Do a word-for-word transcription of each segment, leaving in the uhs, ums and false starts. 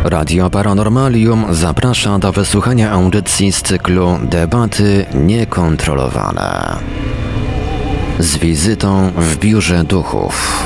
Radio Paranormalium zaprasza do wysłuchania audycji z cyklu Debaty Niekontrolowane z wizytą w Biurze Duchów.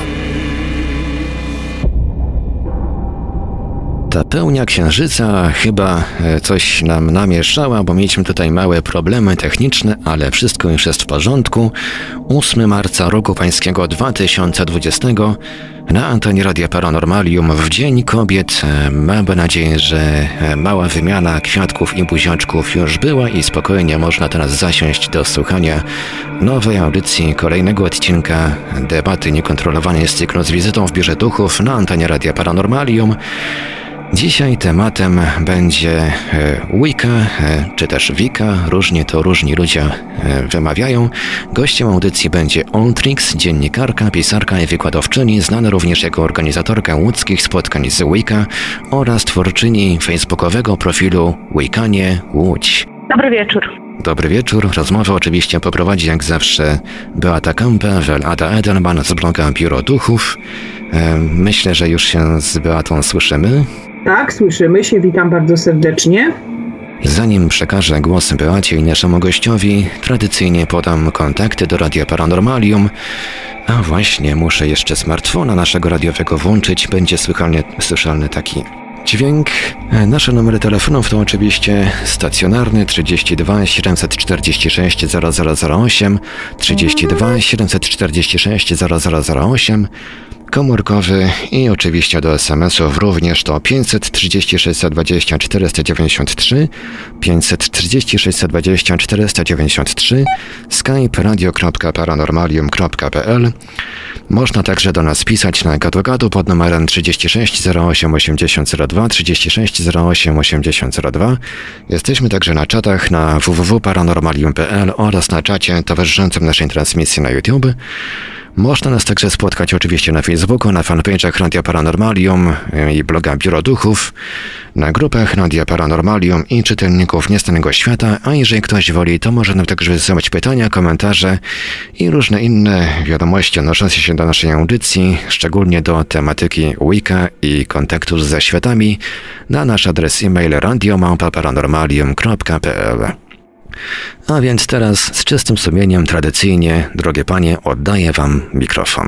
Ta pełnia księżyca chyba coś nam namieszała, bo mieliśmy tutaj małe problemy techniczne, ale wszystko już jest w porządku. ósmego marca roku pańskiego dwa tysiące dwudziestego na antenie Radia Paranormalium w Dzień Kobiet. Mamy nadzieję, że mała wymiana kwiatków i buziaczków już była i spokojnie można teraz zasiąść do słuchania nowej audycji, kolejnego odcinka Debaty Niekontrolowanej z cyklu z wizytą w Biurze Duchów na antenie Radia Paranormalium. Dzisiaj tematem będzie Wicca, czy też Wicca, różnie to różni ludzie wymawiają. Gościem audycji będzie Oltrix, dziennikarka, pisarka i wykładowczyni, znana również jako organizatorka łódzkich spotkań z Wicca oraz twórczyni facebookowego profilu Wiccanie Łódź. Dobry wieczór. Dobry wieczór. Rozmowę oczywiście poprowadzi jak zawsze Beata Kempel, Ada Edelman z bloga Biuro Duchów. Myślę, że już się z Beatą słyszymy. Tak, słyszymy się. Witam bardzo serdecznie. Zanim przekażę głos Beacie i naszemu gościowi, tradycyjnie podam kontakty do Radia Paranormalium. A właśnie, muszę jeszcze smartfona naszego radiowego włączyć. Będzie słyszalny, słyszalny taki dźwięk. Nasze numery telefonów to oczywiście stacjonarny trzydzieści dwa siedemset czterdzieści sześć zero zero zero osiem, trzydzieści dwa siedemset czterdzieści sześć zero zero zero osiem, komórkowy i oczywiście do es em esów również to pięćset trzydzieści sześć dwadzieścia czterysta dziewięćdziesiąt trzy, pięćset trzydzieści sześć dwadzieścia czterysta dziewięćdziesiąt trzy, skype radio kropka paranormalium kropka p l. Można także do nas pisać na gadu-gadu pod numerem trzydzieści sześć zero osiem osiemdziesiąt zero dwa, trzydzieści sześć zero osiem osiemdziesiąt zero dwa. Jesteśmy także na czatach na w w w kropka paranormalium kropka p l oraz na czacie towarzyszącym naszej transmisji na YouTube. Można nas także spotkać oczywiście na Facebooku, na fanpage'ach Radia Paranormalium i bloga Biuro Duchów, na grupach Radia Paranormalium i czytelników Nieznanego Świata, a jeżeli ktoś woli, to może nam także wysyłać pytania, komentarze i różne inne wiadomości odnoszące się do naszej audycji, szczególnie do tematyki Wicca i kontaktu z zaświatami, na nasz adres e-mail radio małpa paranormalium kropka p l. A więc teraz z czystym sumieniem tradycyjnie, drogie panie, oddaję wam mikrofon.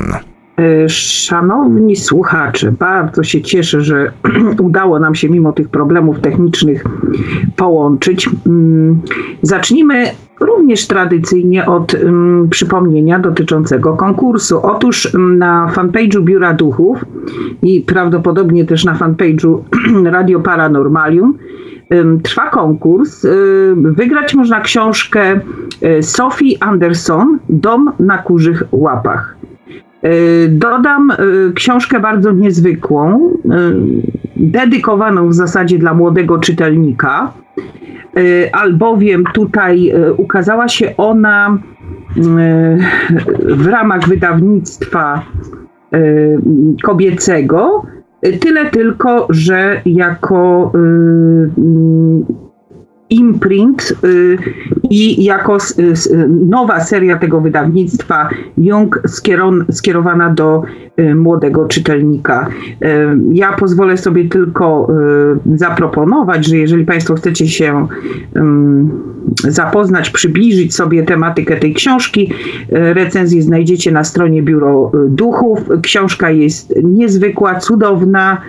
Szanowni słuchacze, bardzo się cieszę, że udało nam się mimo tych problemów technicznych połączyć. Zacznijmy również tradycyjnie od um, przypomnienia dotyczącego konkursu. Otóż na fanpage'u Biura Duchów i prawdopodobnie też na fanpage'u Radio Paranormalium trwa konkurs. Wygrać można książkę Sophie Anderson Dom na kurzych łapach. Dodam książkę bardzo niezwykłą, dedykowaną w zasadzie dla młodego czytelnika, albowiem tutaj ukazała się ona w ramach wydawnictwa kobiecego. Tyle tylko, że jako y, imprint y, i jako y, nowa seria tego wydawnictwa Jung skieron, skierowana do y, młodego czytelnika. Y, ja pozwolę sobie tylko y, zaproponować, że jeżeli państwo chcecie się y, zapoznać, przybliżyć sobie tematykę tej książki, y, recenzję znajdziecie na stronie Biuro Duchów. Książka jest niezwykła, cudowna,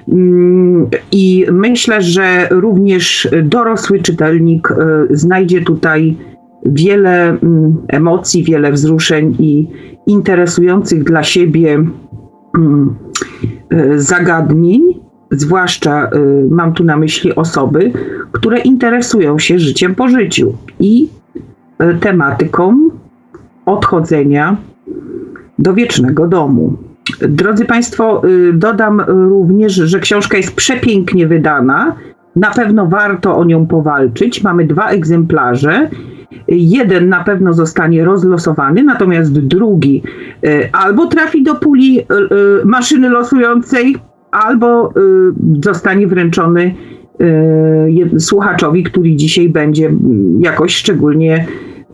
i myślę, że również dorosły czytelnik znajdzie tutaj wiele emocji, wiele wzruszeń i interesujących dla siebie zagadnień, zwłaszcza mam tu na myśli osoby, które interesują się życiem po życiu i tematyką odchodzenia do wiecznego domu. Drodzy Państwo, dodam również, że książka jest przepięknie wydana. Na pewno warto o nią powalczyć. Mamy dwa egzemplarze. Jeden na pewno zostanie rozlosowany, natomiast drugi albo trafi do puli maszyny losującej, albo zostanie wręczony słuchaczowi, który dzisiaj będzie jakoś szczególnie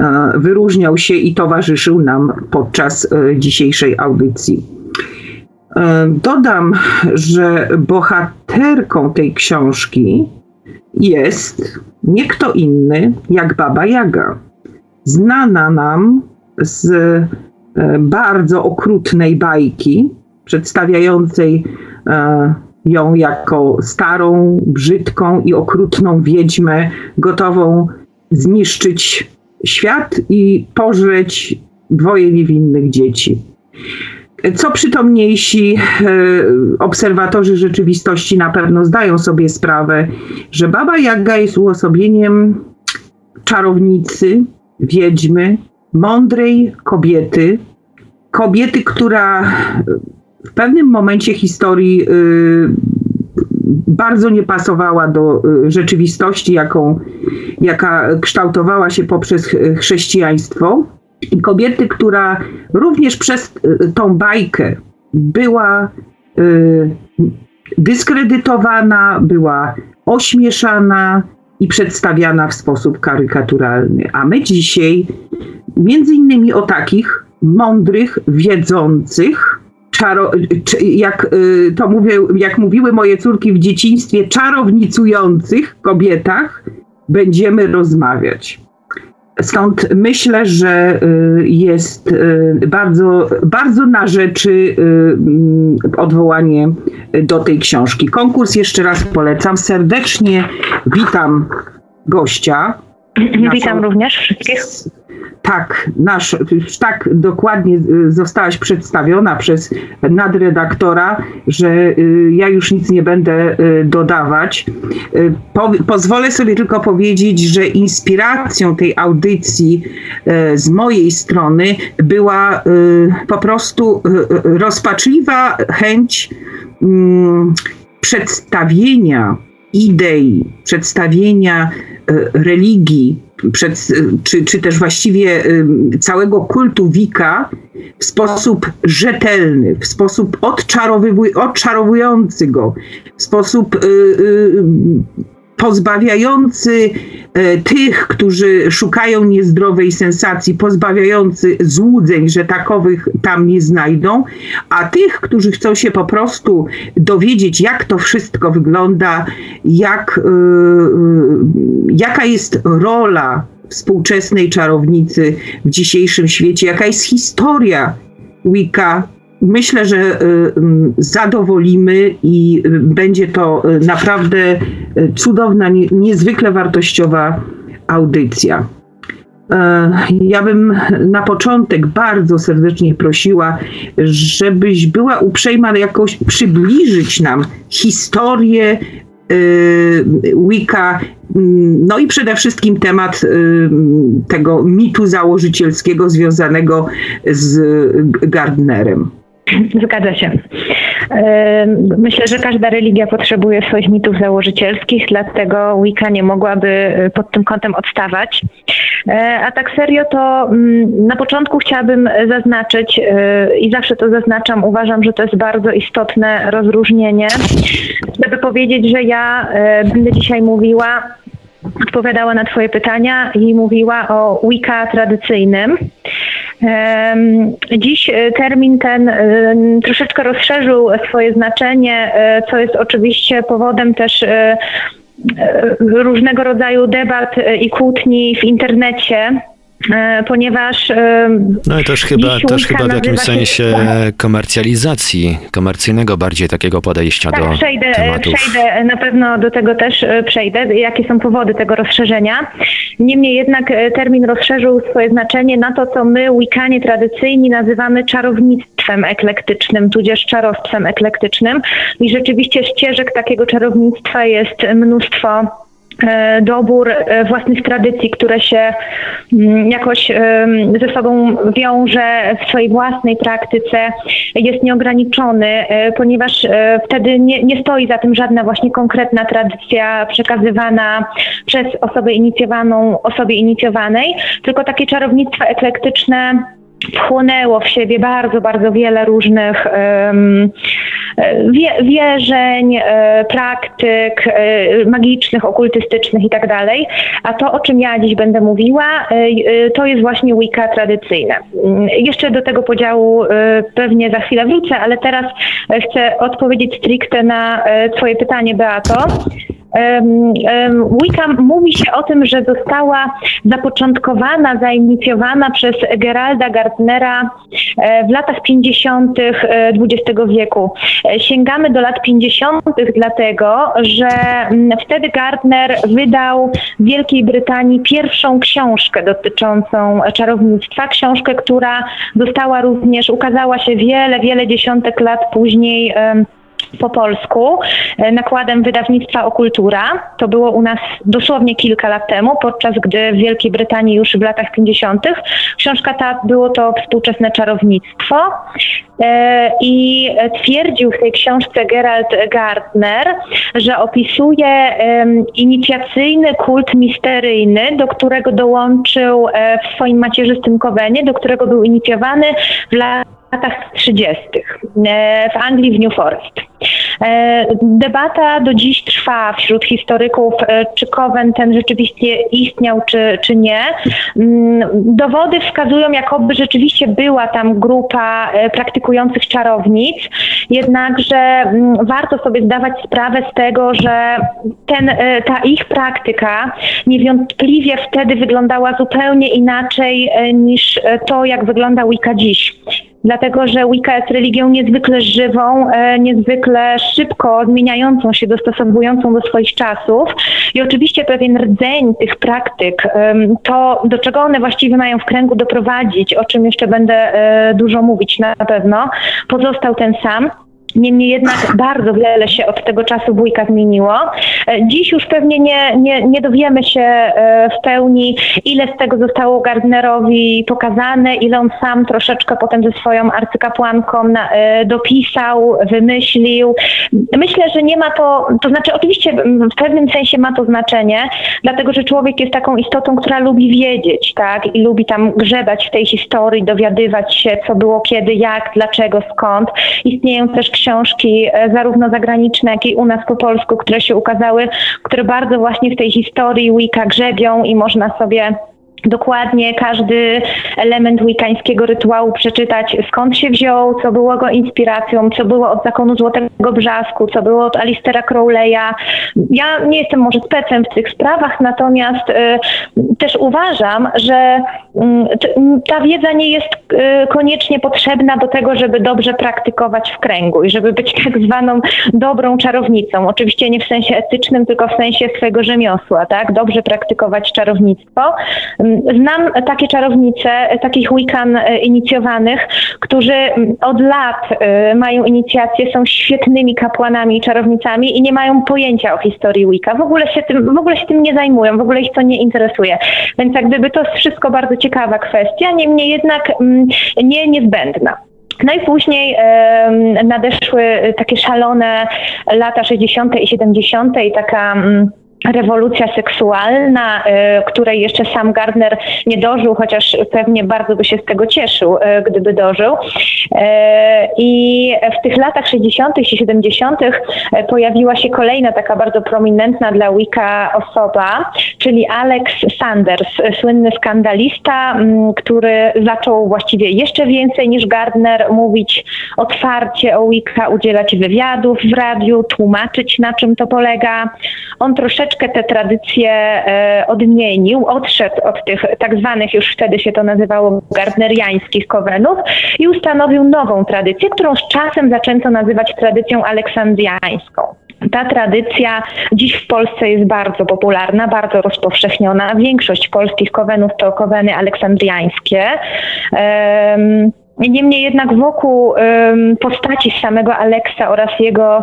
wyróżniał się i towarzyszył nam podczas dzisiejszej audycji. Dodam, że bohaterką tej książki jest nie kto inny jak Baba Jaga. Znana nam z bardzo okrutnej bajki, przedstawiającej ją jako starą, brzydką i okrutną wiedźmę, gotową zniszczyć świat i pożreć dwoje niewinnych dzieci. Co przytomniejsi obserwatorzy rzeczywistości na pewno zdają sobie sprawę, że Baba Jaga jest uosobieniem czarownicy, wiedźmy, mądrej kobiety, kobiety, która w pewnym momencie historii bardzo nie pasowała do rzeczywistości, jaką, jaka kształtowała się poprzez chrześcijaństwo. I kobiety, która również przez tą bajkę była dyskredytowana, była ośmieszana i przedstawiana w sposób karykaturalny. A my dzisiaj między innymi o takich mądrych, wiedzących, czaro, jak to mówię, jak mówiły moje córki w dzieciństwie, czarownicujących kobietach będziemy rozmawiać. Stąd myślę, że jest bardzo, bardzo na rzeczy odwołanie do tej książki. Konkurs jeszcze raz polecam. Serdecznie witam gościa. Witam naszą, również wszystkich. Tak, nasz, tak dokładnie zostałaś przedstawiona przez nadredaktora, że ja już nic nie będę dodawać. Po, pozwolę sobie tylko powiedzieć, że inspiracją tej audycji z mojej strony była po prostu rozpaczliwa chęć przedstawienia idei, przedstawienia religii, przed, czy, czy też właściwie całego kultu Wicca w sposób rzetelny, w sposób odczarowujący go, w sposób y, y, pozbawiający tych, którzy szukają niezdrowej sensacji, pozbawiający złudzeń, że takowych tam nie znajdą, a tych, którzy chcą się po prostu dowiedzieć, jak to wszystko wygląda, jak, jaka jest rola współczesnej czarownicy w dzisiejszym świecie, jaka jest historia Wicca. Myślę, że zadowolimy i będzie to naprawdę cudowna, niezwykle wartościowa audycja. Ja bym na początek bardzo serdecznie prosiła, żebyś była uprzejma jakoś przybliżyć nam historię Wicca, no i przede wszystkim temat tego mitu założycielskiego związanego z Gardnerem. Zgadza się. Myślę, że każda religia potrzebuje swoich mitów założycielskich, dlatego Wicca nie mogłaby pod tym kątem odstawać. A tak serio to na początku chciałabym zaznaczyć i zawsze to zaznaczam, uważam, że to jest bardzo istotne rozróżnienie, żeby powiedzieć, że ja będę dzisiaj mówiła, odpowiadała na twoje pytania i mówiła o Wicca tradycyjnym. Dziś termin ten troszeczkę rozszerzył swoje znaczenie, co jest oczywiście powodem też różnego rodzaju debat i kłótni w internecie, ponieważ... No i też chyba, też chyba w jakimś sensie komercjalizacji, komercyjnego bardziej takiego podejścia tak, do przejdę, tematów. przejdę, na pewno do tego też przejdę, jakie są powody tego rozszerzenia. Niemniej jednak termin rozszerzył swoje znaczenie na to, co my, Wiccanie tradycyjni, nazywamy czarownictwem eklektycznym, tudzież czarowstwem eklektycznym. I rzeczywiście ścieżek takiego czarownictwa jest mnóstwo. Dobór własnych tradycji, które się jakoś ze sobą wiąże w swojej własnej praktyce, jest nieograniczony, ponieważ wtedy nie, nie stoi za tym żadna właśnie konkretna tradycja przekazywana przez osobę inicjowaną, osobie inicjowanej, tylko takie czarownictwo eklektyczne wchłonęło w siebie bardzo, bardzo wiele różnych um, wie, wierzeń, praktyk magicznych, okultystycznych i tak dalej. A to, o czym ja dziś będę mówiła, to jest właśnie Wicca tradycyjna. Jeszcze do tego podziału pewnie za chwilę wrócę, ale teraz chcę odpowiedzieć stricte na twoje pytanie, Beato. Wicca mówi się o tym, że została zapoczątkowana, zainicjowana przez Geralda Gardnera w latach pięćdziesiątych dwudziestego wieku. Sięgamy do lat pięćdziesiątych dlatego, że wtedy Gardner wydał w Wielkiej Brytanii pierwszą książkę dotyczącą czarownictwa. Książkę, która została również, ukazała się wiele, wiele dziesiątek lat później po polsku, nakładem wydawnictwa Okultura. To było u nas dosłownie kilka lat temu, podczas gdy w Wielkiej Brytanii już w latach pięćdziesiątych. Książka ta było to współczesne czarownictwo i twierdził w tej książce Gerald Gardner, że opisuje inicjacyjny kult misteryjny, do którego dołączył w swoim macierzystym Covenie, do którego był inicjowany w latach W latach trzydziestych w Anglii, w New Forest. Debata do dziś trwa wśród historyków, czy Coven ten rzeczywiście istniał, czy, czy nie. Dowody wskazują, jakoby rzeczywiście była tam grupa praktykujących czarownic, jednakże warto sobie zdawać sprawę z tego, że ten, ta ich praktyka niewątpliwie wtedy wyglądała zupełnie inaczej niż to, jak wygląda Wicca dziś. Dlatego, że Wicca jest religią niezwykle żywą, niezwykle szybko zmieniającą się, dostosowującą do swoich czasów. I oczywiście pewien rdzeń tych praktyk, to do czego one właściwie mają w kręgu doprowadzić, o czym jeszcze będę dużo mówić na pewno, pozostał ten sam. Niemniej jednak bardzo wiele się od tego czasu Wicca zmieniło. Dziś już pewnie nie, nie, nie dowiemy się w pełni, ile z tego zostało Gardnerowi pokazane, ile on sam troszeczkę potem ze swoją arcykapłanką na, dopisał, wymyślił. Myślę, że nie ma to, to znaczy oczywiście w pewnym sensie ma to znaczenie, dlatego że człowiek jest taką istotą, która lubi wiedzieć, tak, i lubi tam grzebać w tej historii, dowiadywać się, co było kiedy, jak, dlaczego, skąd. Istnieją też książki zarówno zagraniczne, jak i u nas po polsku, które się ukazały, które bardzo właśnie w tej historii Wicca grzebią i można sobie dokładnie każdy element wiccańskiego rytuału przeczytać, skąd się wziął, co było go inspiracją, co było od zakonu Złotego Brzasku, co było od Alistera Crowley'a. Ja nie jestem może specem w tych sprawach, natomiast y, też uważam, że y, ta wiedza nie jest y, koniecznie potrzebna do tego, żeby dobrze praktykować w kręgu i żeby być tak zwaną dobrą czarownicą. Oczywiście nie w sensie etycznym, tylko w sensie swojego rzemiosła, tak? Dobrze praktykować czarownictwo. Znam takie czarownice, takich Wiccan inicjowanych, którzy od lat mają inicjację, są świetnymi kapłanami i czarownicami i nie mają pojęcia o historii Wicca. W ogóle się tym, w ogóle się tym nie zajmują, w ogóle ich to nie interesuje. Więc jak gdyby to jest wszystko bardzo ciekawa kwestia, niemniej jednak nie niezbędna. No i później e, nadeszły takie szalone lata sześćdziesiąte i siedemdziesiąte i taka mm, rewolucja seksualna, y, której jeszcze sam Gardner nie dożył, chociaż pewnie bardzo by się z tego cieszył, y, gdyby dożył. Y, I w tych latach sześćdziesiątych i siedemdziesiątych pojawiła się kolejna taka bardzo prominentna dla Wicca osoba, czyli Alex Sanders, słynny skandalista, y, który zaczął właściwie jeszcze więcej niż Gardner mówić otwarcie o Wicca, udzielać wywiadów w radiu, tłumaczyć, na czym to polega. On troszeczkę te tradycje e, odmienił, odszedł od tych tak zwanych, już wtedy się to nazywało, gardneriańskich kowenów i ustanowił nową tradycję, którą z czasem zaczęto nazywać tradycją aleksandriańską. Ta tradycja dziś w Polsce jest bardzo popularna, bardzo rozpowszechniona. Większość polskich kowenów to koweny aleksandriańskie. Um, Niemniej jednak wokół um, postaci samego Aleksa oraz jego,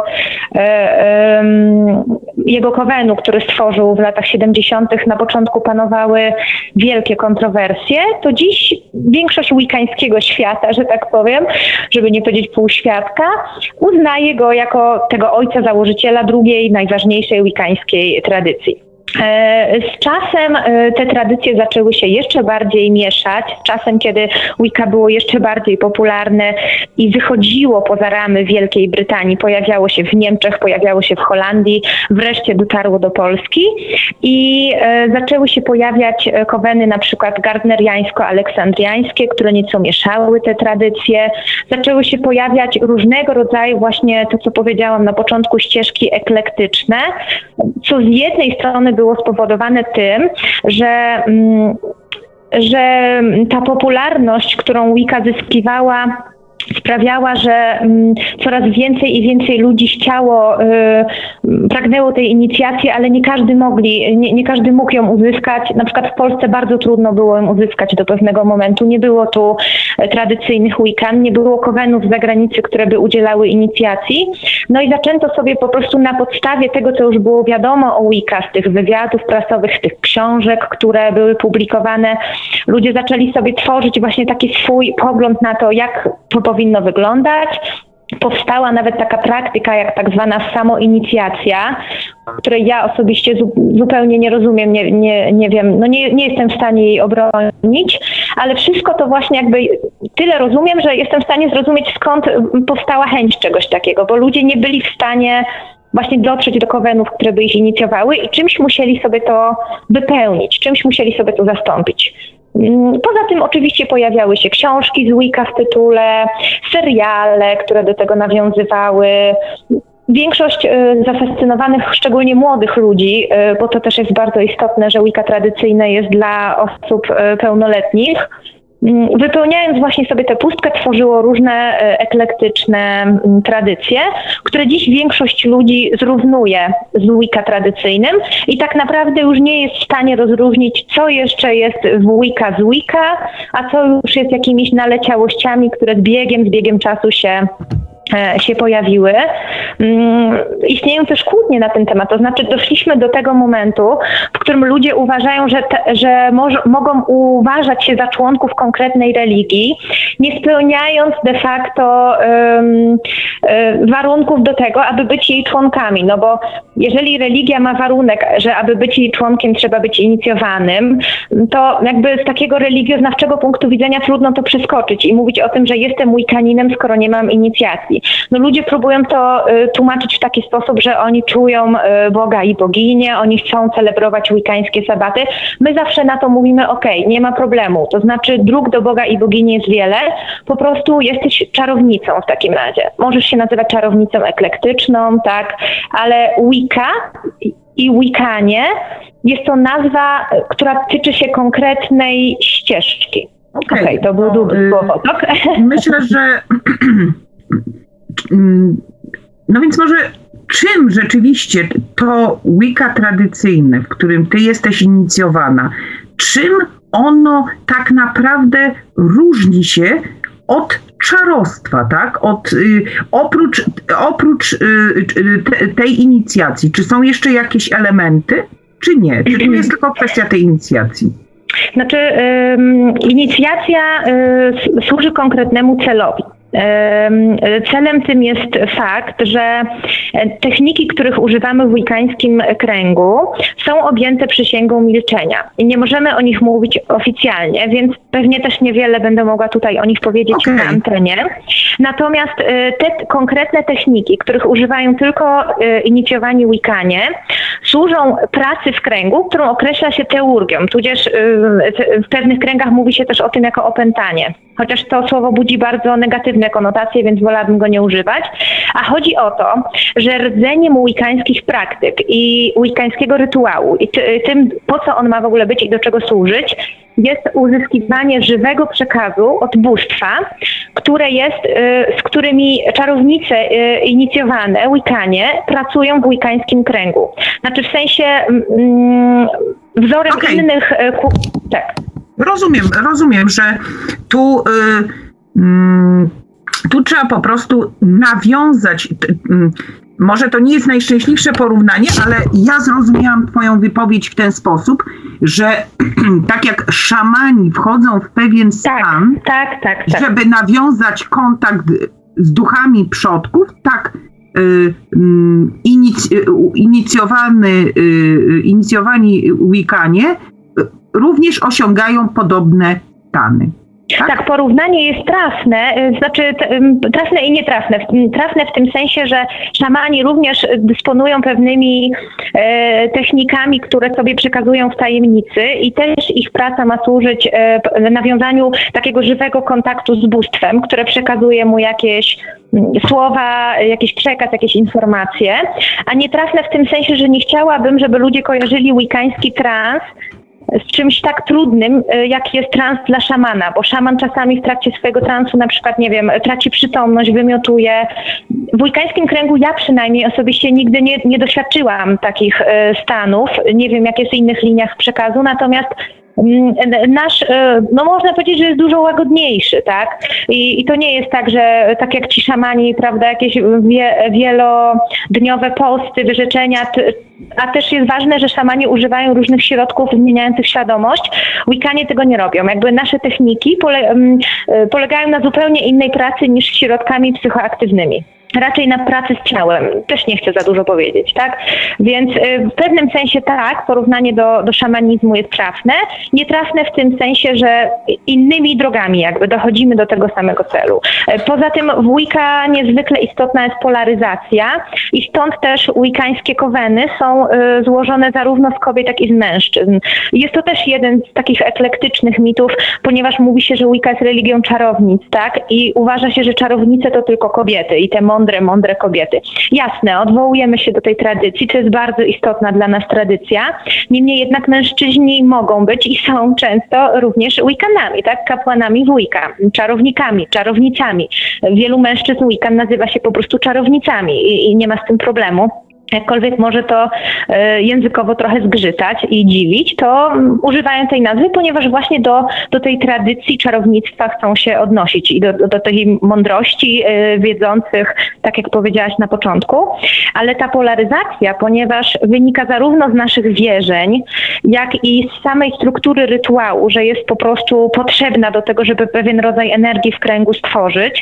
um, jego kowenu, który stworzył w latach siedemdziesiątych, na początku panowały wielkie kontrowersje, to dziś większość wiccańskiego świata, że tak powiem, żeby nie powiedzieć półświadka, uznaje go jako tego ojca założyciela drugiej, najważniejszej wiccańskiej tradycji. Z czasem te tradycje zaczęły się jeszcze bardziej mieszać, z czasem, kiedy Wicca było jeszcze bardziej popularne i wychodziło poza ramy Wielkiej Brytanii, pojawiało się w Niemczech, pojawiało się w Holandii, wreszcie dotarło do Polski i zaczęły się pojawiać koweny na przykład gardneriańsko-aleksandriańskie, które nieco mieszały te tradycje. Zaczęły się pojawiać różnego rodzaju właśnie to, co powiedziałam na początku, ścieżki eklektyczne, co z jednej strony było spowodowane tym, że, że ta popularność, którą Wicca zyskiwała, sprawiała, że um, coraz więcej i więcej ludzi chciało, y, pragnęło tej inicjacji, ale nie każdy mogli, nie, nie każdy mógł ją uzyskać. Na przykład w Polsce bardzo trudno było ją uzyskać do pewnego momentu. Nie było tu tradycyjnych Wiccan, nie było kowenów z zagranicy, które by udzielały inicjacji. No i zaczęto sobie po prostu na podstawie tego, co już było wiadomo o Wicca, z tych wywiadów prasowych, z tych książek, które były publikowane, ludzie zaczęli sobie tworzyć właśnie taki swój pogląd na to, jak to powinno wyglądać. Powstała nawet taka praktyka jak tak zwana samoinicjacja, której ja osobiście zu- zupełnie nie rozumiem, nie, nie, nie wiem, no nie, nie jestem w stanie jej obronić, ale wszystko to właśnie jakby tyle rozumiem, że jestem w stanie zrozumieć, skąd powstała chęć czegoś takiego, bo ludzie nie byli w stanie właśnie dotrzeć do kowenów, które by ich inicjowały i czymś musieli sobie to wypełnić, czymś musieli sobie to zastąpić. Poza tym oczywiście pojawiały się książki z Wicca w tytule, seriale, które do tego nawiązywały. Większość zafascynowanych, szczególnie młodych ludzi, bo to też jest bardzo istotne, że Wicca tradycyjne jest dla osób pełnoletnich, wypełniając właśnie sobie tę pustkę, tworzyło różne eklektyczne tradycje, które dziś większość ludzi zrównuje z Wicca tradycyjnym i tak naprawdę już nie jest w stanie rozróżnić, co jeszcze jest w Wicca z Wicca, a co już jest jakimiś naleciałościami, które z biegiem, z biegiem czasu się się pojawiły. Istnieją też kłótnie na ten temat, to znaczy doszliśmy do tego momentu, w którym ludzie uważają, że, te, że moż, mogą uważać się za członków konkretnej religii, nie spełniając de facto um, um, warunków do tego, aby być jej członkami, no bo jeżeli religia ma warunek, że aby być jej członkiem trzeba być inicjowanym, to jakby z takiego religioznawczego punktu widzenia trudno to przeskoczyć i mówić o tym, że jestem Wiccaninem, skoro nie mam inicjacji. No ludzie próbują to y, tłumaczyć w taki sposób, że oni czują y, Boga i boginię, oni chcą celebrować wiccańskie sabaty. My zawsze na to mówimy, okej, okay, nie ma problemu, to znaczy dróg do Boga i bogini jest wiele, po prostu jesteś czarownicą w takim razie. Możesz się nazywać czarownicą eklektyczną, tak, ale Wicca i Wiccanie jest to nazwa, która tyczy się konkretnej ścieżki. Okej, okay, okay, to było długie słowo, tak? Myślę, że no więc może czym rzeczywiście to Wicca tradycyjne, w którym ty jesteś inicjowana, czym ono tak naprawdę różni się od czarostwa, tak? Od, y, oprócz oprócz y, te, tej inicjacji, czy są jeszcze jakieś elementy, czy nie? Czy to jest tylko kwestia tej inicjacji? Znaczy, y, inicjacja y, służy konkretnemu celowi. Celem tym jest fakt, że techniki, których używamy w wiccańskim kręgu, są objęte przysięgą milczenia i nie możemy o nich mówić oficjalnie, więc pewnie też niewiele będę mogła tutaj o nich powiedzieć okay. na antenie. Natomiast te konkretne techniki, których używają tylko inicjowani Wiccanie, służą pracy w kręgu, którą określa się teurgią, tudzież w pewnych kręgach mówi się też o tym jako opętanie. Chociaż to słowo budzi bardzo negatywne konotacje, więc wolałabym go nie używać. A chodzi o to, że rdzeniem wiccańskich praktyk i wiccańskiego rytuału i tym, po co on ma w ogóle być i do czego służyć, jest uzyskiwanie żywego przekazu od bóstwa, które jest, z którymi czarownice inicjowane, Wiccanie, pracują w wiccańskim kręgu. Znaczy w sensie mm, wzorem okay. innych... Tak. Rozumiem, rozumiem, że tu, y, y, tu trzeba po prostu nawiązać, y, y, może to nie jest najszczęśliwsze porównanie, ale ja zrozumiałam twoją wypowiedź w ten sposób, że tak jak szamani wchodzą w pewien stan, tak, tak, tak, tak. żeby nawiązać kontakt z duchami przodków, tak inic, inicjowany, inicjowani Wiccanie również osiągają podobne stany. Tak? Tak, porównanie jest trafne, znaczy trafne i nietrafne. Trafne w tym sensie, że szamani również dysponują pewnymi e, technikami, które sobie przekazują w tajemnicy i też ich praca ma służyć e, nawiązaniu takiego żywego kontaktu z bóstwem, które przekazuje mu jakieś słowa, jakiś przekaz, jakieś informacje, a nietrafne w tym sensie, że nie chciałabym, żeby ludzie kojarzyli wiccański trans z czymś tak trudnym, jak jest trans dla szamana, bo szaman czasami w trakcie swojego transu na przykład, nie wiem, traci przytomność, wymiotuje. W wiccańskim kręgu ja przynajmniej osobiście nigdy nie, nie doświadczyłam takich stanów. Nie wiem, jak jest w innych liniach przekazu, natomiast nasz, no można powiedzieć, że jest dużo łagodniejszy, tak? I, i to nie jest tak, że tak jak ci szamani, prawda, jakieś wie, wielodniowe posty, wyrzeczenia, t, a też jest ważne, że szamani używają różnych środków zmieniających świadomość. Wiccanie tego nie robią. Jakby nasze techniki pole, polegają na zupełnie innej pracy niż środkami psychoaktywnymi. Raczej na pracy z ciałem. Też nie chcę za dużo powiedzieć, tak? Więc w pewnym sensie tak, porównanie do, do szamanizmu jest trafne. Nietrafne w tym sensie, że innymi drogami jakby dochodzimy do tego samego celu. Poza tym w Wicca niezwykle istotna jest polaryzacja i stąd też wiccańskie koweny są y, złożone zarówno z kobiet, jak i z mężczyzn. Jest to też jeden z takich eklektycznych mitów, ponieważ mówi się, że Wicca jest religią czarownic, tak? I uważa się, że czarownice to tylko kobiety i te mądre, mądre kobiety. Jasne, odwołujemy się do tej tradycji, to jest bardzo istotna dla nas tradycja. Niemniej jednak mężczyźni mogą być i są często również wiccanami, tak? Kapłanami w Wicca, czarownikami, czarownicami. Wielu mężczyzn Wiccan nazywa się po prostu czarownicami i, i nie ma z tym problemu. Jakkolwiek może to y, językowo trochę zgrzytać i dziwić, to um, używają tej nazwy, ponieważ właśnie do, do tej tradycji czarownictwa chcą się odnosić i do, do, do tej mądrości y, wiedzących, tak jak powiedziałaś na początku. Ale ta polaryzacja, ponieważ wynika zarówno z naszych wierzeń, jak i z samej struktury rytuału, że jest po prostu potrzebna do tego, żeby pewien rodzaj energii w kręgu stworzyć,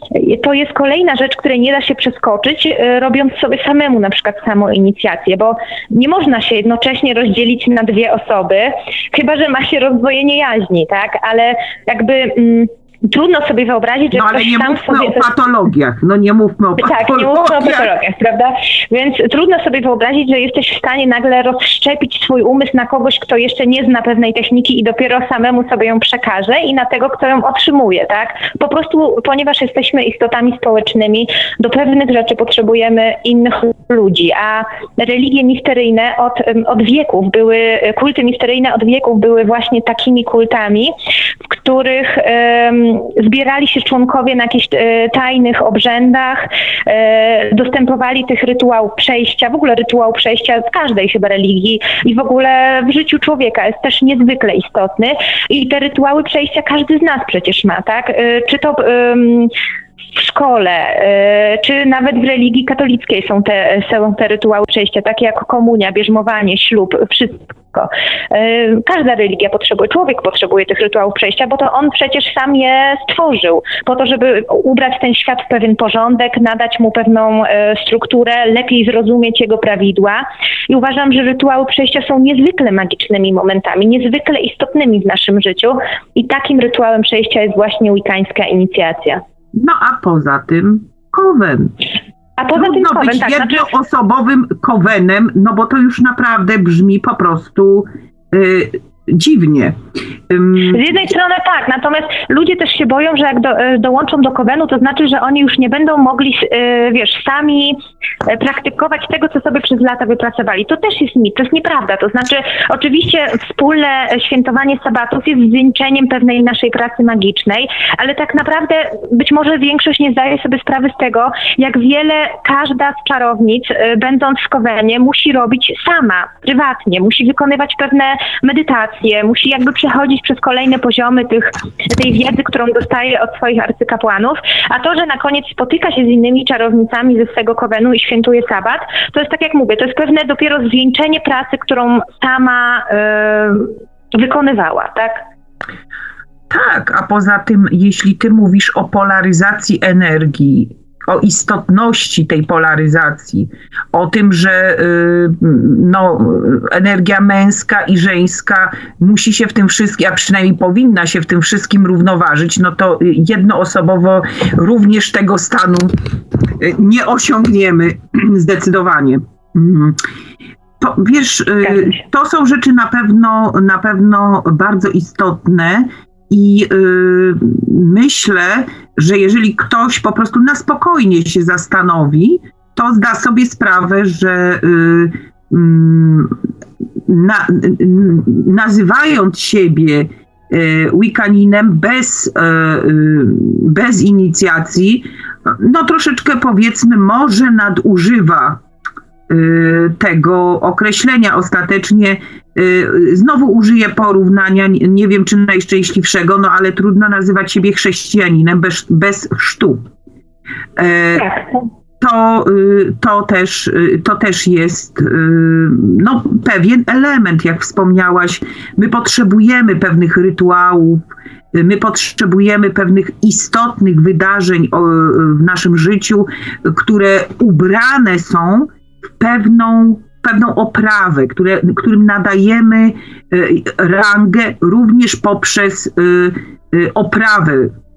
to jest kolejna rzecz, której nie da się przeskoczyć, y, robiąc sobie samemu na przykład samoinicjację, bo nie można się jednocześnie rozdzielić na dwie osoby, chyba że ma się rozdwojenie jaźni, tak? Ale jakby mm, trudno sobie wyobrazić, że no, ale ktoś nie sam mówmy sobie... o patologiach, no nie mówmy o patologiach. Tak, nie mówmy o patologiach, prawda? Więc trudno sobie wyobrazić, że jesteś w stanie nagle rozszczepić swój umysł na kogoś, kto jeszcze nie zna pewnej techniki i dopiero samemu sobie ją przekaże i na tego, kto ją otrzymuje, tak? Po prostu, ponieważ jesteśmy istotami społecznymi, do pewnych rzeczy potrzebujemy innych ludzi, a religie misteryjne od, od wieków były, kulty misteryjne od wieków były właśnie takimi kultami, w których um, zbierali się członkowie na jakichś e, tajnych obrzędach, e, dostępowali tych rytuałów przejścia, w ogóle rytuał przejścia w każdej chyba religii i w ogóle w życiu człowieka jest też niezwykle istotny i te rytuały przejścia każdy z nas przecież ma, tak? E, czy to um, w szkole, czy nawet w religii katolickiej są te, są te rytuały przejścia, takie jak komunia, bierzmowanie, ślub, wszystko. Każda religia potrzebuje, człowiek potrzebuje tych rytuałów przejścia, bo to on przecież sam je stworzył, po to, żeby ubrać ten świat w pewien porządek, nadać mu pewną strukturę, lepiej zrozumieć jego prawidła. I uważam, że rytuały przejścia są niezwykle magicznymi momentami, niezwykle istotnymi w naszym życiu i takim rytuałem przejścia jest właśnie wiccańska inicjacja. No a poza tym kowen. A poza Trudno tym kowen, być tak, jednoosobowym znaczy... kowenem, no bo to już naprawdę brzmi po prostu y, dziwnie. Z jednej strony tak, natomiast ludzie też się boją, że jak do, dołączą do kowenu, to znaczy, że oni już nie będą mogli, wiesz, sami praktykować tego, co sobie przez lata wypracowali. To też jest mit, to jest nieprawda. To znaczy, oczywiście wspólne świętowanie sabatów jest zwieńczeniem pewnej naszej pracy magicznej, ale tak naprawdę być może większość nie zdaje sobie sprawy z tego, jak wiele każda z czarownic, będąc w kowenie, musi robić sama, prywatnie, musi wykonywać pewne medytacje, musi jakby przechodzić przez kolejne poziomy tych, tej wiedzy, którą dostaje od swoich arcykapłanów, a to, że na koniec spotyka się z innymi czarownicami ze swego kowenu i świętuje sabat, to jest tak jak mówię, to jest pewne dopiero zwieńczenie pracy, którą sama yy, wykonywała, tak? Tak, a poza tym, jeśli ty mówisz o polaryzacji energii, o istotności tej polaryzacji, o tym, że no, energia męska i żeńska musi się w tym wszystkim, a przynajmniej powinna się w tym wszystkim równoważyć, no to jednoosobowo również tego stanu nie osiągniemy zdecydowanie. To, wiesz, to są rzeczy na pewno, na pewno bardzo istotne i yy, myślę, że jeżeli ktoś po prostu na spokojnie się zastanowi, to zda sobie sprawę, że yy, yy, na, yy, nazywając siebie yy, Wiccaninem bez, yy, bez inicjacji, no troszeczkę powiedzmy może nadużywa tego określenia. Ostatecznie znowu użyję porównania, nie wiem czy najszczęśliwszego, no ale trudno nazywać siebie chrześcijaninem bez, bez chrztu. To, to, też, to też jest no, pewien element, jak wspomniałaś. My potrzebujemy pewnych rytuałów, my potrzebujemy pewnych istotnych wydarzeń w naszym życiu, które ubrane są pewną, pewną oprawę, które, którym nadajemy rangę również poprzez oprawę.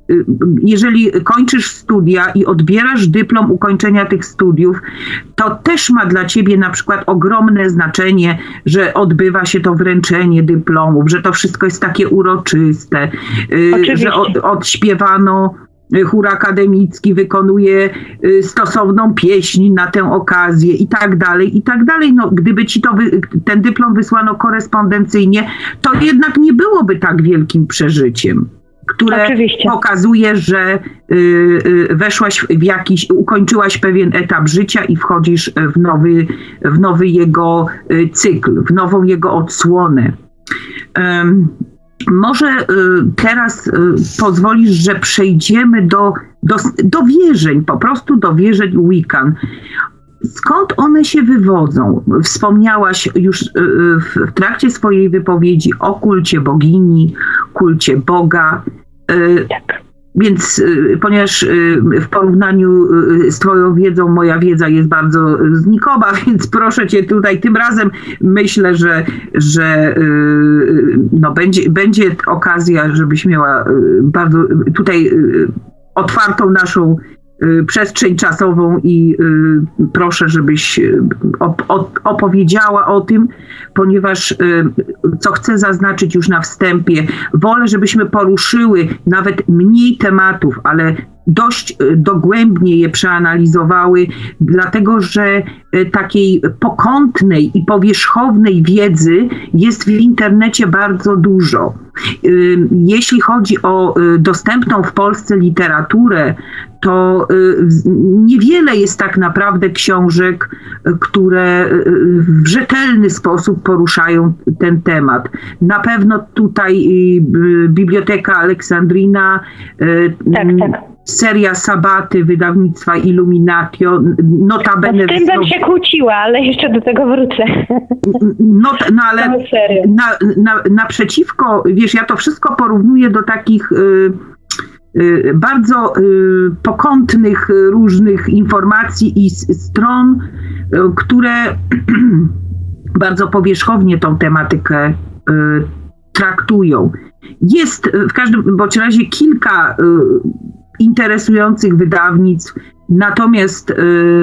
Jeżeli kończysz studia i odbierasz dyplom ukończenia tych studiów, to też ma dla ciebie na przykład ogromne znaczenie, że odbywa się to wręczenie dyplomów, że to wszystko jest takie uroczyste, Oczywiście. że od, odśpiewano, chór akademicki wykonuje stosowną pieśń na tę okazję i tak dalej, i tak dalej. No, gdyby ci to wy, ten dyplom wysłano korespondencyjnie, to jednak nie byłoby tak wielkim przeżyciem, które Oczywiście. pokazuje, że y, y, weszłaś w jakiś, ukończyłaś pewien etap życia i wchodzisz w nowy, w nowy jego cykl, w nową jego odsłonę. Um, Może y, teraz y, pozwolisz, że przejdziemy do, do, do wierzeń, po prostu do wierzeń Wiccan. Skąd one się wywodzą? Wspomniałaś już y, w trakcie swojej wypowiedzi o kulcie bogini, kulcie Boga. Y, tak. Więc y, ponieważ y, w porównaniu y, z twoją wiedzą moja wiedza jest bardzo znikoma, więc proszę cię tutaj tym razem myślę, że, że y, no będzie, będzie okazja, żebyś miała y, bardzo tutaj y, otwartą naszą y, przestrzeń czasową i y, proszę, żebyś op- op- opowiedziała o tym, ponieważ y, co chcę zaznaczyć już na wstępie, wolę, żebyśmy poruszyły nawet mniej tematów, ale dość dogłębnie je przeanalizowały, dlatego że takiej pokątnej i powierzchownej wiedzy jest w internecie bardzo dużo. Jeśli chodzi o dostępną w Polsce literaturę, to niewiele jest tak naprawdę książek, które w rzetelny sposób poruszają ten temat. Na pewno tutaj Biblioteka Aleksandrina, tak, tak. seria Sabaty wydawnictwa Illuminatio, notabene... Z tym bym się kłóciła, ale jeszcze do tego wrócę. No, no ale na, na, naprzeciwko, wiesz, ja to wszystko porównuję do takich y, y, bardzo y, pokątnych różnych informacji i stron, y, które bardzo powierzchownie tą tematykę y, traktują. Jest w każdym bądź razie kilka y, interesujących wydawnictw, natomiast y, y,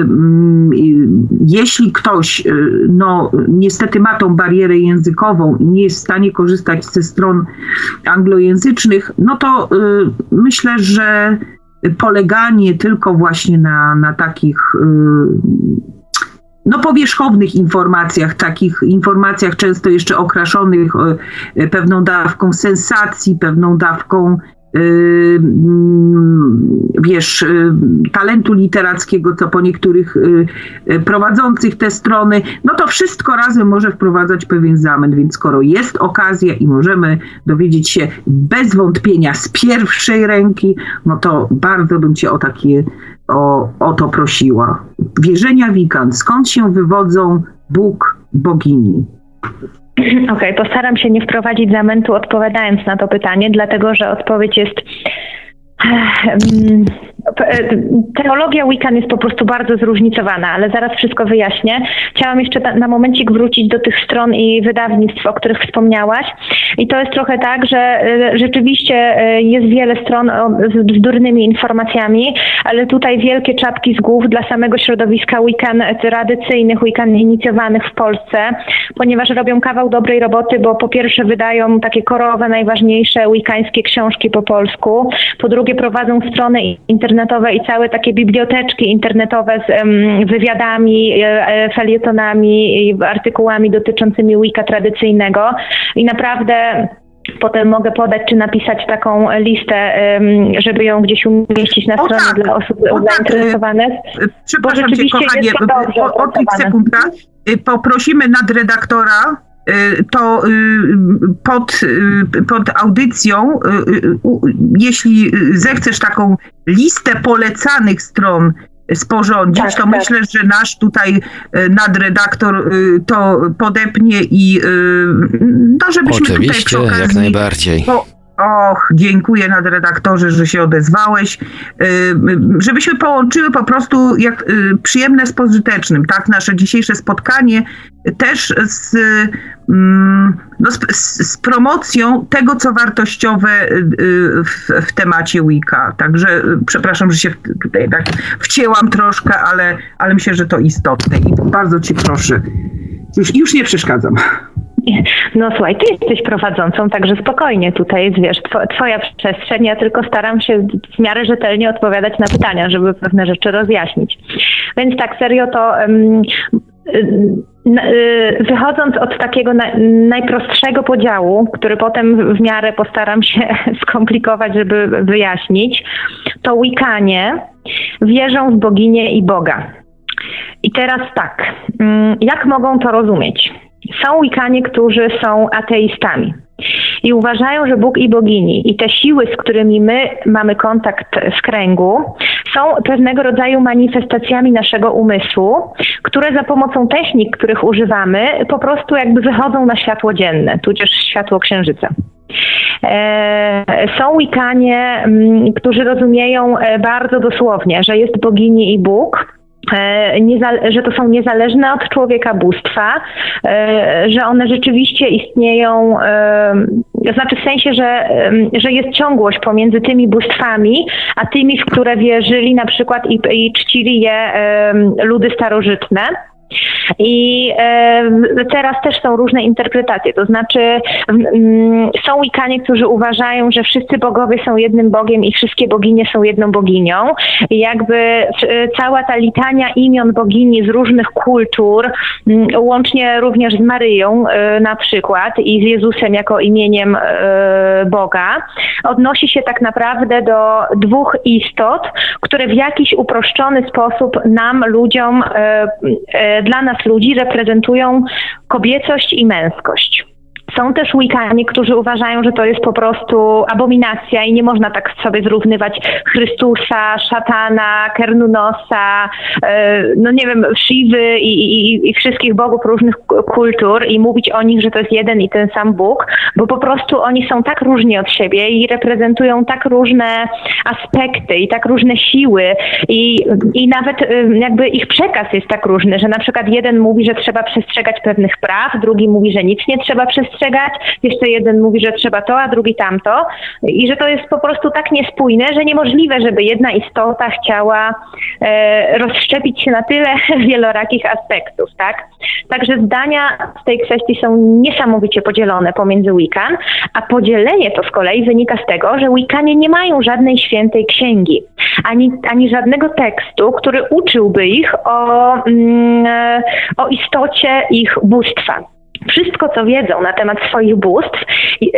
jeśli ktoś y, no, niestety ma tą barierę językową i nie jest w stanie korzystać ze stron anglojęzycznych, no to y, myślę, że poleganie tylko właśnie na, na takich y, no, powierzchownych informacjach, takich informacjach często jeszcze okraszonych y, pewną dawką sensacji, pewną dawką Yy, wiesz, yy, talentu literackiego, co po niektórych yy, prowadzących te strony, no to wszystko razem może wprowadzać pewien zamęt, więc skoro jest okazja i możemy dowiedzieć się bez wątpienia z pierwszej ręki, no to bardzo bym cię o takie, o, o to prosiła. Wierzenia Wiccan, skąd się wywodzą Bóg, bogini? Okej, okay, postaram się nie wprowadzić zamętu odpowiadając na to pytanie, dlatego że odpowiedź jest Teologia Wiccan jest po prostu bardzo zróżnicowana, ale zaraz wszystko wyjaśnię. Chciałam jeszcze na, na momencik wrócić do tych stron i wydawnictw, o których wspomniałaś. I to jest trochę tak, że rzeczywiście jest wiele stron z bzdurnymi informacjami, ale tutaj wielkie czapki z głów dla samego środowiska Wiccan tradycyjnych, Wiccan inicjowanych w Polsce, ponieważ robią kawał dobrej roboty, bo po pierwsze wydają takie korowe, najważniejsze wiccańskie książki po polsku, po drugie prowadzą strony internetowe i całe takie biblioteczki internetowe z um, wywiadami, e, felietonami i artykułami dotyczącymi Wicca tradycyjnego i naprawdę potem mogę podać czy napisać taką listę, żeby ją gdzieś umieścić na o stronie tak, dla osób Tak. zainteresowanych. Przepraszam cię, kochanie, o, o tych sekundach poprosimy nadredaktora, to pod, pod audycją, jeśli zechcesz taką listę polecanych stron sporządzić, tak, to tak. Myślę, że nasz tutaj nadredaktor to podepnie i no żebyśmy Oczywiście, tutaj przy okazji, jak najbardziej. Bo, och, dziękuję nadredaktorze, że się odezwałeś. Żebyśmy połączyły po prostu jak przyjemne z pożytecznym, tak? Nasze dzisiejsze spotkanie też z, no, z, z promocją tego, co wartościowe w, w temacie Wicca. Także przepraszam, że się tutaj tak wcięłam troszkę, ale, ale myślę, że to istotne i bardzo cię proszę. Już, już nie przeszkadzam. No słuchaj, ty jesteś prowadzącą, także spokojnie tutaj jest, wiesz, tw- twoja przestrzeń, ja tylko staram się w miarę rzetelnie odpowiadać na pytania, żeby pewne rzeczy rozjaśnić. Więc tak, serio to um, wychodząc od takiego na, najprostszego podziału, który potem w miarę postaram się skomplikować, żeby wyjaśnić, to Wiccanie wierzą w boginię i Boga. I teraz tak, jak mogą to rozumieć? Są Wiccanie, którzy są ateistami i uważają, że Bóg i bogini i te siły, z którymi my mamy kontakt w kręgu, są pewnego rodzaju manifestacjami naszego umysłu, które za pomocą technik, których używamy, po prostu jakby wychodzą na światło dzienne, tudzież światło księżyca. Są Wiccanie, którzy rozumieją bardzo dosłownie, że jest bogini i Bóg, że to są niezależne od człowieka bóstwa, że one rzeczywiście istnieją, znaczy w sensie, że, że jest ciągłość pomiędzy tymi bóstwami, a tymi, w które wierzyli na przykład i, i czcili je ludy starożytne. I e, teraz też są różne interpretacje, to znaczy m, są Wiccanie, którzy uważają, że wszyscy bogowie są jednym Bogiem i wszystkie boginie są jedną boginią i jakby e, cała ta litania imion bogini z różnych kultur, m, łącznie również z Maryją e, na przykład i z Jezusem jako imieniem e, Boga, odnosi się tak naprawdę do dwóch istot, które w jakiś uproszczony sposób nam, ludziom, e, e, dla nas ludzi reprezentują kobiecość i męskość. Są też Wiccanie, którzy uważają, że to jest po prostu abominacja i nie można tak sobie zrównywać Chrystusa, szatana, Kernunosa, no nie wiem, Shiwy i, i, i wszystkich bogów różnych kultur i mówić o nich, że to jest jeden i ten sam Bóg, bo po prostu oni są tak różni od siebie i reprezentują tak różne aspekty i tak różne siły i, i nawet jakby ich przekaz jest tak różny, że na przykład jeden mówi, że trzeba przestrzegać pewnych praw, drugi mówi, że nic nie trzeba przestrzegać, jeszcze jeden mówi, że trzeba to, a drugi tamto i że to jest po prostu tak niespójne, że niemożliwe, żeby jedna istota chciała e, rozszczepić się na tyle wielorakich aspektów, tak? Także zdania w tej kwestii są niesamowicie podzielone pomiędzy Wiccan, a podzielenie to z kolei wynika z tego, że Wiccanie nie mają żadnej świętej księgi, ani, ani żadnego tekstu, który uczyłby ich o, mm, o istocie ich bóstwa. Wszystko, co wiedzą na temat swoich bóstw, yy,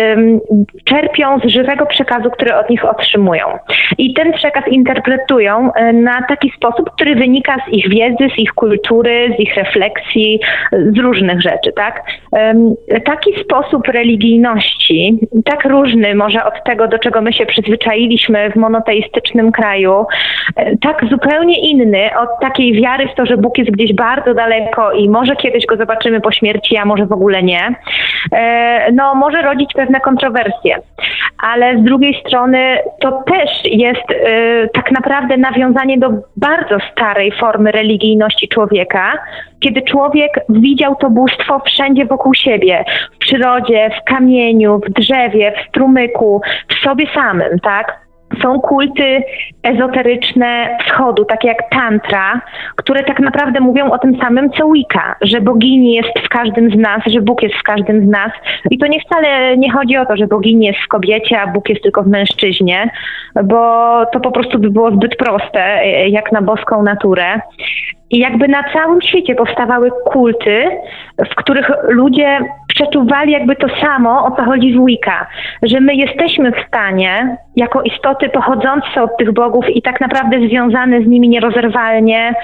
czerpią z żywego przekazu, który od nich otrzymują. I ten przekaz interpretują na taki sposób, który wynika z ich wiedzy, z ich kultury, z ich refleksji, z różnych rzeczy, tak? Yy, taki sposób religijności, tak różny może od tego, do czego my się przyzwyczailiśmy w monoteistycznym kraju, yy, tak zupełnie inny od takiej wiary w to, że Bóg jest gdzieś bardzo daleko i może kiedyś go zobaczymy po śmierci, a może w ogóle nie, no może rodzić pewne kontrowersje. ale z drugiej strony to też jest y, tak naprawdę nawiązanie do bardzo starej formy religijności człowieka, kiedy człowiek widział to bóstwo wszędzie wokół siebie, w przyrodzie, w kamieniu, w drzewie, w strumyku, w sobie samym, tak? Są kulty ezoteryczne wschodu, takie jak tantra, które tak naprawdę mówią o tym samym co Wicca, że bogini jest w każdym z nas, że Bóg jest w każdym z nas. I to nie wcale nie chodzi o to, że bogini jest w kobiecie, a Bóg jest tylko w mężczyźnie, bo to po prostu by było zbyt proste, jak na boską naturę. I jakby na całym świecie powstawały kulty, w których ludzie przeczuwali jakby to samo, o co chodzi w Wicca, że my jesteśmy w stanie, jako istoty pochodzące od tych bogów i tak naprawdę związane z nimi nierozerwalnie,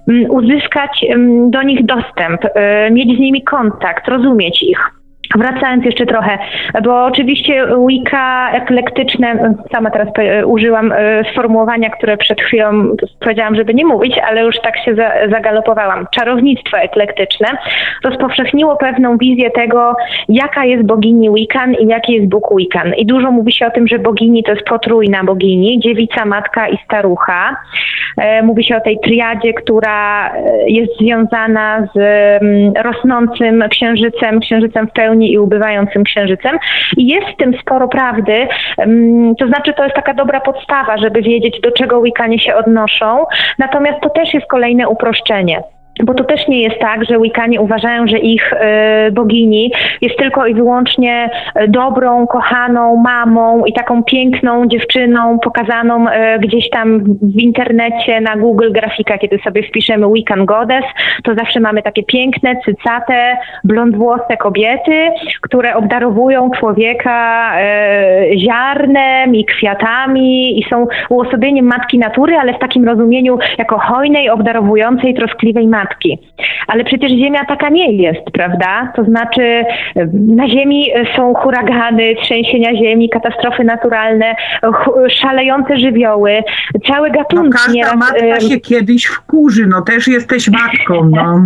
uzyskać do nich dostęp, mieć z nimi kontakt, rozumieć ich. Wracając jeszcze trochę, bo oczywiście Wicca eklektyczne, sama teraz użyłam sformułowania, które przed chwilą powiedziałam, żeby nie mówić, ale już tak się zagalopowałam. Czarownictwo eklektyczne rozpowszechniło pewną wizję tego, jaka jest bogini Wiccan i jaki jest Bóg Wiccan. I dużo mówi się o tym, że bogini to jest potrójna bogini, dziewica, matka i starucha. Mówi się o tej triadzie, która jest związana z rosnącym księżycem, księżycem w pełni i ubywającym księżycem. I jest w tym sporo prawdy, to znaczy to jest taka dobra podstawa, żeby wiedzieć, do czego Wiccanie się odnoszą, natomiast to też jest kolejne uproszczenie. Bo to też nie jest tak, że Wiccanie uważają, że ich y, bogini jest tylko i wyłącznie dobrą, kochaną mamą i taką piękną dziewczyną pokazaną y, gdzieś tam w internecie, na Google grafika, kiedy sobie wpiszemy Wiccan Goddess, to zawsze mamy takie piękne, cycate, blondwłose kobiety, które obdarowują człowieka y, ziarnem i kwiatami i są uosobieniem matki natury, ale w takim rozumieniu jako hojnej, obdarowującej, troskliwej matki. Ale przecież Ziemia taka nie jest, prawda? To znaczy na Ziemi są huragany, trzęsienia ziemi, katastrofy naturalne, szalejące żywioły, całe gatunki. No każda nieraz, matka się kiedyś wkurzy, no też jesteś matką, no.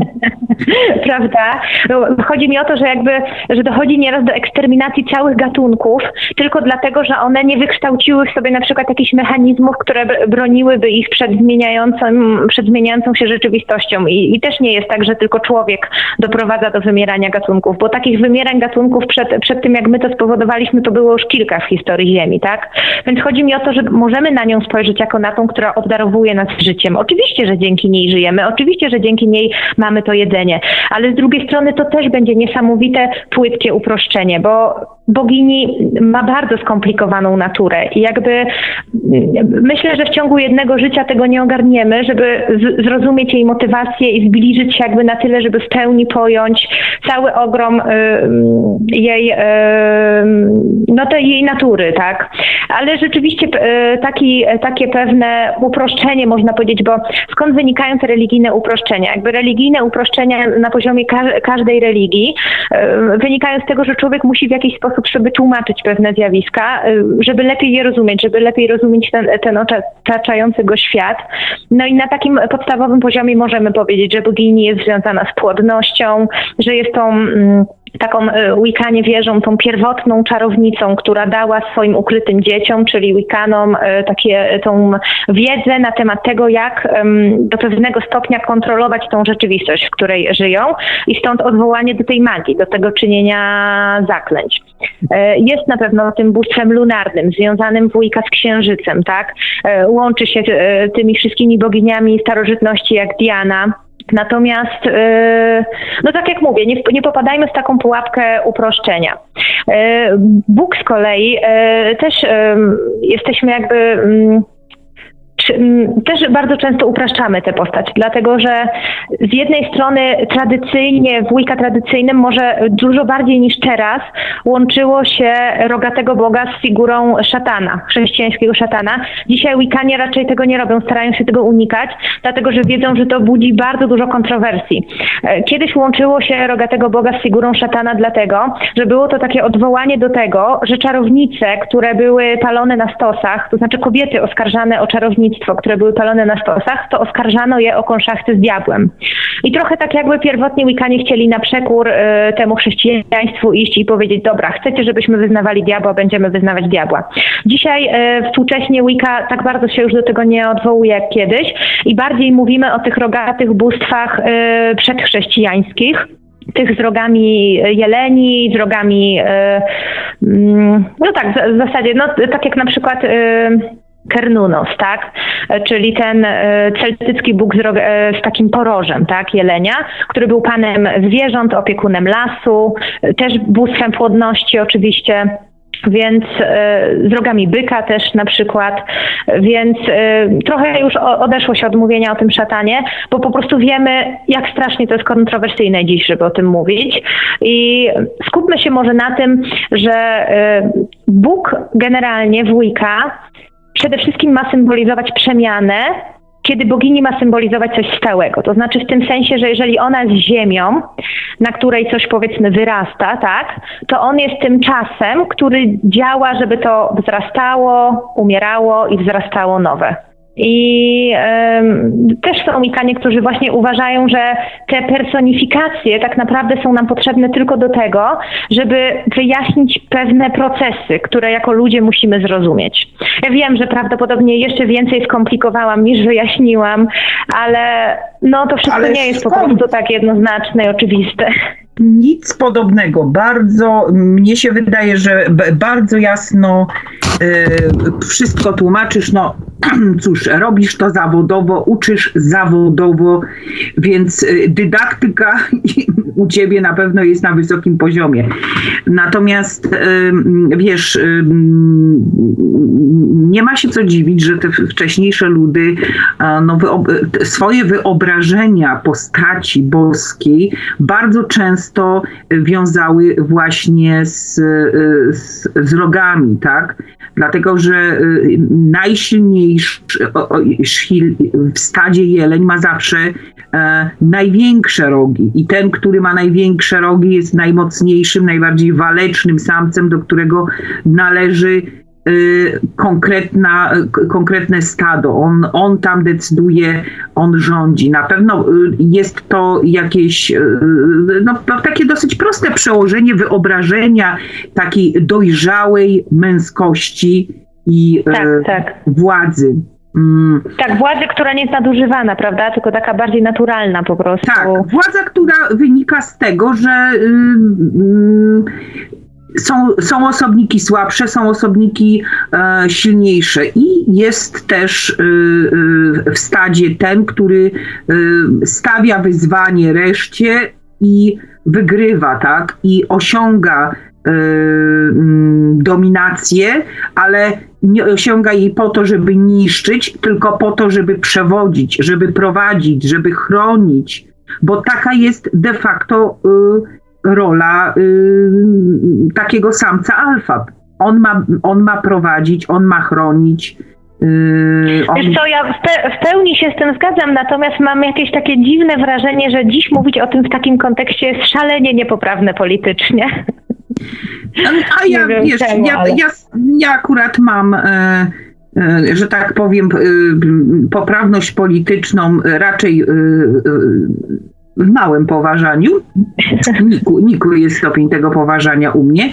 Prawda? No, chodzi mi o to, że jakby, że dochodzi nieraz do eksterminacji całych gatunków, tylko dlatego, że one nie wykształciły w sobie na przykład jakichś mechanizmów, które broniłyby ich przed zmieniającą, przed zmieniającą się rzeczywistością. I, I też nie jest tak, że tylko człowiek doprowadza do wymierania gatunków, bo takich wymierań gatunków przed, przed tym, jak my to spowodowaliśmy, to było już kilka w historii Ziemi, tak? Więc chodzi mi o to, że możemy na nią spojrzeć jako na tą, która obdarowuje nas życiem. Oczywiście, że dzięki niej żyjemy, oczywiście, że dzięki niej mamy to jedzenie, ale z drugiej strony to też będzie niesamowite, płytkie uproszczenie, bo bogini ma bardzo skomplikowaną naturę i jakby myślę, że w ciągu jednego życia tego nie ogarniemy, żeby z- zrozumieć jej motywację i zbliżyć się jakby na tyle, żeby w pełni pojąć cały ogrom y, jej, y, no tej jej natury, tak? Ale rzeczywiście y, taki, takie pewne uproszczenie można powiedzieć, bo skąd wynikają te religijne uproszczenia? Jakby religijne uproszczenia na poziomie ka- każdej religii y, wynikają z tego, że człowiek musi w jakiś sposób sobie tłumaczyć pewne zjawiska, żeby lepiej je rozumieć, żeby lepiej rozumieć ten, ten otaczający go świat. No i na takim podstawowym poziomie możemy powiedzieć, że bogini jest związana z płodnością, że jest tą mm, taką Wiccanie wierzą, tą pierwotną czarownicą, która dała swoim ukrytym dzieciom, czyli Wiccanom, takie, tą wiedzę na temat tego, jak um, do pewnego stopnia kontrolować tą rzeczywistość, w której żyją i stąd odwołanie do tej magii, do tego czynienia zaklęć. Jest na pewno tym bóstwem lunarnym, związanym w Wicca z księżycem, tak? Łączy się tymi wszystkimi boginiami starożytności jak Diana. Natomiast, no tak jak mówię, nie, nie popadajmy w taką pułapkę uproszczenia. Bóg z kolei też jesteśmy jakby... Też bardzo często upraszczamy tę postać, dlatego że z jednej strony tradycyjnie, w Wicca tradycyjnym może dużo bardziej niż teraz łączyło się rogatego boga z figurą szatana, chrześcijańskiego szatana. Dzisiaj Wiccanie raczej tego nie robią, starają się tego unikać, dlatego że wiedzą, że to budzi bardzo dużo kontrowersji. Kiedyś łączyło się rogatego boga z figurą szatana dlatego, że było to takie odwołanie do tego, że czarownice, które były palone na stosach, to znaczy kobiety oskarżane o czarownictwo, wydawnictwo, które były palone na stosach, to oskarżano je o konszachty z diabłem. I trochę tak jakby pierwotnie Wiccanie chcieli na przekór y, temu chrześcijaństwu iść i powiedzieć, dobra, chcecie, żebyśmy wyznawali diabła, będziemy wyznawać diabła. Dzisiaj y, współcześnie Wicca tak bardzo się już do tego nie odwołuje jak kiedyś i bardziej mówimy o tych rogatych bóstwach y, przedchrześcijańskich, tych z rogami jeleni, z rogami, y, y, no tak, w zasadzie, no tak jak na przykład y, Kernunos, tak? Czyli ten celtycki bóg z, rog, z takim porożem, tak? Jelenia, który był panem zwierząt, opiekunem lasu, też bóstwem płodności oczywiście. Więc y, z rogami byka też na przykład, więc y, trochę już o, odeszło się od mówienia o tym szatanie, bo po prostu wiemy, jak strasznie to jest kontrowersyjne dziś, żeby o tym mówić. I skupmy się może na tym, że y, Bóg generalnie w Wicca przede wszystkim ma symbolizować przemianę, kiedy bogini ma symbolizować coś stałego. To znaczy w tym sensie, że jeżeli ona jest ziemią, na której coś powiedzmy wyrasta, tak, to on jest tym czasem, który działa, żeby to wzrastało, umierało i wzrastało nowe. I y, też są Wiccanie, którzy właśnie uważają, że te personifikacje tak naprawdę są nam potrzebne tylko do tego, żeby wyjaśnić pewne procesy, które jako ludzie musimy zrozumieć. Ja wiem, że prawdopodobnie jeszcze więcej skomplikowałam niż wyjaśniłam, ale no to wszystko ale nie jest skąd? Po prostu tak jednoznaczne i oczywiste. Nic podobnego. Bardzo, mnie się wydaje, że bardzo jasno y, wszystko tłumaczysz. No cóż, robisz to zawodowo, uczysz zawodowo, więc dydaktyka u ciebie na pewno jest na wysokim poziomie. Natomiast y, wiesz, y, nie ma się co dziwić, że te wcześniejsze ludy y, no, wyob- swoje wyobrażenia postaci boskiej bardzo często to wiązały właśnie z, z, z rogami, tak? Dlatego, że najsilniejszy w stadzie jeleń ma zawsze e, największe rogi i ten, który ma największe rogi, jest najmocniejszym, najbardziej walecznym samcem, do którego należy konkretna, konkretne stado. On, on tam decyduje, on rządzi. Na pewno jest to jakieś no, takie dosyć proste przełożenie wyobrażenia takiej dojrzałej męskości i tak, e, tak. władzy. Mm. Tak, władzy, która nie jest nadużywana, prawda? Tylko taka bardziej naturalna po prostu. Tak, władza, która wynika z tego, że yy, Są, są osobniki słabsze, są osobniki e, silniejsze i jest też y, y, w stadzie ten, który y, stawia wyzwanie reszcie i wygrywa, tak? I osiąga y, y, dominację, ale nie osiąga jej po to, żeby niszczyć, tylko po to, żeby przewodzić, żeby prowadzić, żeby chronić, bo taka jest de facto y, rola y, takiego samca alfa. On ma, on ma prowadzić, on ma chronić. Yy, on... Wiesz co, ja w, pe- w pełni się z tym zgadzam, natomiast mam jakieś takie dziwne wrażenie, że dziś mówić o tym w takim kontekście jest szalenie niepoprawne politycznie. A ja, wiem, wiesz, czemu, ja, ale... ja, ja akurat mam... E, że tak powiem, poprawność polityczną raczej w małym poważaniu. Nikły jest stopień tego poważania u mnie.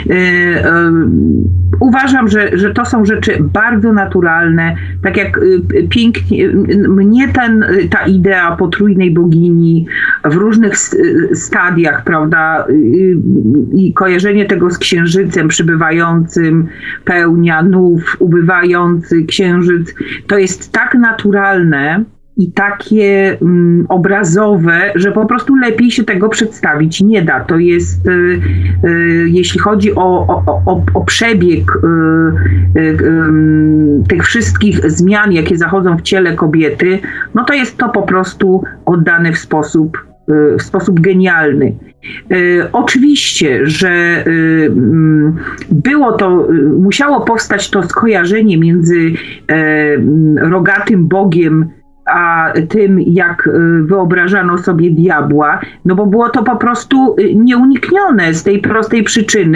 Uważam, że, że to są rzeczy bardzo naturalne. Tak jak pięknie, mnie ten, ta idea potrójnej bogini w różnych stadiach, prawda, i kojarzenie tego z księżycem przybywającym, pełnia, nów, ubywający księżyc, to jest tak naturalne i takie um, obrazowe, że po prostu lepiej się tego przedstawić nie da. To jest, y, y, jeśli chodzi o, o, o, o przebieg y, y, y, tych wszystkich zmian, jakie zachodzą w ciele kobiety, no to jest to po prostu oddane w sposób, y, w sposób genialny. Y, oczywiście, że y, było to, y, musiało powstać to skojarzenie między y, rogatym Bogiem a tym, jak wyobrażano sobie diabła, no bo było to po prostu nieuniknione z tej prostej przyczyny,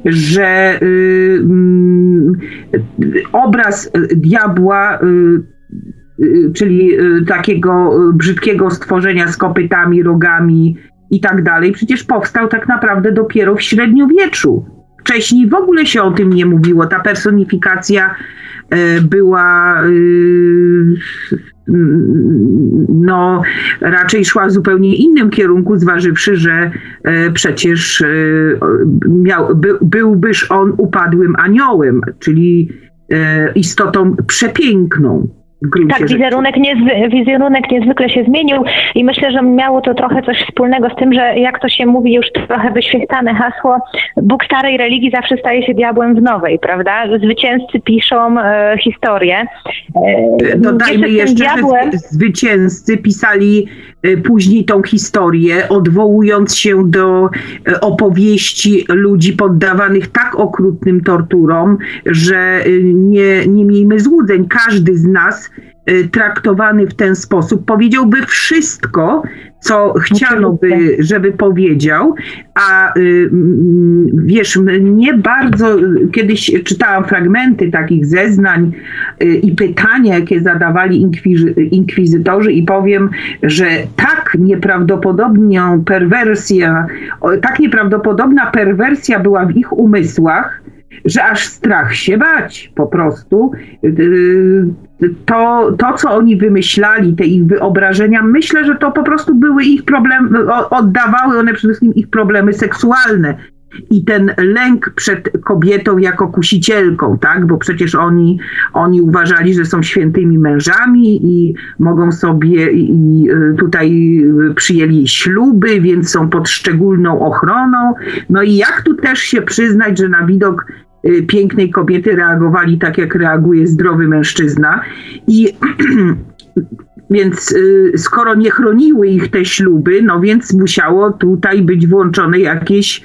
że y, y, obraz diabła y, czyli takiego brzydkiego stworzenia z kopytami, rogami i tak dalej, przecież powstał tak naprawdę dopiero w średniowieczu. Wcześniej w ogóle się o tym nie mówiło. Ta personifikacja była no raczej szła w zupełnie innym kierunku, zważywszy, że przecież miał, by, byłbyż on upadłym aniołem, czyli istotą przepiękną. Tak, wizerunek, niezwy, wizerunek niezwykle się zmienił i myślę, że miało to trochę coś wspólnego z tym, że jak to się mówi, już trochę wyświechtane hasło, Bóg starej religii zawsze staje się diabłem w nowej, prawda? Zwycięzcy piszą e, historię. E, Dodajmy jeszcze, diabłem... że zwycięzcy pisali e, później tą historię, odwołując się do e, opowieści ludzi poddawanych tak okrutnym torturom, że e, nie, nie miejmy złudzeń. Każdy z nas traktowany w ten sposób powiedziałby wszystko, co chciano by, żeby powiedział, a wiesz, mnie bardzo, kiedyś czytałam fragmenty takich zeznań i pytania, jakie zadawali inkwizy, inkwizytorzy i powiem, że tak nieprawdopodobną perwersja, tak nieprawdopodobna perwersja była w ich umysłach, że aż strach się bać po prostu. To, to, co oni wymyślali, te ich wyobrażenia, myślę, że to po prostu były ich problemy, oddawały one przede wszystkim ich problemy seksualne. I ten lęk przed kobietą jako kusicielką, tak? Bo przecież oni, oni uważali, że są świętymi mężami i mogą sobie, i tutaj przyjęli śluby, więc są pod szczególną ochroną. No i jak tu też się przyznać, że na widok pięknej kobiety reagowali tak, jak reaguje zdrowy mężczyzna. I więc skoro nie chroniły ich te śluby, no więc musiało tutaj być włączone jakieś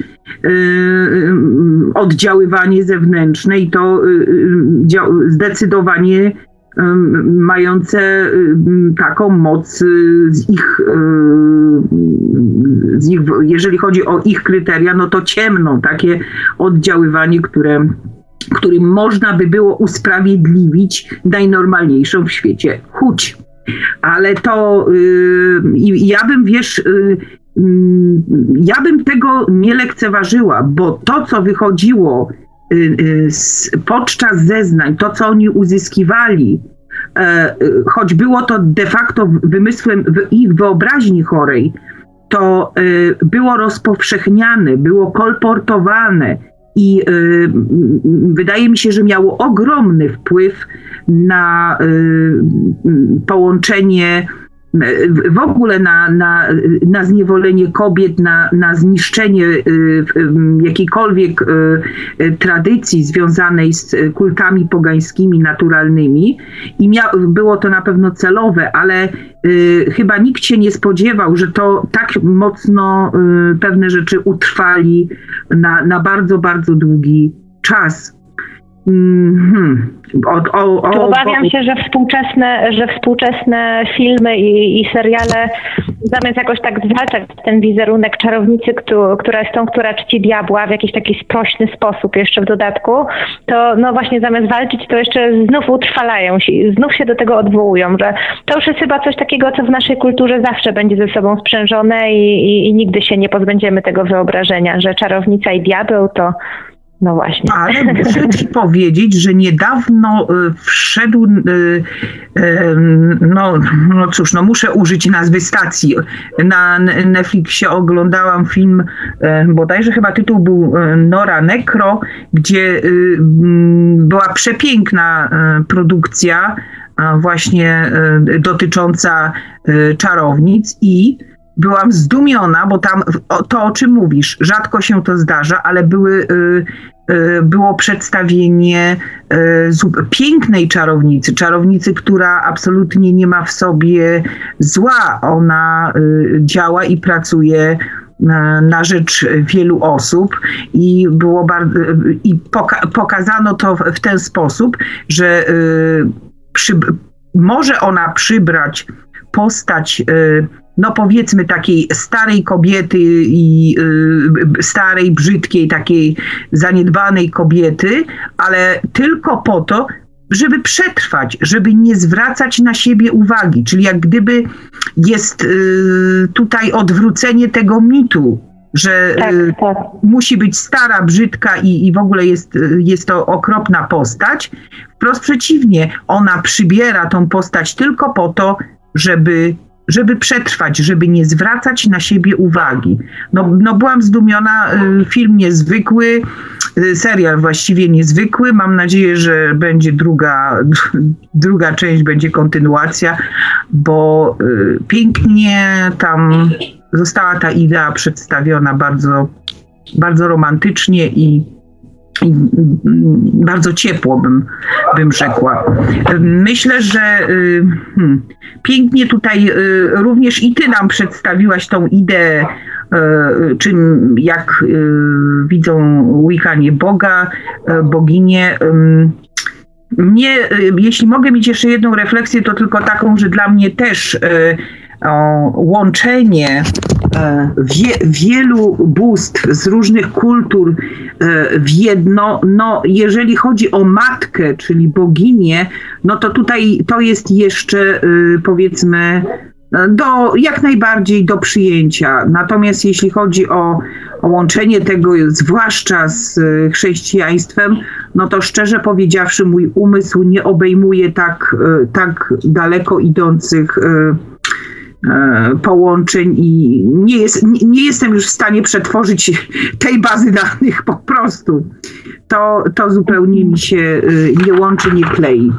oddziaływanie zewnętrzne i to zdecydowanie mające taką moc z ich, z ich, jeżeli chodzi o ich kryteria, no to ciemną, takie oddziaływanie, które, którym można by było usprawiedliwić najnormalniejszą w świecie chuć. Ale to yy, ja bym, wiesz, yy, yy, ja bym tego nie lekceważyła, bo to, co wychodziło podczas zeznań, to co oni uzyskiwali, choć było to de facto wymysłem w ich wyobraźni chorej, to było rozpowszechniane, było kolportowane i wydaje mi się, że miało ogromny wpływ na połączenie, w ogóle na, na, na zniewolenie kobiet, na, na zniszczenie jakiejkolwiek tradycji związanej z kultami pogańskimi, naturalnymi. I mia, było to na pewno celowe, ale chyba nikt się nie spodziewał, że to tak mocno pewne rzeczy utrwali na, na bardzo, bardzo długi czas. Hmm. O, o, o, Obawiam się, że współczesne, że współczesne filmy i, i seriale zamiast jakoś tak zwalczać ten wizerunek czarownicy, która jest tą, która czci diabła w jakiś taki sprośny sposób jeszcze w dodatku, to no właśnie zamiast walczyć, to jeszcze znów utrwalają się, znów się do tego odwołują, że to już jest chyba coś takiego, co w naszej kulturze zawsze będzie ze sobą sprzężone i, i, i nigdy się nie pozbędziemy tego wyobrażenia, że czarownica i diabeł to no właśnie. Ale muszę ci powiedzieć, że niedawno wszedł, no, no cóż, no muszę użyć nazwy stacji. Na Netflixie oglądałam film, bodajże chyba tytuł był Nora Necro, gdzie była przepiękna produkcja właśnie dotycząca czarownic i byłam zdumiona, bo tam to, o czym mówisz, rzadko się to zdarza, ale były, było przedstawienie pięknej czarownicy, czarownicy, która absolutnie nie ma w sobie zła. Ona działa i pracuje na rzecz wielu osób i było bardzo, i poka- pokazano to w ten sposób, że przy, może ona przybrać postać, no powiedzmy takiej starej kobiety i y, starej, brzydkiej, takiej zaniedbanej kobiety, ale tylko po to, żeby przetrwać, żeby nie zwracać na siebie uwagi, czyli jak gdyby jest y, tutaj odwrócenie tego mitu, że tak, y, tak. musi być stara, brzydka i, i w ogóle jest, jest to okropna postać. Wprost przeciwnie, ona przybiera tą postać tylko po to, żeby żeby przetrwać, żeby nie zwracać na siebie uwagi. No, no byłam zdumiona, film niezwykły, serial właściwie niezwykły. Mam nadzieję, że będzie druga, druga część, będzie kontynuacja, bo pięknie tam została ta idea przedstawiona bardzo, bardzo romantycznie i I bardzo ciepło bym, bym rzekła. Myślę, że hmm, pięknie tutaj również i ty nam przedstawiłaś tą ideę, czym jak widzą Wiccanie Boga, boginię. Mnie, jeśli mogę mieć jeszcze jedną refleksję, to tylko taką, że dla mnie też o, łączenie wie, wielu bóstw z różnych kultur w jedno, no jeżeli chodzi o matkę, czyli boginię, no to tutaj to jest jeszcze powiedzmy do, jak najbardziej do przyjęcia. Natomiast jeśli chodzi o, o łączenie tego, zwłaszcza z chrześcijaństwem, no to szczerze powiedziawszy mój umysł nie obejmuje tak, tak daleko idących połączeń i nie, jest, nie jestem już w stanie przetworzyć tej bazy danych po prostu. To, to zupełnie mi się nie łączy, nie klei.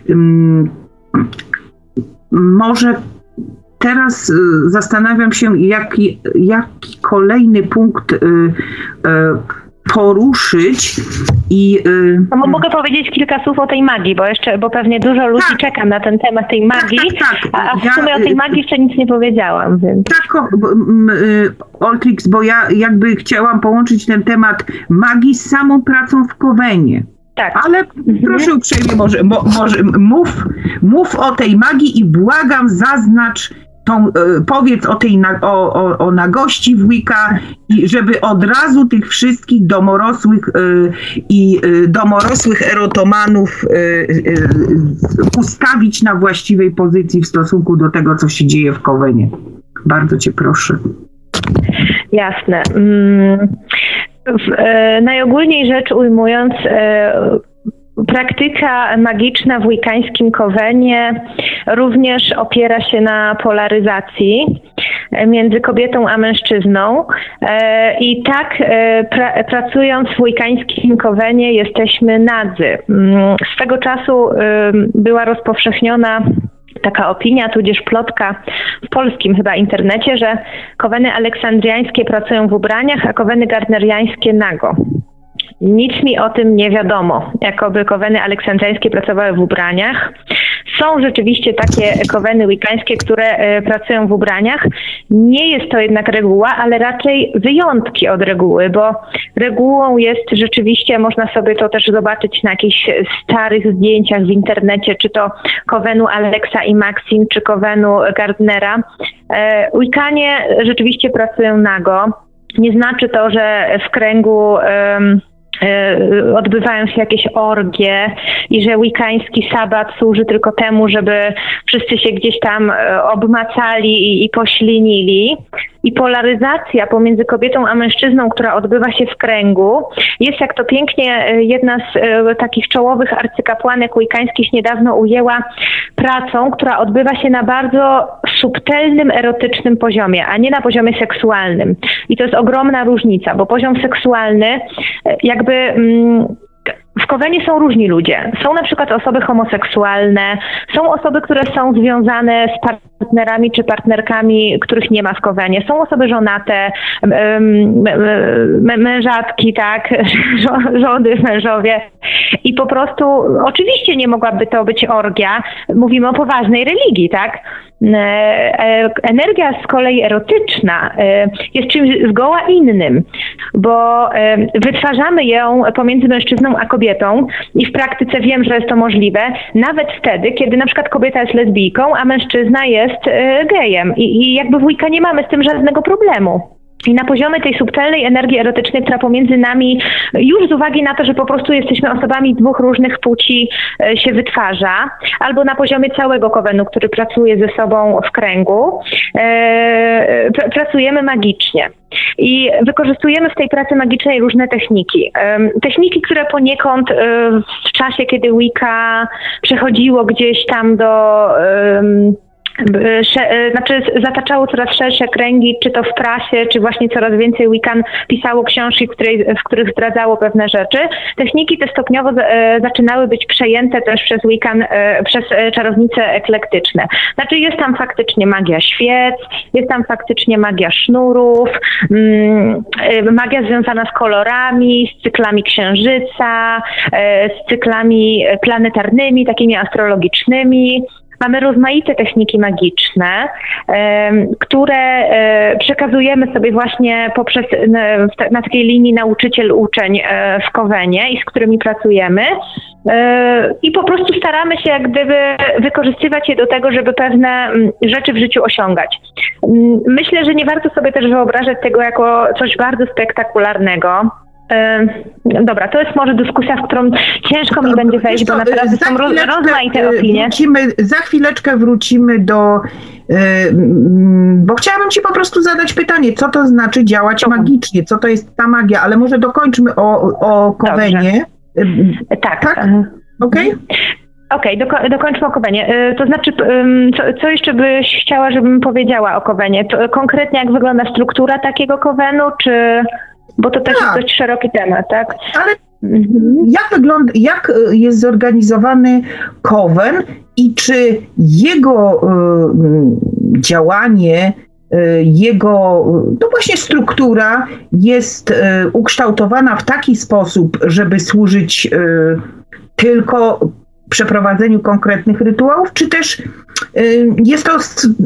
Może teraz zastanawiam się, jaki, jaki kolejny punkt poruszyć i... No, mogę powiedzieć kilka słów o tej magii, bo jeszcze, bo pewnie dużo ludzi tak. czeka na ten temat tej magii, tak, tak, tak. a w sumie ja, o tej magii jeszcze nic nie powiedziałam. Więc. Tak, Oltrix, bo ja jakby chciałam połączyć ten temat magii z samą pracą w Kowenie. Tak. Ale mhm. proszę uprzejmie, może, mo, może mów, mów o tej magii i błagam, zaznacz tą, y, powiedz o tej na, o, o, o nagości w Wicca i żeby od razu tych wszystkich domorosłych y, i y, domorosłych erotomanów y, y, ustawić na właściwej pozycji w stosunku do tego, co się dzieje w Kowenie. Bardzo cię proszę. Jasne. Mm, w, e, najogólniej rzecz ujmując, e, praktyka magiczna w wiccańskim Kowenie również opiera się na polaryzacji między kobietą a mężczyzną. I tak pra, pracując w wiccańskim Kowenie jesteśmy nadzy. Swego czasu była rozpowszechniona taka opinia, tudzież plotka w polskim chyba internecie, że Koweny aleksandriańskie pracują w ubraniach, a Koweny gardneriańskie nago. Nic mi o tym nie wiadomo, jakoby Koweny aleksandriańskie pracowały w ubraniach. Są rzeczywiście takie Koweny wiccańskie, które e, pracują w ubraniach. Nie jest to jednak reguła, ale raczej wyjątki od reguły, bo regułą jest rzeczywiście, można sobie to też zobaczyć na jakichś starych zdjęciach w internecie, czy to Kowenu Alexa i Maxim, czy Kowenu Gardnera. E, Wiccanie rzeczywiście pracują nago. Nie znaczy to, że w kręgu um, odbywają się jakieś orgie i że wiccański sabat służy tylko temu, żeby wszyscy się gdzieś tam obmacali i, i poślinili. I polaryzacja pomiędzy kobietą a mężczyzną, która odbywa się w kręgu, jest, jak to pięknie jedna z e, takich czołowych arcykapłanek wiccańskich niedawno ujęła, pracą, która odbywa się na bardzo subtelnym, erotycznym poziomie, a nie na poziomie seksualnym. I to jest ogromna różnica, bo poziom seksualny e, jakby... Mm, w Kowenie są różni ludzie. Są na przykład osoby homoseksualne, są osoby, które są związane z partnerami czy partnerkami, których nie ma w Kowenie. Są osoby żonate, mężatki, tak, żony, mężowie. I po prostu oczywiście nie mogłaby to być orgia. Mówimy o poważnej religii, tak? Energia z kolei erotyczna jest czymś zgoła innym, bo wytwarzamy ją pomiędzy mężczyzną a kobietą i w praktyce wiem, że jest to możliwe, nawet wtedy, kiedy na przykład kobieta jest lesbijką, a mężczyzna jest gejem i, i jakby w Wicca nie mamy z tym żadnego problemu. I na poziomie tej subtelnej energii erotycznej, która pomiędzy nami, już z uwagi na to, że po prostu jesteśmy osobami dwóch różnych płci, się wytwarza, albo na poziomie całego kowenu, który pracuje ze sobą w kręgu, e, pr- pracujemy magicznie. I wykorzystujemy w tej pracy magicznej różne techniki. E, techniki, które poniekąd e, w czasie, kiedy Wicca przechodziło gdzieś tam do... E, Znaczy zataczało coraz szersze kręgi, czy to w prasie, czy właśnie coraz więcej Wiccan pisało książki, w, której, w których zdradzało pewne rzeczy. Techniki te stopniowo e, zaczynały być przejęte też przez Wiccan, e, przez czarownice eklektyczne. Znaczy jest tam faktycznie magia świec, jest tam faktycznie magia sznurów, mm, e, magia związana z kolorami, z cyklami księżyca, e, z cyklami planetarnymi, takimi astrologicznymi. Mamy rozmaite techniki magiczne, które przekazujemy sobie właśnie poprzez na takiej linii nauczyciel-uczeń w Covenie i z którymi pracujemy. I po prostu staramy się jak gdyby wykorzystywać je do tego, żeby pewne rzeczy w życiu osiągać. Myślę, że nie warto sobie też wyobrażać tego jako coś bardzo spektakularnego. Dobra, to jest może dyskusja, w którą ciężko mi będzie wejść, bo naprawdę są rozmaite opinie. Wrócimy, za chwileczkę wrócimy do... Bo chciałabym ci po prostu zadać pytanie, co to znaczy działać magicznie, co to jest ta magia, ale może dokończmy o, o Covenie. Tak. Tak? Okej? Okay? Okej, okay, dokończmy o Covenie. To znaczy, co, co jeszcze byś chciała, żebym powiedziała o Covenie? To konkretnie jak wygląda struktura takiego Covenu, czy... Bo to też tak. jest dość szeroki temat, tak? Ale jak wygląda, jak jest zorganizowany Coven i czy jego y, działanie, y, jego, no właśnie struktura jest y, ukształtowana w taki sposób, żeby służyć y, tylko przeprowadzeniu konkretnych rytuałów, czy też y, jest to,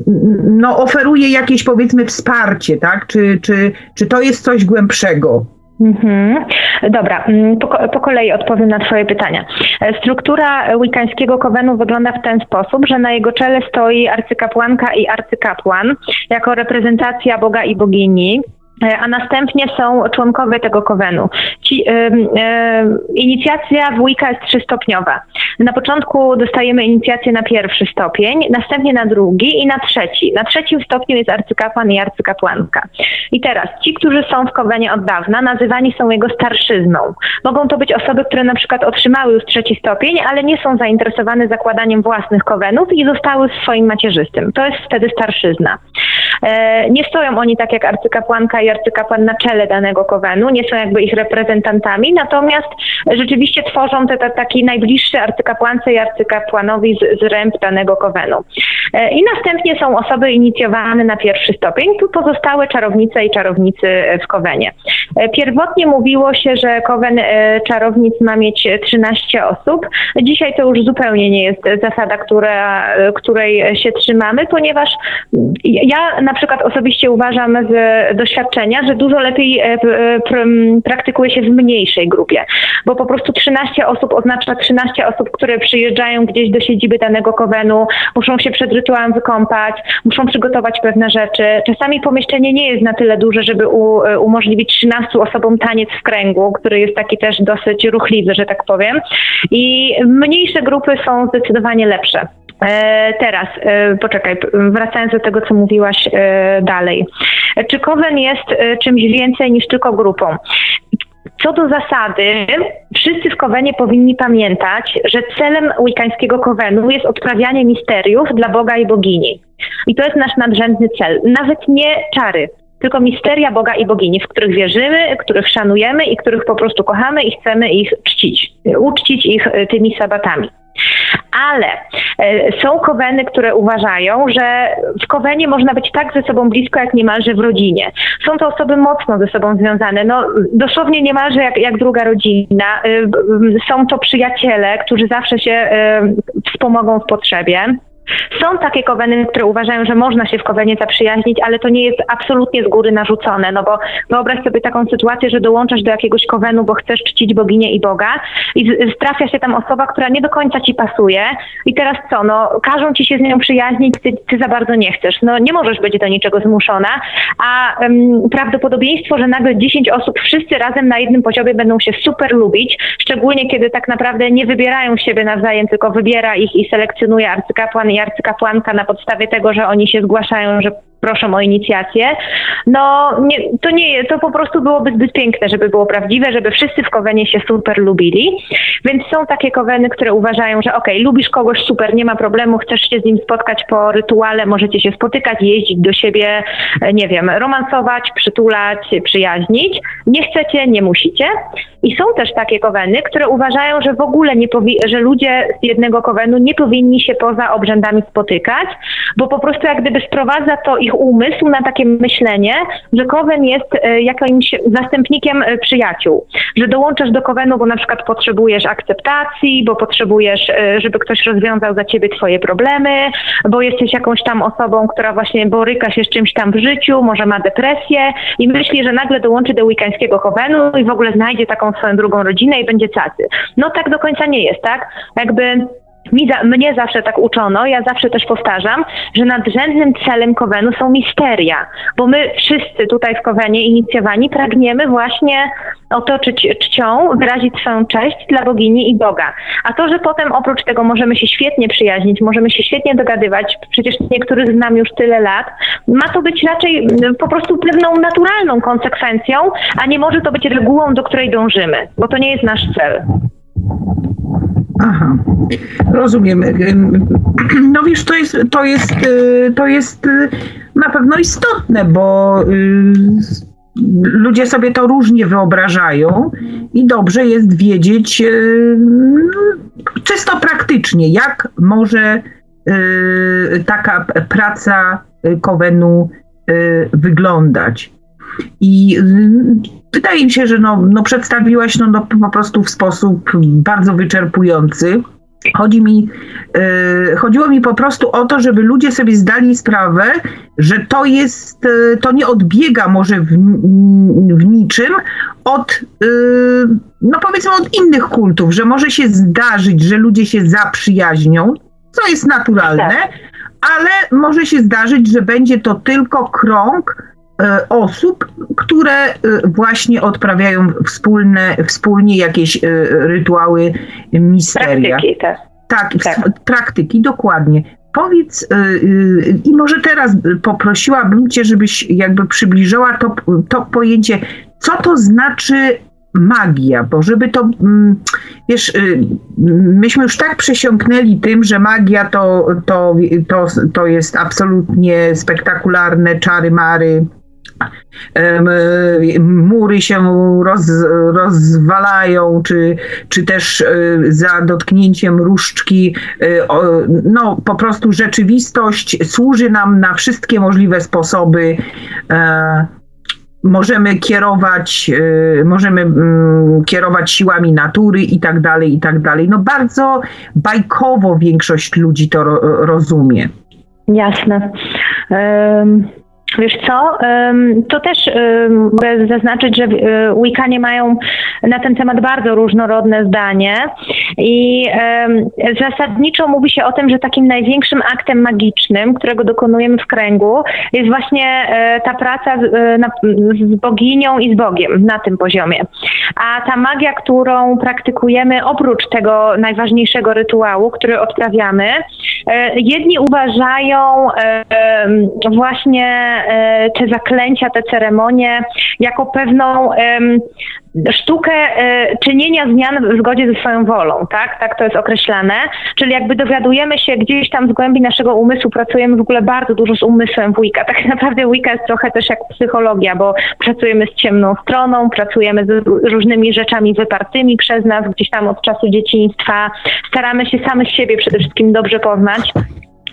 no oferuje jakieś powiedzmy wsparcie, tak? Czy, czy, czy to jest coś głębszego? Mhm. Dobra, po, po kolei odpowiem na twoje pytania. Struktura wiccańskiego Covenu wygląda w ten sposób, że na jego czele stoi arcykapłanka i arcykapłan jako reprezentacja Boga i bogini, a następnie są członkowie tego Covenu. Ci, y, y, inicjacja w Wicca jest trzystopniowa. Na początku dostajemy inicjację na pierwszy stopień, następnie na drugi i na trzeci. Na trzecim stopniu jest arcykapłan i arcykapłanka. I teraz ci, którzy są w Covenie od dawna, nazywani są jego starszyzną. Mogą to być osoby, które na przykład otrzymały już trzeci stopień, ale nie są zainteresowane zakładaniem własnych Covenów i zostały w swoim macierzystym. To jest wtedy starszyzna. E, nie stoją oni tak jak arcykapłanka i arcykapłan na czele danego Covenu, nie są jakby ich reprezentantami, natomiast rzeczywiście tworzą te, te, taki najbliższy arcykapłance i arcykapłanowi z, z ręb danego Covenu. E, I następnie są osoby inicjowane na pierwszy stopień, tu pozostałe czarownice i czarownicy w Covenie. E, pierwotnie mówiło się, że Coven e, czarownic ma mieć trzynaście osób. Dzisiaj to już zupełnie nie jest zasada, która, której się trzymamy, ponieważ ja na przykład osobiście uważam z doświadczenia, że dużo lepiej praktykuje się w mniejszej grupie, bo po prostu trzynaście osób oznacza trzynaście osób, które przyjeżdżają gdzieś do siedziby danego Covenu, muszą się przed rytuałem wykąpać, muszą przygotować pewne rzeczy. Czasami pomieszczenie nie jest na tyle duże, żeby u, umożliwić trzynastu osobom taniec w kręgu, który jest taki też dosyć ruchliwy, że tak powiem. I mniejsze grupy są zdecydowanie lepsze. E, teraz, e, poczekaj, wracając do tego, co mówiłaś e, dalej. Czy Coven jest e, czymś więcej niż tylko grupą? Co do zasady, wszyscy w Covenie powinni pamiętać, że celem wiccańskiego Covenu jest odprawianie misteriów dla Boga i bogini. I to jest nasz nadrzędny cel. Nawet nie czary, tylko misteria Boga i bogini, w których wierzymy, których szanujemy i których po prostu kochamy i chcemy ich czcić, uczcić ich tymi sabatami. Ale e, są Coveny, które uważają, że w Covenie można być tak ze sobą blisko, jak niemalże w rodzinie. Są to osoby mocno ze sobą związane, no dosłownie niemalże jak, jak druga rodzina. E, są to przyjaciele, którzy zawsze się e, wspomogą w potrzebie. Są takie koweny, które uważają, że można się w kowenie zaprzyjaźnić, ale to nie jest absolutnie z góry narzucone, no bo wyobraź sobie taką sytuację, że dołączasz do jakiegoś kowenu, bo chcesz czcić boginię i Boga i z- trafia się tam osoba, która nie do końca ci pasuje i teraz co, no każą ci się z nią przyjaźnić, ty, ty za bardzo nie chcesz, no nie możesz być do niczego zmuszona, a um, prawdopodobieństwo, że nagle dziesięć osób wszyscy razem na jednym poziomie będą się super lubić, szczególnie kiedy tak naprawdę nie wybierają siebie nawzajem, tylko wybiera ich i selekcjonuje arcykapłan i arcykapłanka na podstawie tego, że oni się zgłaszają, że proszą o inicjację, no nie, to nie, to po prostu byłoby zbyt piękne, żeby było prawdziwe, żeby wszyscy w kowenie się super lubili, więc są takie koweny, które uważają, że okej, okay, lubisz kogoś super, nie ma problemu, chcesz się z nim spotkać po rytuale, możecie się spotykać, jeździć do siebie, nie wiem, romansować, przytulać, przyjaźnić, nie chcecie, nie musicie. I są też takie koweny, które uważają, że w ogóle nie powi- że ludzie z jednego kowenu nie powinni się poza obrzędami spotykać, bo po prostu jak gdyby sprowadza to ich umysł na takie myślenie, że kowen jest e, jakimś zastępnikiem e, przyjaciół. Że dołączasz do kowenu, bo na przykład potrzebujesz akceptacji, bo potrzebujesz, e, żeby ktoś rozwiązał za ciebie twoje problemy, bo jesteś jakąś tam osobą, która właśnie boryka się z czymś tam w życiu, może ma depresję i myśli, że nagle dołączy do wiccańskiego kowenu i w ogóle znajdzie taką swoją drugą rodzinę i będzie cacy. No tak do końca nie jest, tak? Jakby mi za, mnie zawsze tak uczono, ja zawsze też powtarzam, że nadrzędnym celem kowenu są misteria, bo my wszyscy tutaj w kowenie inicjowani pragniemy właśnie otoczyć czcią, wyrazić swoją cześć dla bogini i Boga. A to, że potem oprócz tego możemy się świetnie przyjaźnić, możemy się świetnie dogadywać, przecież niektórych znam już tyle lat, ma to być raczej po prostu pewną naturalną konsekwencją, a nie może to być regułą, do której dążymy, bo to nie jest nasz cel. Aha, rozumiem. No wiesz, to jest, to jest, to jest na pewno istotne, bo ludzie sobie to różnie wyobrażają i dobrze jest wiedzieć czysto praktycznie, jak może taka praca kowenu wyglądać. I wydaje mi się, że no, no przedstawiłaś no, no po prostu w sposób bardzo wyczerpujący. Chodzi mi, yy, chodziło mi po prostu o to, żeby ludzie sobie zdali sprawę, że to jest, yy, to nie odbiega może w, w niczym od, yy, no powiedzmy od innych kultów, że może się zdarzyć, że ludzie się zaprzyjaźnią, co jest naturalne, ale może się zdarzyć, że będzie to tylko krąg osób, które właśnie odprawiają wspólne, wspólnie jakieś rytuały, misteria. Praktyki, tak. Tak, tak. praktyki, dokładnie. Powiedz, i może teraz poprosiłabym cię, żebyś jakby przybliżyła to, to pojęcie, co to znaczy magia, bo żeby to, wiesz, myśmy już tak przesiąknęli tym, że magia to, to, to, to jest absolutnie spektakularne, czary-mary, mury się roz, rozwalają, czy, czy też za dotknięciem różdżki, no po prostu rzeczywistość służy nam na wszystkie możliwe sposoby. Możemy kierować, możemy kierować siłami natury i tak dalej, i tak dalej. No bardzo bajkowo większość ludzi to ro, rozumie. Jasne. Um... Wiesz co, to też mogę zaznaczyć, że Wiccanie mają na ten temat bardzo różnorodne zdanie i zasadniczo mówi się o tym, że takim największym aktem magicznym, którego dokonujemy w kręgu, jest właśnie ta praca z boginią i z Bogiem na tym poziomie. A ta magia, którą praktykujemy oprócz tego najważniejszego rytuału, który odprawiamy, jedni uważają właśnie te zaklęcia, te ceremonie jako pewną um, sztukę e, czynienia zmian w zgodzie ze swoją wolą, tak? Tak to jest określane. Czyli jakby dowiadujemy się gdzieś tam z głębi naszego umysłu, pracujemy w ogóle bardzo dużo z umysłem w Wicca. Tak naprawdę Wicca jest trochę też jak psychologia, bo pracujemy z ciemną stroną, pracujemy z różnymi rzeczami wypartymi przez nas gdzieś tam od czasu dzieciństwa. Staramy się samych siebie przede wszystkim dobrze poznać.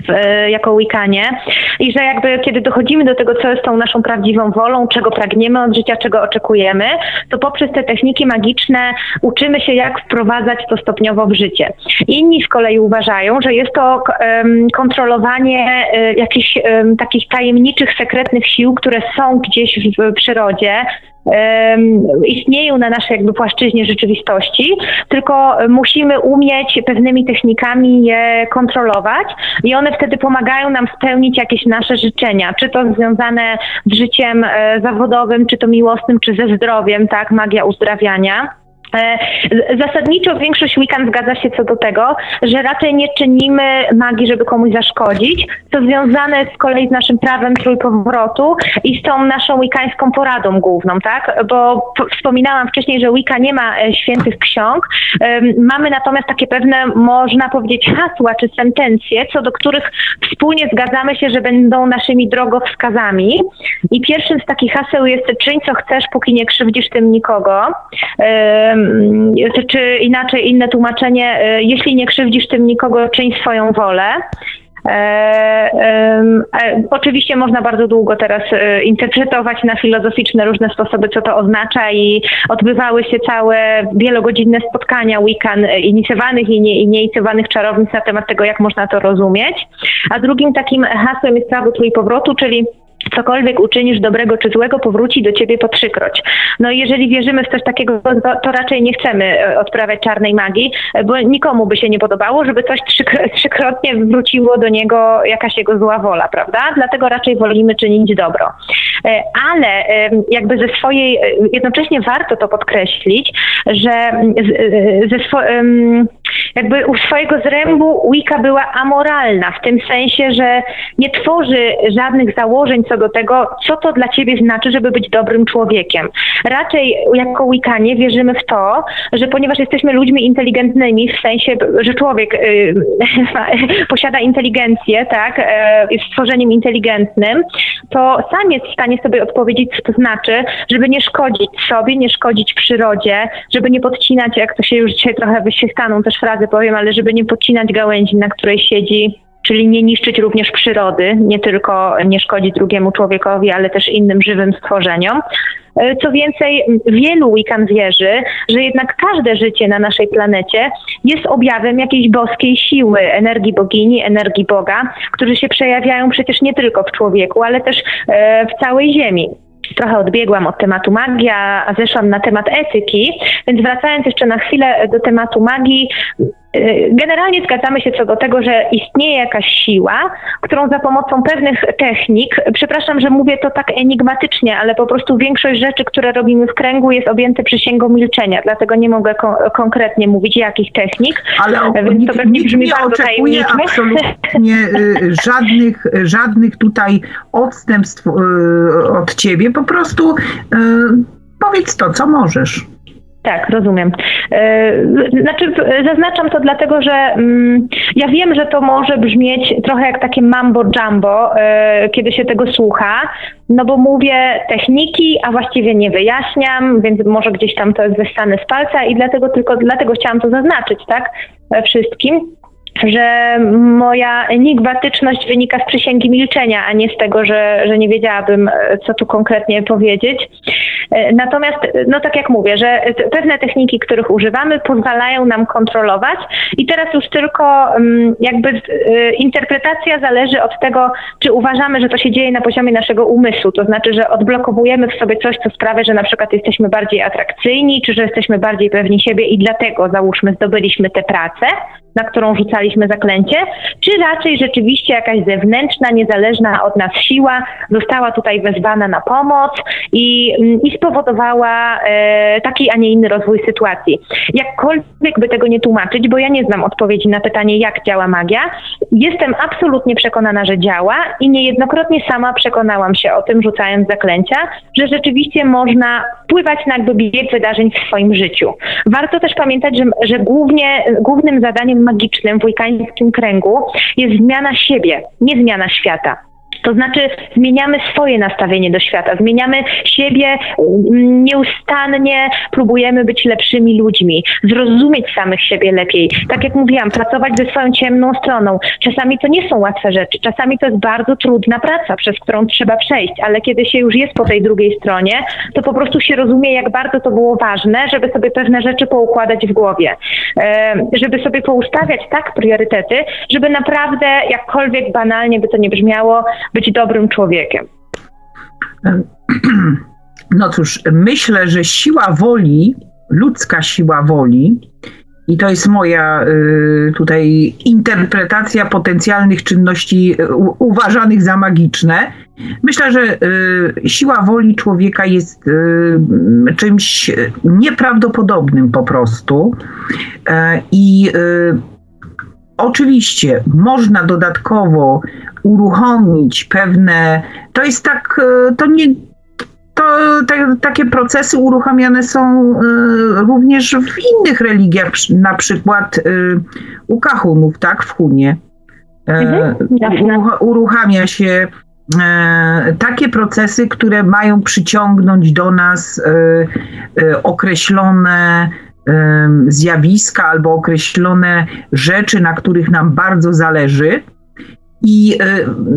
w, jako Wiccanie i że jakby kiedy dochodzimy do tego, co jest tą naszą prawdziwą wolą, czego pragniemy od życia, czego oczekujemy, to poprzez te techniki magiczne uczymy się, jak wprowadzać to stopniowo w życie. Inni z kolei uważają, że jest to um, kontrolowanie um, jakichś um, takich tajemniczych, sekretnych sił, które są gdzieś w, w przyrodzie, Um, istnieją na naszej jakby płaszczyźnie rzeczywistości, tylko musimy umieć pewnymi technikami je kontrolować i one wtedy pomagają nam spełnić jakieś nasze życzenia, czy to związane z życiem e, zawodowym, czy to miłosnym, czy ze zdrowiem, tak, magia uzdrawiania. Zasadniczo większość Wiccan zgadza się co do tego, że raczej nie czynimy magii, żeby komuś zaszkodzić, co związane z kolei z naszym prawem trójpowrotu i z tą naszą wiccańską poradą główną, tak? Bo wspominałam wcześniej, że Wicca nie ma świętych ksiąg. Mamy natomiast takie pewne, można powiedzieć, hasła czy sentencje, co do których wspólnie zgadzamy się, że będą naszymi drogowskazami. I pierwszym z takich haseł jest: czyń co chcesz, póki nie krzywdzisz tym nikogo. Czy inaczej inne tłumaczenie: jeśli nie krzywdzisz tym nikogo, czyń swoją wolę. E, e, e, oczywiście można bardzo długo teraz e, interpretować na filozoficzne różne sposoby, co to oznacza, i odbywały się całe wielogodzinne spotkania Wiccan, inicjowanych i, nie, i nieinicjowanych czarownic na temat tego, jak można to rozumieć. A drugim takim hasłem jest prawo trójpowrotu, czyli cokolwiek uczynisz dobrego czy złego, powróci do ciebie po trzykroć. No i jeżeli wierzymy w coś takiego, to, to raczej nie chcemy odprawiać czarnej magii, bo nikomu by się nie podobało, żeby coś trzykro, trzykrotnie wróciło do niego jakaś jego zła wola, prawda? Dlatego raczej wolimy czynić dobro. Ale jakby ze swojej, jednocześnie warto to podkreślić, że ze swo, jakby u swojego zrębu Wicca była amoralna, w tym sensie, że nie tworzy żadnych założeń co do tego, co to dla ciebie znaczy, żeby być dobrym człowiekiem. Raczej jako Wiccanie wierzymy w to, że ponieważ jesteśmy ludźmi inteligentnymi, w sensie, że człowiek y, posiada inteligencję, tak, y, jest stworzeniem inteligentnym, to sam jest w stanie sobie odpowiedzieć, co to znaczy, żeby nie szkodzić sobie, nie szkodzić przyrodzie, żeby nie podcinać, jak to się już dzisiaj trochę wyświechtaną też frazę powiem, ale żeby nie podcinać gałęzi, na której siedzi, czyli nie niszczyć również przyrody, nie tylko nie szkodzić drugiemu człowiekowi, ale też innym żywym stworzeniom. Co więcej, wielu Wiccan wierzy, że jednak każde życie na naszej planecie jest objawem jakiejś boskiej siły, energii bogini, energii Boga, którzy się przejawiają przecież nie tylko w człowieku, ale też w całej Ziemi. Trochę odbiegłam od tematu magii, a zeszłam na temat etyki, więc wracając jeszcze na chwilę do tematu magii, generalnie zgadzamy się co do tego, że istnieje jakaś siła, którą za pomocą pewnych technik, przepraszam, że mówię to tak enigmatycznie, ale po prostu większość rzeczy, które robimy w kręgu, jest objęte przysięgą milczenia, dlatego nie mogę ko- konkretnie mówić jakich technik, ale więc nikt, to pewnie brzmi nie bardzo oczekuje tajemniczo. absolutnie żadnych, żadnych tutaj odstępstw od ciebie, po prostu powiedz to, co możesz. Tak, rozumiem. Znaczy, zaznaczam to dlatego, że mm, ja wiem, że to może brzmieć trochę jak takie mambo jumbo, yy, kiedy się tego słucha, no bo mówię techniki, a właściwie nie wyjaśniam, więc może gdzieś tam to jest wystane z palca i dlatego tylko dlatego chciałam to zaznaczyć, tak, wszystkim, że moja enigmatyczność wynika z przysięgi milczenia, a nie z tego, że, że nie wiedziałabym, co tu konkretnie powiedzieć. Natomiast, no tak jak mówię, że pewne techniki, których używamy, pozwalają nam kontrolować i teraz już tylko jakby interpretacja zależy od tego, czy uważamy, że to się dzieje na poziomie naszego umysłu, to znaczy, że odblokowujemy w sobie coś, co sprawia, że na przykład jesteśmy bardziej atrakcyjni, czy że jesteśmy bardziej pewni siebie i dlatego, załóżmy, zdobyliśmy tę pracę, na którą rzucaliśmy zaklęcie, czy raczej rzeczywiście jakaś zewnętrzna, niezależna od nas siła została tutaj wezwana na pomoc i, i spowodowała e, taki, a nie inny rozwój sytuacji. Jakkolwiek by tego nie tłumaczyć, bo ja nie znam odpowiedzi na pytanie, jak działa magia, jestem absolutnie przekonana, że działa i niejednokrotnie sama przekonałam się o tym, rzucając zaklęcia, że rzeczywiście można wpływać na jakby bieg wydarzeń w swoim życiu. Warto też pamiętać, że, że głównie, głównym zadaniem magicznym w wiccańskim kręgu jest zmiana siebie, nie zmiana świata. To znaczy zmieniamy swoje nastawienie do świata, zmieniamy siebie, nieustannie próbujemy być lepszymi ludźmi, zrozumieć samych siebie lepiej. Tak jak mówiłam, pracować ze swoją ciemną stroną. Czasami to nie są łatwe rzeczy, czasami to jest bardzo trudna praca, przez którą trzeba przejść, ale kiedy się już jest po tej drugiej stronie, to po prostu się rozumie, jak bardzo to było ważne, żeby sobie pewne rzeczy poukładać w głowie, żeby sobie poustawiać tak priorytety, żeby naprawdę, jakkolwiek banalnie by to nie brzmiało, być dobrym człowiekiem. No cóż, myślę, że siła woli, ludzka siła woli, i to jest moja y, tutaj interpretacja potencjalnych czynności y, uważanych za magiczne. Myślę, że y, siła woli człowieka jest y, czymś nieprawdopodobnym po prostu. Y, I y, oczywiście można dodatkowo uruchomić pewne, to jest tak, y, to nie To te, takie procesy uruchamiane są y, również w innych religiach, na przykład y, u kahunów, tak, w Hunie. Y, mhm, uruchamia się y, takie procesy, które mają przyciągnąć do nas y, y, określone y, zjawiska albo określone rzeczy, na których nam bardzo zależy. I y,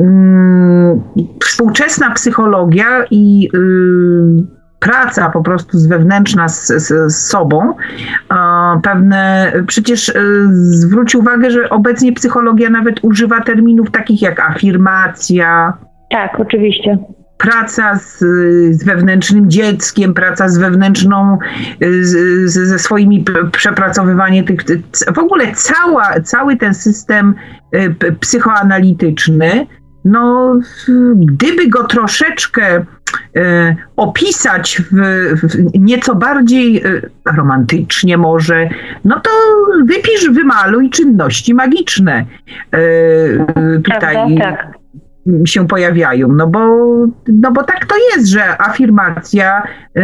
y, współczesna psychologia i y, praca po prostu z wewnętrzna z, z, z sobą, y, pewne, przecież y, zwróć uwagę, że obecnie psychologia nawet używa terminów takich jak afirmacja. Tak, oczywiście. Praca z, z wewnętrznym dzieckiem, praca z wewnętrzną, z, ze swoimi przepracowywanie tych, w ogóle cała, cały ten system psychoanalityczny, no gdyby go troszeczkę e, opisać w, w nieco bardziej e, romantycznie może, no to wypisz, wymaluj czynności magiczne. E, tutaj Prawda? Tak. się pojawiają, no bo, no bo tak to jest, że afirmacja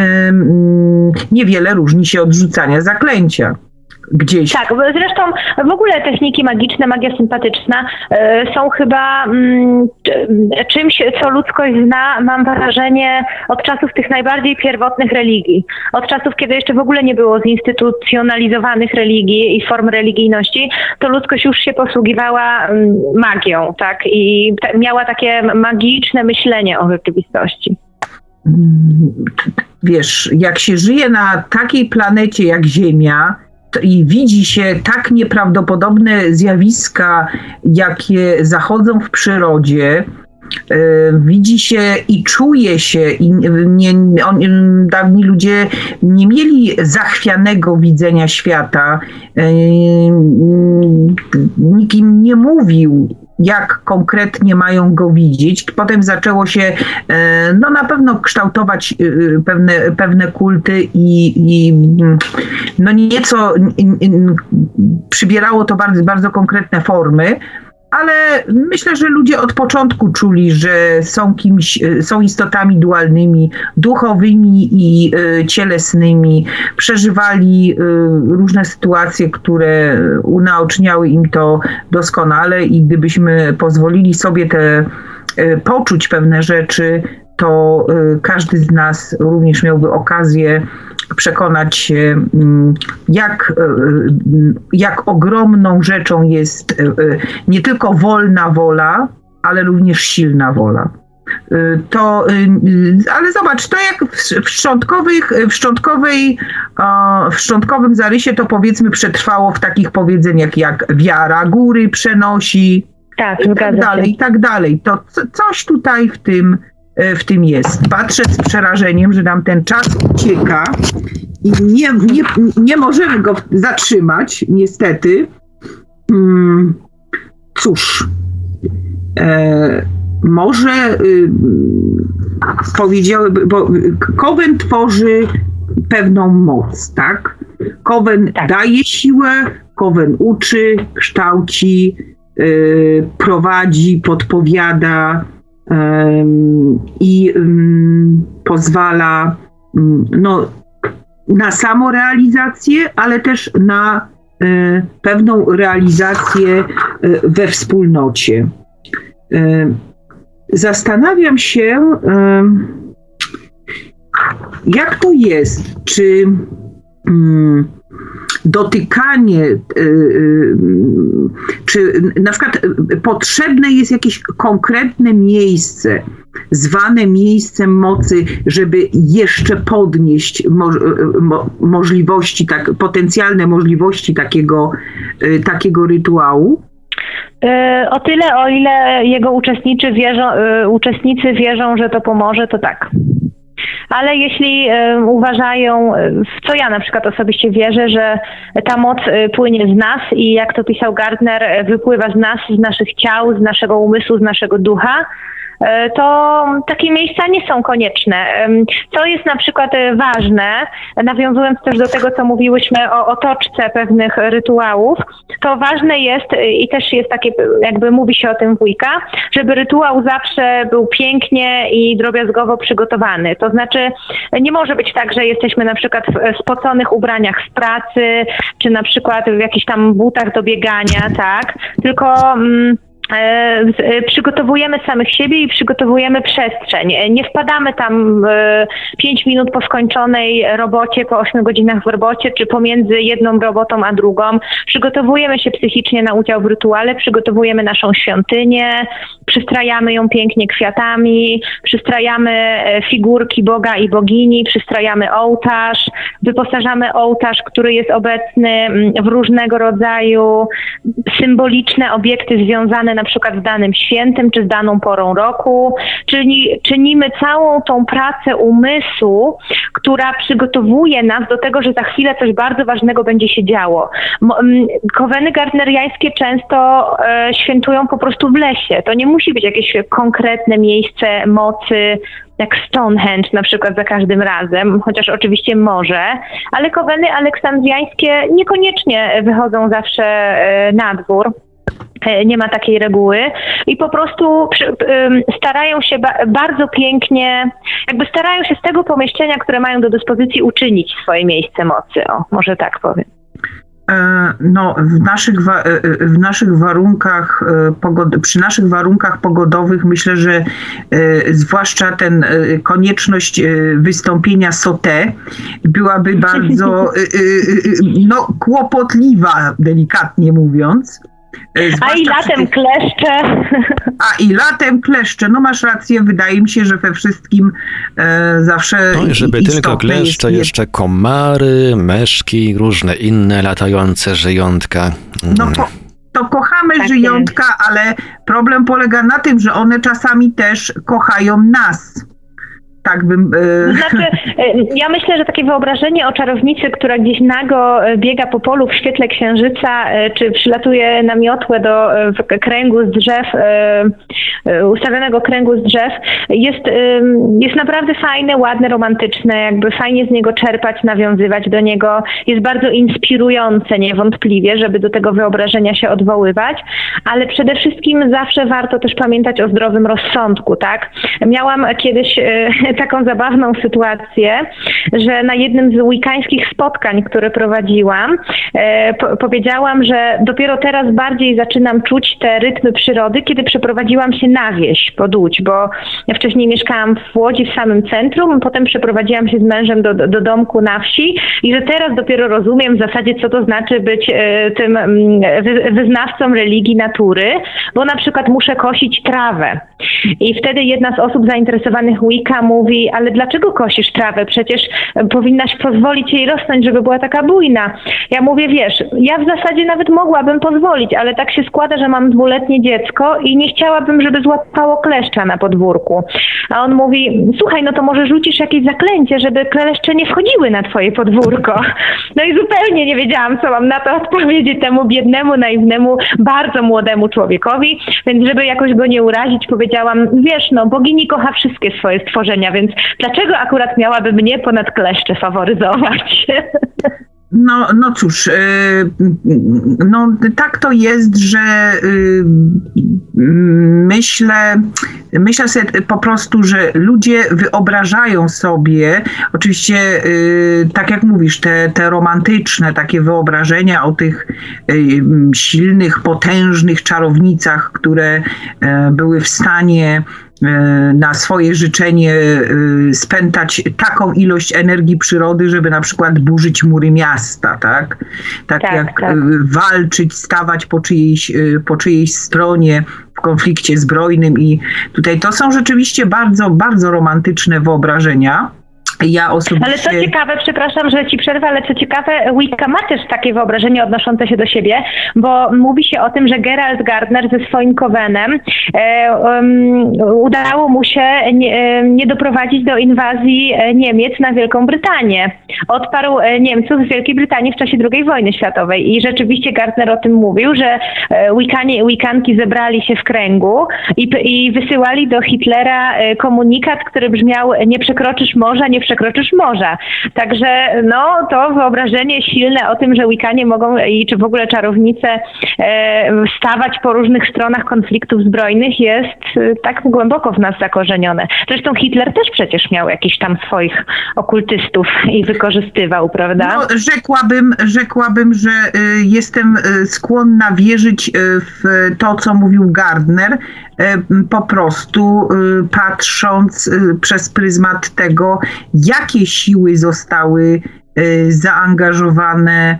ym, niewiele różni się od rzucania zaklęcia gdzieś. Tak, zresztą w ogóle techniki magiczne, magia sympatyczna y, są chyba mm, czymś, co ludzkość zna, mam wrażenie, od czasów tych najbardziej pierwotnych religii. Od czasów, kiedy jeszcze w ogóle nie było zinstytucjonalizowanych religii i form religijności, to ludzkość już się posługiwała mm, magią, tak? I t- miała takie magiczne myślenie o rzeczywistości. Wiesz, jak się żyje na takiej planecie jak Ziemia, i widzi się tak nieprawdopodobne zjawiska, jakie zachodzą w przyrodzie, yy, widzi się i czuje się, i nie, on, dawni ludzie nie mieli zachwianego widzenia świata, yy, nikt im nie mówił, jak konkretnie mają go widzieć. Potem zaczęło się no na pewno kształtować pewne, pewne kulty i, i no nieco przybierało to bardzo, bardzo konkretne formy, ale myślę, że ludzie od początku czuli, że są kimś, są istotami dualnymi, duchowymi i y, cielesnymi. Przeżywali y, różne sytuacje, które unaoczniały im to doskonale i gdybyśmy pozwolili sobie te y, poczuć pewne rzeczy, to y, każdy z nas również miałby okazję przekonać się, jak, jak ogromną rzeczą jest nie tylko wolna wola, ale również silna wola. To, ale zobacz, to jak w, szczątkowych, w, szczątkowej, w szczątkowym zarysie to powiedzmy przetrwało w takich powiedzeniach jak wiara góry przenosi, tak, i tak dalej, i tak dalej. To coś tutaj w tym w tym jest. Patrzę z przerażeniem, że nam ten czas ucieka i nie, nie, nie możemy go zatrzymać, niestety. Hmm, cóż, e, może y, powiedziałyby, bo Kowen tworzy pewną moc, tak? Kowen tak. daje siłę, Kowen uczy, kształci, y, prowadzi, podpowiada, i um, pozwala um, no, na samorealizację, ale też na y, pewną realizację y, we wspólnocie. Y, zastanawiam się, jak to jest, czy dotykanie, czy na przykład potrzebne jest jakieś konkretne miejsce, zwane miejscem mocy, żeby jeszcze podnieść mo, mo, możliwości, tak, potencjalne możliwości takiego, takiego rytuału? O tyle, o ile jego uczestnicy wierzą, uczestnicy wierzą, że to pomoże, to tak. Ale jeśli y, uważają, w co ja na przykład osobiście wierzę, że ta moc y, płynie z nas i jak to pisał Gardner, wypływa z nas, z naszych ciał, z naszego umysłu, z naszego ducha, to takie miejsca nie są konieczne. Co jest na przykład ważne, nawiązując też do tego, co mówiłyśmy o otoczce pewnych rytuałów, to ważne jest i też jest takie, jakby mówi się o tym w Wicca, żeby rytuał zawsze był pięknie i drobiazgowo przygotowany. To znaczy nie może być tak, że jesteśmy na przykład w spoconych ubraniach z pracy, czy na przykład w jakichś tam butach do biegania, tak? Tylko mm, przygotowujemy samych siebie i przygotowujemy przestrzeń. Nie wpadamy tam pięć minut po skończonej robocie, po ośmiu godzinach w robocie, czy pomiędzy jedną robotą a drugą. Przygotowujemy się psychicznie na udział w rytuale, przygotowujemy naszą świątynię, przystrajamy ją pięknie kwiatami, przystrajamy figurki Boga i bogini, przystrajamy ołtarz, wyposażamy ołtarz, który jest obecny w różnego rodzaju symboliczne obiekty związane na przykład z danym świętem, czy z daną porą roku. Czyli czynimy całą tą pracę umysłu, która przygotowuje nas do tego, że za chwilę coś bardzo ważnego będzie się działo. Koweny gardneriańskie często e, świętują po prostu w lesie. To nie musi być jakieś konkretne miejsce mocy, jak Stonehenge na przykład za każdym razem, chociaż oczywiście może, ale koweny aleksandriańskie niekoniecznie wychodzą zawsze e, na dwór. Nie ma takiej reguły i po prostu starają się bardzo pięknie, jakby starają się z tego pomieszczenia, które mają do dyspozycji, uczynić swoje miejsce mocy. O, może tak powiem. No, w naszych, w naszych warunkach, przy naszych warunkach pogodowych myślę, że zwłaszcza ten konieczność wystąpienia sauté byłaby bardzo no, kłopotliwa, delikatnie mówiąc. A i latem kleszcze. A i latem kleszcze. No masz rację, wydaje mi się, że we wszystkim e, zawsze no i żeby tylko kleszcze, jest... jeszcze komary, meszki, różne inne latające żyjątka. No po, to kochamy tak żyjątka, jest. Ale problem polega na tym, że one czasami też kochają nas. Tak bym... Yy... Znaczy, ja myślę, że takie wyobrażenie o czarownicy, która gdzieś nago biega po polu w świetle księżyca, czy przylatuje na miotłę do kręgu z drzew, ustawionego kręgu z drzew, jest, jest naprawdę fajne, ładne, romantyczne, jakby fajnie z niego czerpać, nawiązywać do niego. Jest bardzo inspirujące niewątpliwie, żeby do tego wyobrażenia się odwoływać, ale przede wszystkim zawsze warto też pamiętać o zdrowym rozsądku, tak? Miałam kiedyś taką zabawną sytuację, że na jednym z wiccańskich spotkań, które prowadziłam, e, po, powiedziałam, że dopiero teraz bardziej zaczynam czuć te rytmy przyrody, kiedy przeprowadziłam się na wieś pod Łódź, bo ja wcześniej mieszkałam w Łodzi w samym centrum, potem przeprowadziłam się z mężem do, do, do domku na wsi i że teraz dopiero rozumiem w zasadzie, co to znaczy być e, tym wy, wyznawcą religii natury, bo na przykład muszę kosić trawę. I wtedy jedna z osób zainteresowanych Wicca mówi, ale dlaczego kosisz trawę? Przecież powinnaś pozwolić jej rosnąć, żeby była taka bujna. Ja mówię, wiesz, ja w zasadzie nawet mogłabym pozwolić, ale tak się składa, że mam dwuletnie dziecko i nie chciałabym, żeby złapało kleszcza na podwórku. A on mówi, słuchaj, no to może rzucisz jakieś zaklęcie, żeby kleszcze nie wchodziły na twoje podwórko. No i zupełnie nie wiedziałam, co mam na to odpowiedzieć temu biednemu, naiwnemu, bardzo młodemu człowiekowi, więc żeby jakoś go nie urazić, powiedziałam, wiesz, no bogini kocha wszystkie swoje stworzenia, więc dlaczego akurat miałaby mnie ponad kleszcze faworyzować? No, no cóż, no tak to jest, że myślę, myślę sobie po prostu, że ludzie wyobrażają sobie, oczywiście tak jak mówisz, te, te romantyczne takie wyobrażenia o tych silnych, potężnych czarownicach, które były w stanie na swoje życzenie spętać taką ilość energii przyrody, żeby na przykład burzyć mury miasta, tak? Tak, tak jak tak. walczyć, stawać po czyjejś, po czyjejś stronie w konflikcie zbrojnym i tutaj to są rzeczywiście bardzo, bardzo romantyczne wyobrażenia. Ja osobiście... Ale co ciekawe, przepraszam, że ci przerwę, ale co ciekawe, Wicca ma też takie wyobrażenie odnoszące się do siebie, bo mówi się o tym, że Gerald Gardner ze swoim Covenem e, um, udało mu się nie, nie doprowadzić do inwazji Niemiec na Wielką Brytanię. Odparł Niemców z Wielkiej Brytanii w czasie drugiej wojny światowej i rzeczywiście Gardner o tym mówił, że Wiccanie, Wiccanki zebrali się w kręgu i, i wysyłali do Hitlera komunikat, który brzmiał: nie przekroczysz morza, nie przekroczysz morza. Także no to wyobrażenie silne o tym, że Wiccanie mogą i czy w ogóle czarownice e, stawać po różnych stronach konfliktów zbrojnych jest e, tak głęboko w nas zakorzenione. Zresztą Hitler też przecież miał jakichś tam swoich okultystów i wykorzystywał, prawda? No, rzekłabym, rzekłabym, że y, jestem y, skłonna wierzyć y, w to, co mówił Gardner, y, po prostu y, patrząc y, przez pryzmat tego, jakie siły zostały y, zaangażowane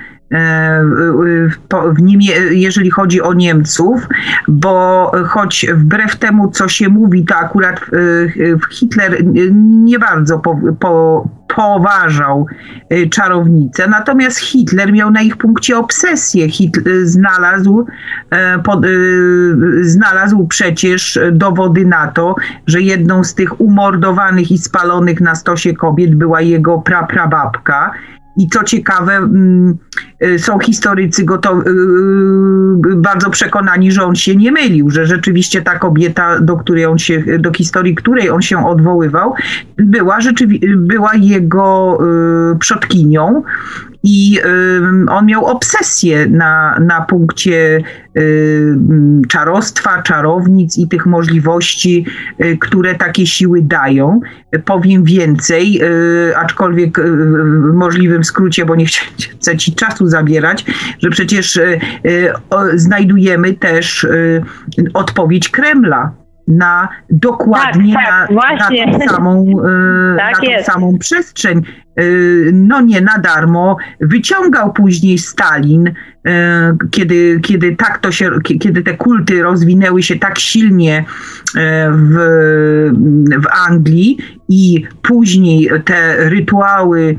w Niemie, jeżeli chodzi o Niemców, bo choć wbrew temu, co się mówi, to akurat Hitler nie bardzo po, po, poważał czarownicę, natomiast Hitler miał na ich punkcie obsesję. Hitler znalazł, pod, znalazł przecież dowody na to, że jedną z tych umordowanych i spalonych na stosie kobiet była jego praprababka. I co ciekawe, są historycy gotowi, bardzo przekonani, że on się nie mylił, że rzeczywiście ta kobieta, do której on się, do historii której on się odwoływał, była, rzeczywi- była jego przodkinią. I y, on miał obsesję na, na punkcie y, czarostwa, czarownic i tych możliwości, y, które takie siły dają. Powiem więcej, y, aczkolwiek y, w możliwym skrócie, bo nie chcę, chcę ci czasu zabierać, że przecież y, y, o, znajdujemy też y, odpowiedź Kremla na dokładnie tak, tak, na, na tą samą, y, tak na tą samą przestrzeń. No nie na darmo wyciągał później Stalin, kiedy, kiedy tak to się, kiedy te kulty rozwinęły się tak silnie w, w Anglii i później te rytuały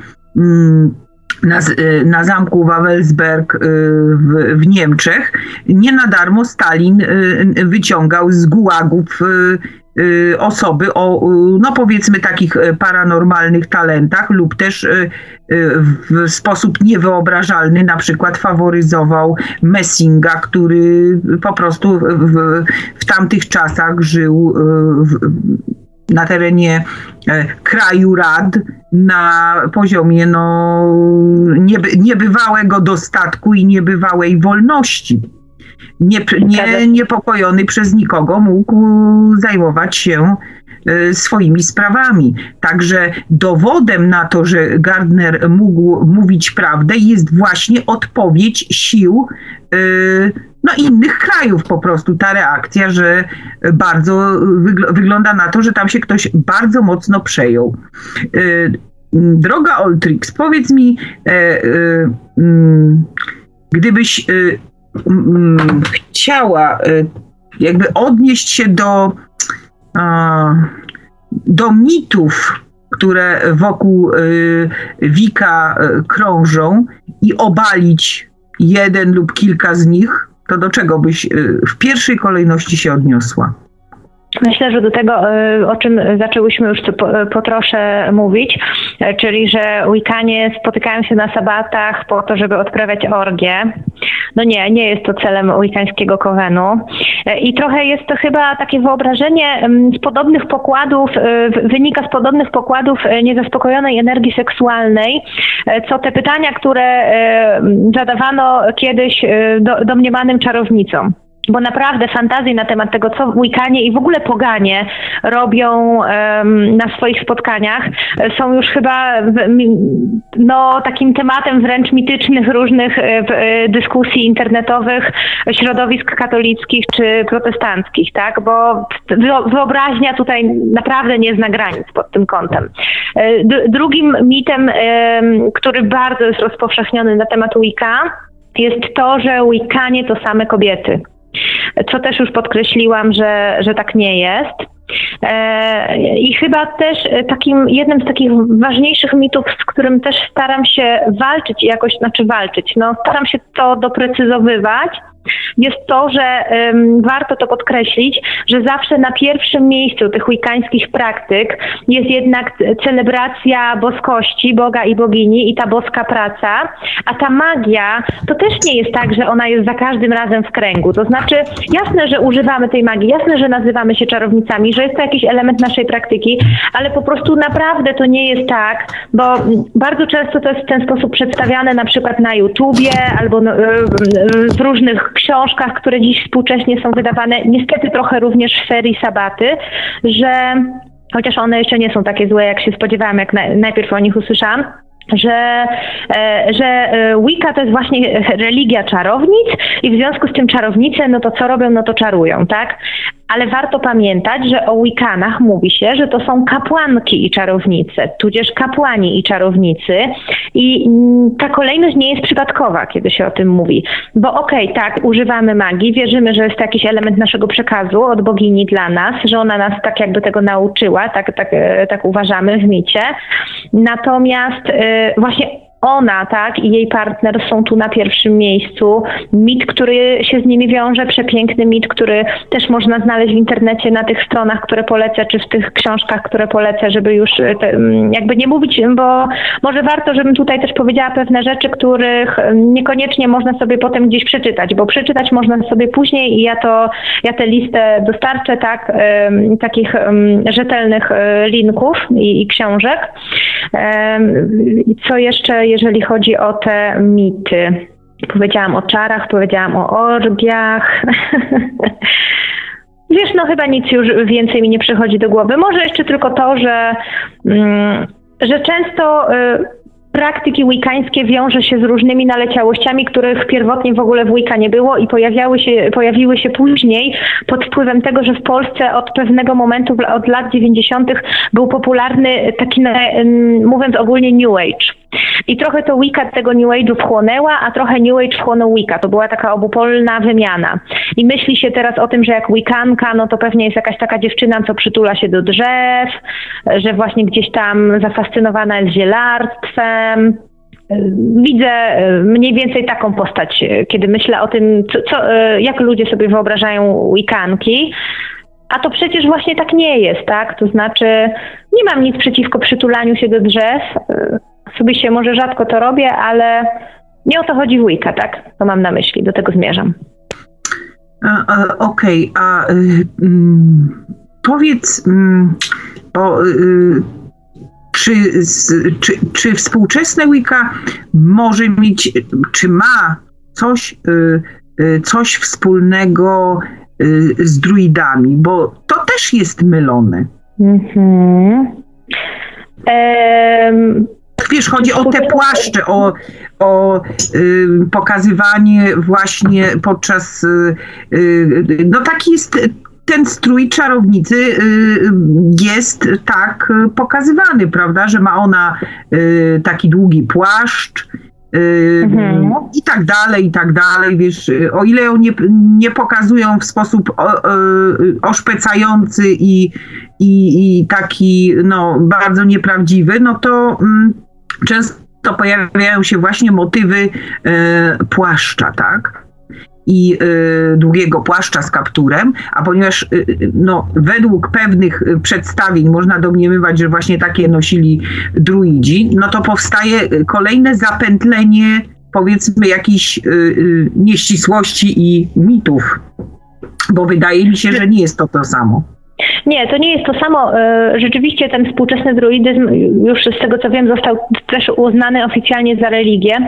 na, na zamku Wawelsberg w, w Niemczech, nie na darmo Stalin wyciągał z gułagów osoby o, no powiedzmy, takich paranormalnych talentach lub też w sposób niewyobrażalny na przykład faworyzował Messinga, który po prostu w, w tamtych czasach żył w, na terenie kraju rad na poziomie no, nieby, niebywałego dostatku i niebywałej wolności. Nie, nie, niepokojony przez nikogo mógł zajmować się swoimi sprawami. Także dowodem na to, że Gardner mógł mówić prawdę, jest właśnie odpowiedź sił no, innych krajów po prostu. Ta reakcja, że bardzo wygl- wygląda na to, że tam się ktoś bardzo mocno przejął. Droga Oltrix, powiedz mi, gdybyś chciała jakby odnieść się do, do mitów, które wokół Wicca krążą i obalić jeden lub kilka z nich, to do czego byś w pierwszej kolejności się odniosła? Myślę, że do tego, o czym zaczęłyśmy już po, po trosze mówić, czyli że Wiccanie spotykają się na sabatach po to, żeby odprawiać orgie. No nie, nie jest to celem wiccańskiego Covenu. I trochę jest to chyba takie wyobrażenie z podobnych pokładów, wynika z podobnych pokładów niezaspokojonej energii seksualnej, co te pytania, które zadawano kiedyś do, domniemanym czarownicom. bo naprawdę fantazje na temat tego, co Wiccanie i w ogóle poganie robią um, na swoich spotkaniach, są już chyba w, no, takim tematem wręcz mitycznych różnych e, dyskusji internetowych środowisk katolickich czy protestanckich, tak? Bo wyobraźnia tutaj naprawdę nie zna granic pod tym kątem. D- drugim mitem, e, który bardzo jest rozpowszechniony na temat Wicca, jest to, że Wiccanie to same kobiety. Co też już podkreśliłam, że, że tak nie jest. I chyba też takim jednym z takich ważniejszych mitów, z którym też staram się walczyć i jakoś, znaczy walczyć, no staram się to doprecyzowywać, jest to, że um, warto to podkreślić, że zawsze na pierwszym miejscu tych wiccańskich praktyk jest jednak celebracja boskości, Boga i bogini i ta boska praca, a ta magia to też nie jest tak, że ona jest za każdym razem w kręgu. To znaczy jasne, że używamy tej magii, jasne, że nazywamy się czarownicami, że jest to jakiś element naszej praktyki, ale po prostu naprawdę to nie jest tak, bo bardzo często to jest w ten sposób przedstawiane na przykład na YouTubie albo no, w różnych książkach, które dziś współcześnie są wydawane, niestety trochę również w serii Sabaty, że chociaż one jeszcze nie są takie złe, jak się spodziewałam, jak na, najpierw o nich usłyszałam, że, że Wicca to jest właśnie religia czarownic i w związku z tym czarownice, no to co robią, no to czarują, tak? Ale warto pamiętać, że o Wiccanach mówi się, że to są kapłanki i czarownice, tudzież kapłani i czarownicy i ta kolejność nie jest przypadkowa, kiedy się o tym mówi. Bo okej, okay, tak, używamy magii, wierzymy, że jest to jakiś element naszego przekazu od bogini dla nas, że ona nas tak jakby tego nauczyła, tak, tak, tak uważamy w micie. Natomiast yy, właśnie ona, tak, i jej partner są tu na pierwszym miejscu. Mit, który się z nimi wiąże, przepiękny mit, który też można znaleźć w internecie na tych stronach, które polecę, czy w tych książkach, które polecę, żeby już te, jakby nie mówić, bo może warto, żebym tutaj też powiedziała pewne rzeczy, których niekoniecznie można sobie potem gdzieś przeczytać, bo przeczytać można sobie później i ja to, ja tę listę dostarczę, tak, um, takich um, rzetelnych um, linków i, i książek. Um, co jeszcze, jeżeli chodzi o te mity? Powiedziałam o czarach, powiedziałam o orgiach. Wiesz, no chyba nic już więcej mi nie przychodzi do głowy. Może jeszcze tylko to, że, mm, że często y, praktyki wiccańskie wiąże się z różnymi naleciałościami, których pierwotnie w ogóle w Wicca nie było i pojawiały się, pojawiły się później pod wpływem tego, że w Polsce od pewnego momentu, od lat dziewięćdziesiątych był popularny taki, mówiąc ogólnie, New Age. I trochę to Wicca tego New Age'u wchłonęła, a trochę New Age wchłonął Wicca. To była taka obopólna wymiana. I myśli się teraz o tym, że jak Wiccanka, no to pewnie jest jakaś taka dziewczyna, co przytula się do drzew, że właśnie gdzieś tam zafascynowana jest zielarstwem. Widzę mniej więcej taką postać, kiedy myślę o tym, co, co, jak ludzie sobie wyobrażają Wiccanki. A to przecież właśnie tak nie jest, tak? To znaczy, nie mam nic przeciwko przytulaniu się do drzew. Sobie się może rzadko to robię, ale nie o to chodzi w Wicca, tak? To mam na myśli, do tego zmierzam. Okej, okay, a y, y, powiedz, y, bo, y, czy, czy, czy współczesne Wicca może mieć, czy ma coś, y, y, coś wspólnego y, z druidami? Bo to też jest mylone. Mhm. Um. Wiesz, chodzi o te płaszcze, o, o y, pokazywanie właśnie podczas, y, y, no taki jest ten strój czarownicy, y, jest tak pokazywany, prawda, że ma ona y, taki długi płaszcz y, mhm. i tak dalej, i tak dalej, wiesz, o ile ją nie, nie pokazują w sposób o, o, oszpecający i, i, i taki, no, bardzo nieprawdziwy, no to mm, często pojawiają się właśnie motywy e, płaszcza, tak? I e, długiego płaszcza z kapturem, a ponieważ e, no, według pewnych przedstawień można domniemywać, że właśnie takie nosili druidzi, no to powstaje kolejne zapętlenie, powiedzmy, jakichś e, nieścisłości i mitów, bo wydaje mi się, że nie jest to to samo. Nie, to nie jest to samo. Rzeczywiście ten współczesny druidyzm, już z tego co wiem, został też uznany oficjalnie za religię.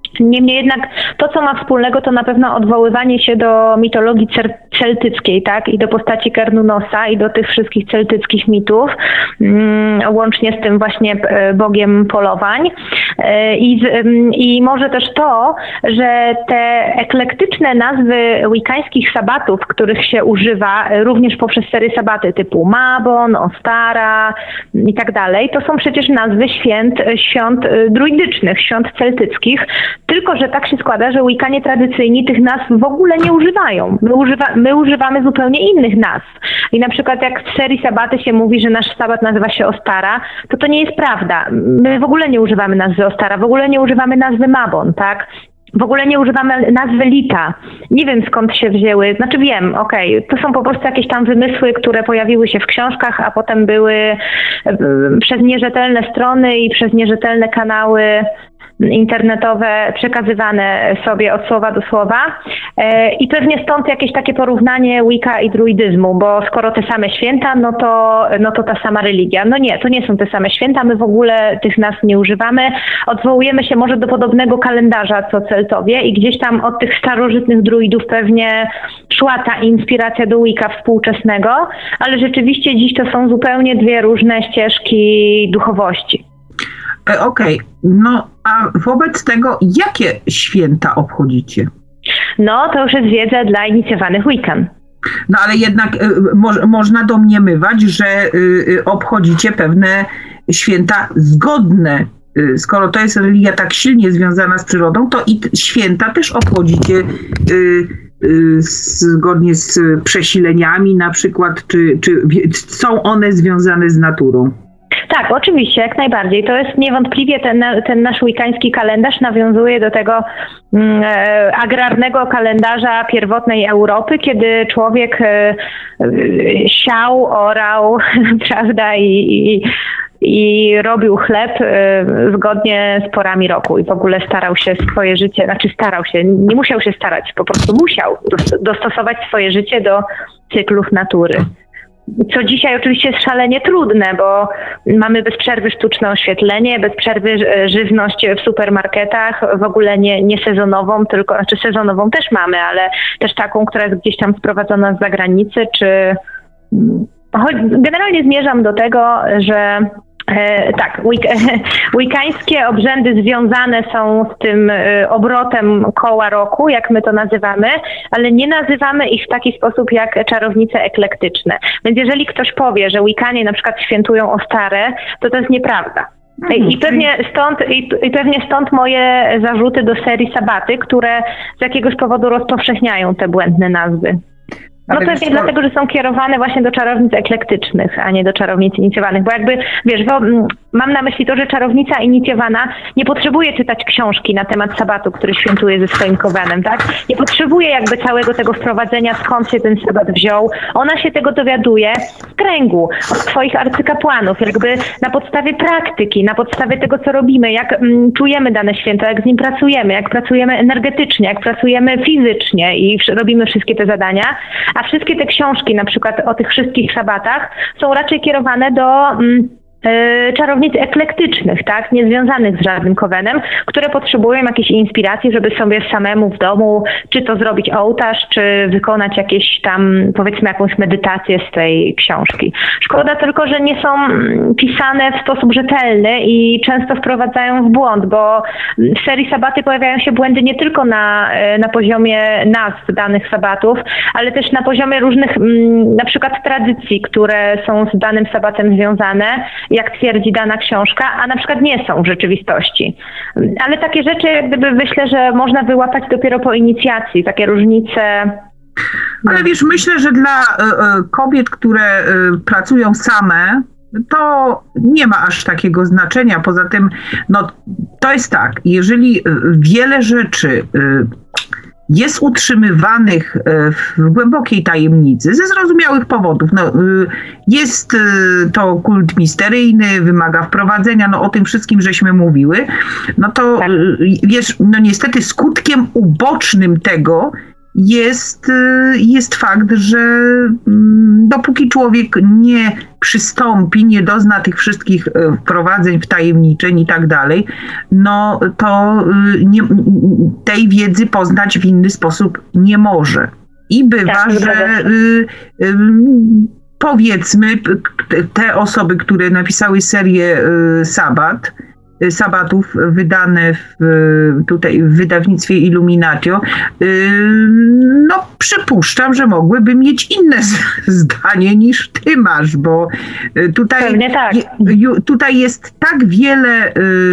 Niemniej jednak to, co ma wspólnego, to na pewno odwoływanie się do mitologii celtyckiej, tak? I do postaci Kernunosa i do tych wszystkich celtyckich mitów, mm, łącznie z tym właśnie bogiem polowań. I, I może też to, że te eklektyczne nazwy wiccańskich sabatów, których się używa również poprzez sery sabaty typu Mabon, Ostara i tak dalej, to są przecież nazwy święt, świąt druidycznych, świąt celtyckich, tylko że tak się składa, że Wiccanie tradycyjni tych nazw w ogóle nie używają. My, używa, my używamy zupełnie innych nazw. I na przykład jak w serii sabaty się mówi, że nasz sabat nazywa się Ostara, to to nie jest prawda. My w ogóle nie używamy nazwy Ostara, w ogóle nie używamy nazwy Mabon, tak? W ogóle nie używamy nazwy Lita. Nie wiem skąd się wzięły, znaczy wiem, okej, okay, to są po prostu jakieś tam wymysły, które pojawiły się w książkach, a potem były przez nierzetelne strony i przez nierzetelne kanały internetowe przekazywane sobie od słowa do słowa. I pewnie stąd jakieś takie porównanie Wicca i druidyzmu, bo skoro te same święta, no to, no to ta sama religia. No nie, to nie są te same święta, my w ogóle tych nazw nie używamy. Odwołujemy się może do podobnego kalendarza co Celtowie i gdzieś tam od tych starożytnych druidów pewnie szła ta inspiracja do Wicca współczesnego, ale rzeczywiście dziś to są zupełnie dwie różne ścieżki duchowości. Okej, okay. No a wobec tego jakie święta obchodzicie? No to już jest wiedza dla inicjowanych Wiccan. No ale jednak y, mo, można domniemywać, że y, obchodzicie pewne święta zgodne. Y, skoro to jest religia tak silnie związana z przyrodą, to i święta też obchodzicie y, y, zgodnie z przesileniami na przykład, czy, czy są one związane z naturą? Tak, oczywiście, jak najbardziej. To jest niewątpliwie ten, ten nasz wiccański kalendarz nawiązuje do tego mm, agrarnego kalendarza pierwotnej Europy, kiedy człowiek e, siał, orał, prawda, i, i, i robił chleb e, zgodnie z porami roku i w ogóle starał się swoje życie, znaczy starał się, nie musiał się starać, po prostu musiał dostosować swoje życie do cyklów natury. Co dzisiaj oczywiście jest szalenie trudne, bo mamy bez przerwy sztuczne oświetlenie, bez przerwy żywność w supermarketach, w ogóle nie, nie sezonową, tylko, znaczy sezonową też mamy, ale też taką, która jest gdzieś tam sprowadzona z zagranicy, czy generalnie zmierzam do tego, że E, tak, wiccańskie obrzędy związane są z tym e, obrotem koła roku, jak my to nazywamy, ale nie nazywamy ich w taki sposób jak czarownice eklektyczne. Więc jeżeli ktoś powie, że Wiccanie na przykład świętują Ostarę, to to jest nieprawda. I, i, pewnie stąd, i, I pewnie stąd moje zarzuty do serii sabaty, które z jakiegoś powodu rozpowszechniają te błędne nazwy. No pewnie wiesz, dlatego, że są kierowane właśnie do czarownic eklektycznych, a nie do czarownic inicjowanych. Bo jakby, wiesz, bo mam na myśli to, że czarownica inicjowana nie potrzebuje czytać książki na temat sabatu, który świętuje ze swoim kowenem, tak? Nie potrzebuje jakby całego tego wprowadzenia, skąd się ten sabat wziął. Ona się tego dowiaduje z kręgu, od swoich arcykapłanów, jakby na podstawie praktyki, na podstawie tego, co robimy, jak mm, czujemy dane święto, jak z nim pracujemy, jak pracujemy energetycznie, jak pracujemy fizycznie i robimy wszystkie te zadania. A wszystkie te książki, na przykład o tych wszystkich sabatach, są raczej kierowane do mm, y, czarownic eklektycznych, tak, niezwiązanych z żadnym kowenem, które potrzebują jakiejś inspiracji, żeby sobie samemu w domu, czy to zrobić ołtarz, czy wykonać jakieś tam, powiedzmy, jakąś medytację z tej książki. Szkoda tylko, że nie są pisane w sposób rzetelny i często wprowadzają w błąd, bo w serii sabaty pojawiają się błędy nie tylko na, na poziomie nazw danych sabatów, ale też na poziomie różnych na przykład tradycji, które są z danym sabatem związane, jak twierdzi dana książka, a na przykład nie są w rzeczywistości. Ale takie rzeczy, gdyby myślę, że można wyłapać dopiero po inicjacji, takie różnice. Ale wiesz, myślę, że dla y, kobiet, które y, pracują same, to nie ma aż takiego znaczenia. Poza tym, no to jest tak, jeżeli wiele rzeczy y, jest utrzymywanych w głębokiej tajemnicy ze zrozumiałych powodów. No, jest to kult misteryjny, wymaga wprowadzenia, no o tym wszystkim żeśmy mówiły. No to tak. Wiesz, no niestety skutkiem ubocznym tego jest, jest fakt, że dopóki człowiek nie przystąpi, nie dozna tych wszystkich wprowadzeń, wtajemniczeń i tak dalej, no to nie, tej wiedzy poznać w inny sposób nie może. I bywa, tak, że y, y, powiedzmy te osoby, które napisały serię y, Sabat, Sabatów wydane w, tutaj w wydawnictwie Illuminatio, no przypuszczam, że mogłyby mieć inne zdanie niż ty masz, bo tutaj, Pewnie tak. tutaj jest tak wiele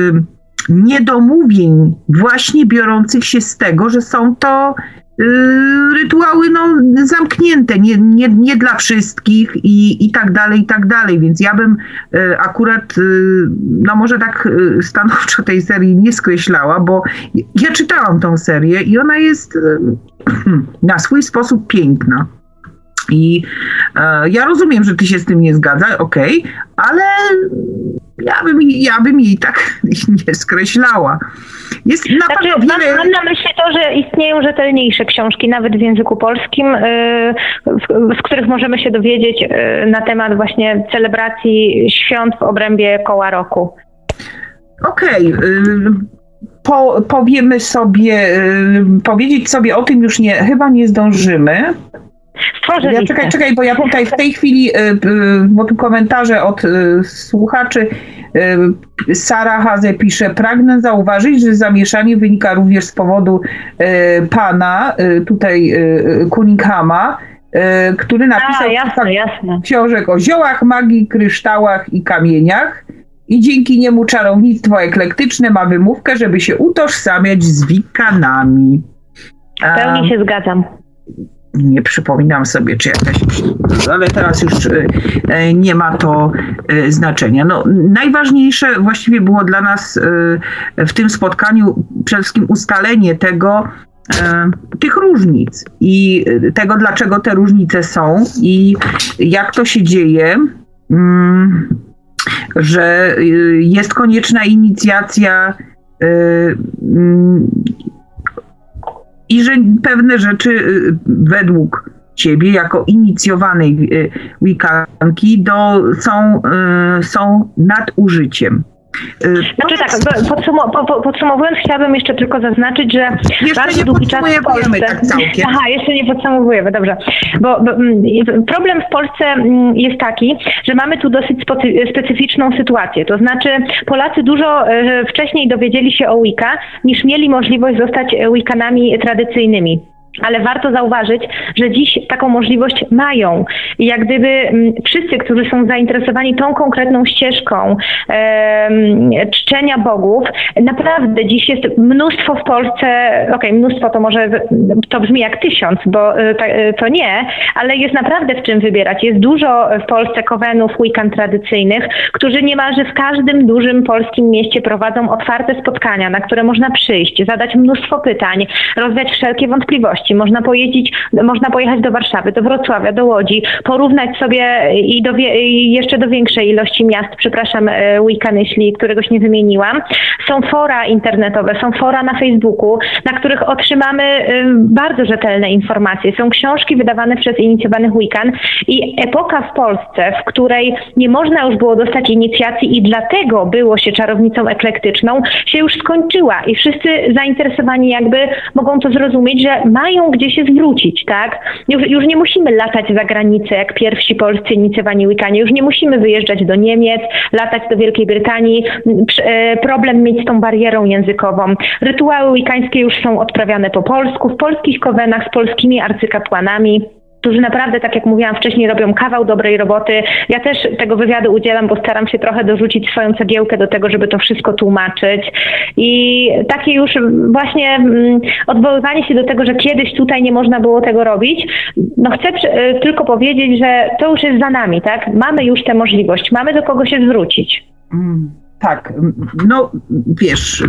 niedomówień właśnie biorących się z tego, że są to rytuały no, zamknięte, nie, nie, nie dla wszystkich i, i tak dalej, i tak dalej. Więc ja bym akurat, no może tak stanowczo tej serii nie skreślała, bo ja czytałam tą serię i ona jest na swój sposób piękna. I e, ja rozumiem, że ty się z tym nie zgadzasz, okej, okay, ale ja bym, ja bym jej tak nie skreślała. Jest na znaczy, pewno wiele... mam, mam na myśli to, że istnieją rzetelniejsze książki, nawet w języku polskim, yy, z których możemy się dowiedzieć yy, na temat właśnie celebracji świąt w obrębie koła roku. Okej. Okay, yy... Po, powiemy sobie, yy, powiedzieć sobie o tym już nie, chyba nie zdążymy. Stworzę ja, czekaj, czekaj, bo ja tutaj w tej chwili, yy, yy, bo tu komentarze od yy, słuchaczy, yy, Sara Haze pisze, pragnę zauważyć, że zamieszanie wynika również z powodu yy, pana, yy, tutaj yy, Cunninghama, yy, który napisał A, jasne, jasne. książek o ziołach, magii, kryształach i kamieniach. I dzięki niemu czarownictwo eklektyczne ma wymówkę, żeby się utożsamiać z wikanami. W pełni się zgadzam. Nie przypominam sobie, czy jakaś... Ale teraz już nie ma to znaczenia. No, najważniejsze właściwie było dla nas w tym spotkaniu przede wszystkim ustalenie tego, tych różnic i tego, dlaczego te różnice są i jak to się dzieje. Hmm. Że jest konieczna inicjacja i że pewne rzeczy według ciebie jako inicjowanej wikanki do, są, są nadużyciem. Znaczy tak, podsum- podsumowując, chciałabym jeszcze tylko zaznaczyć, że jeszcze bardzo długi czas w Polsce... Tak całkiem. Aha, jeszcze nie podsumowujemy, dobrze. Bo, bo problem w Polsce jest taki, że mamy tu dosyć specyficzną sytuację. To znaczy Polacy dużo wcześniej dowiedzieli się o Wicca, niż mieli możliwość zostać Wiccanami tradycyjnymi. Ale warto zauważyć, że dziś taką możliwość mają. I jak gdyby m, wszyscy, którzy są zainteresowani tą konkretną ścieżką e, czczenia bogów, naprawdę dziś jest mnóstwo w Polsce, okej, okay, mnóstwo to może, to brzmi jak tysiąc, bo e, to nie, ale jest naprawdę w czym wybierać. Jest dużo w Polsce kowenów, Wiccan tradycyjnych, którzy niemalże w każdym dużym polskim mieście prowadzą otwarte spotkania, na które można przyjść, zadać mnóstwo pytań, rozwiać wszelkie wątpliwości. Można pojeździć, można pojechać do Warszawy, do Wrocławia, do Łodzi, porównać sobie i, do wie, i jeszcze do większej ilości miast, przepraszam, Wiccan, jeśli któregoś nie wymieniłam. Są fora internetowe, są fora na Facebooku, na których otrzymamy bardzo rzetelne informacje. Są książki wydawane przez inicjowanych Wiccan i epoka w Polsce, w której nie można już było dostać inicjacji i dlatego było się czarownicą eklektyczną, się już skończyła i wszyscy zainteresowani jakby mogą to zrozumieć, że mają gdzie się zwrócić, tak? Już, już nie musimy latać za granicę, jak pierwsi polscy inicjowani Wiccanie. Już nie musimy wyjeżdżać do Niemiec, latać do Wielkiej Brytanii. Problem mieć z tą barierą językową. Rytuały wiccańskie już są odprawiane po polsku, w polskich kowenach, z polskimi arcykapłanami, którzy naprawdę, tak jak mówiłam wcześniej, robią kawał dobrej roboty. Ja też tego wywiadu udzielam, bo staram się trochę dorzucić swoją cegiełkę do tego, żeby to wszystko tłumaczyć. I takie już właśnie mm, odwoływanie się do tego, że kiedyś tutaj nie można było tego robić, no chcę y, tylko powiedzieć, że to już jest za nami, tak? Mamy już tę możliwość, mamy do kogo się zwrócić. Mm, tak, no wiesz,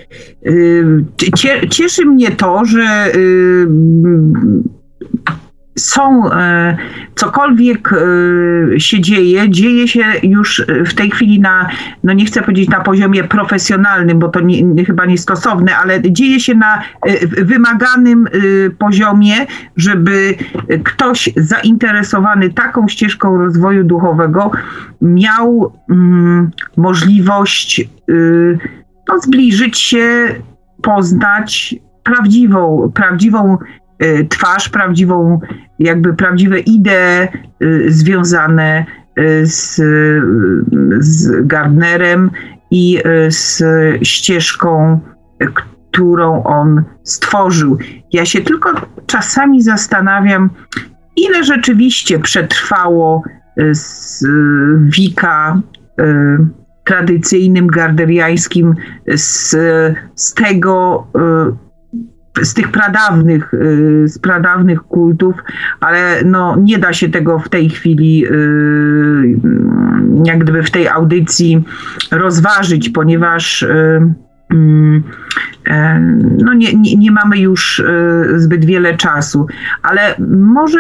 yy, cie, cieszy mnie to, że yy, są, cokolwiek się dzieje, dzieje się już w tej chwili na, no nie chcę powiedzieć na poziomie profesjonalnym, bo to nie, chyba niestosowne, ale dzieje się na wymaganym poziomie, żeby ktoś zainteresowany taką ścieżką rozwoju duchowego miał mm, możliwość no, zbliżyć się, poznać prawdziwą, prawdziwą twarz, prawdziwą, jakby prawdziwe idee związane z, z Gardnerem i z ścieżką, którą on stworzył. Ja się tylko czasami zastanawiam, ile rzeczywiście przetrwało z Wicca tradycyjnym, gardneriańskim, z, z tego z tych pradawnych, z pradawnych kultów, ale no nie da się tego w tej chwili jak gdyby w tej audycji rozważyć, ponieważ no nie, nie, nie mamy już zbyt wiele czasu, ale może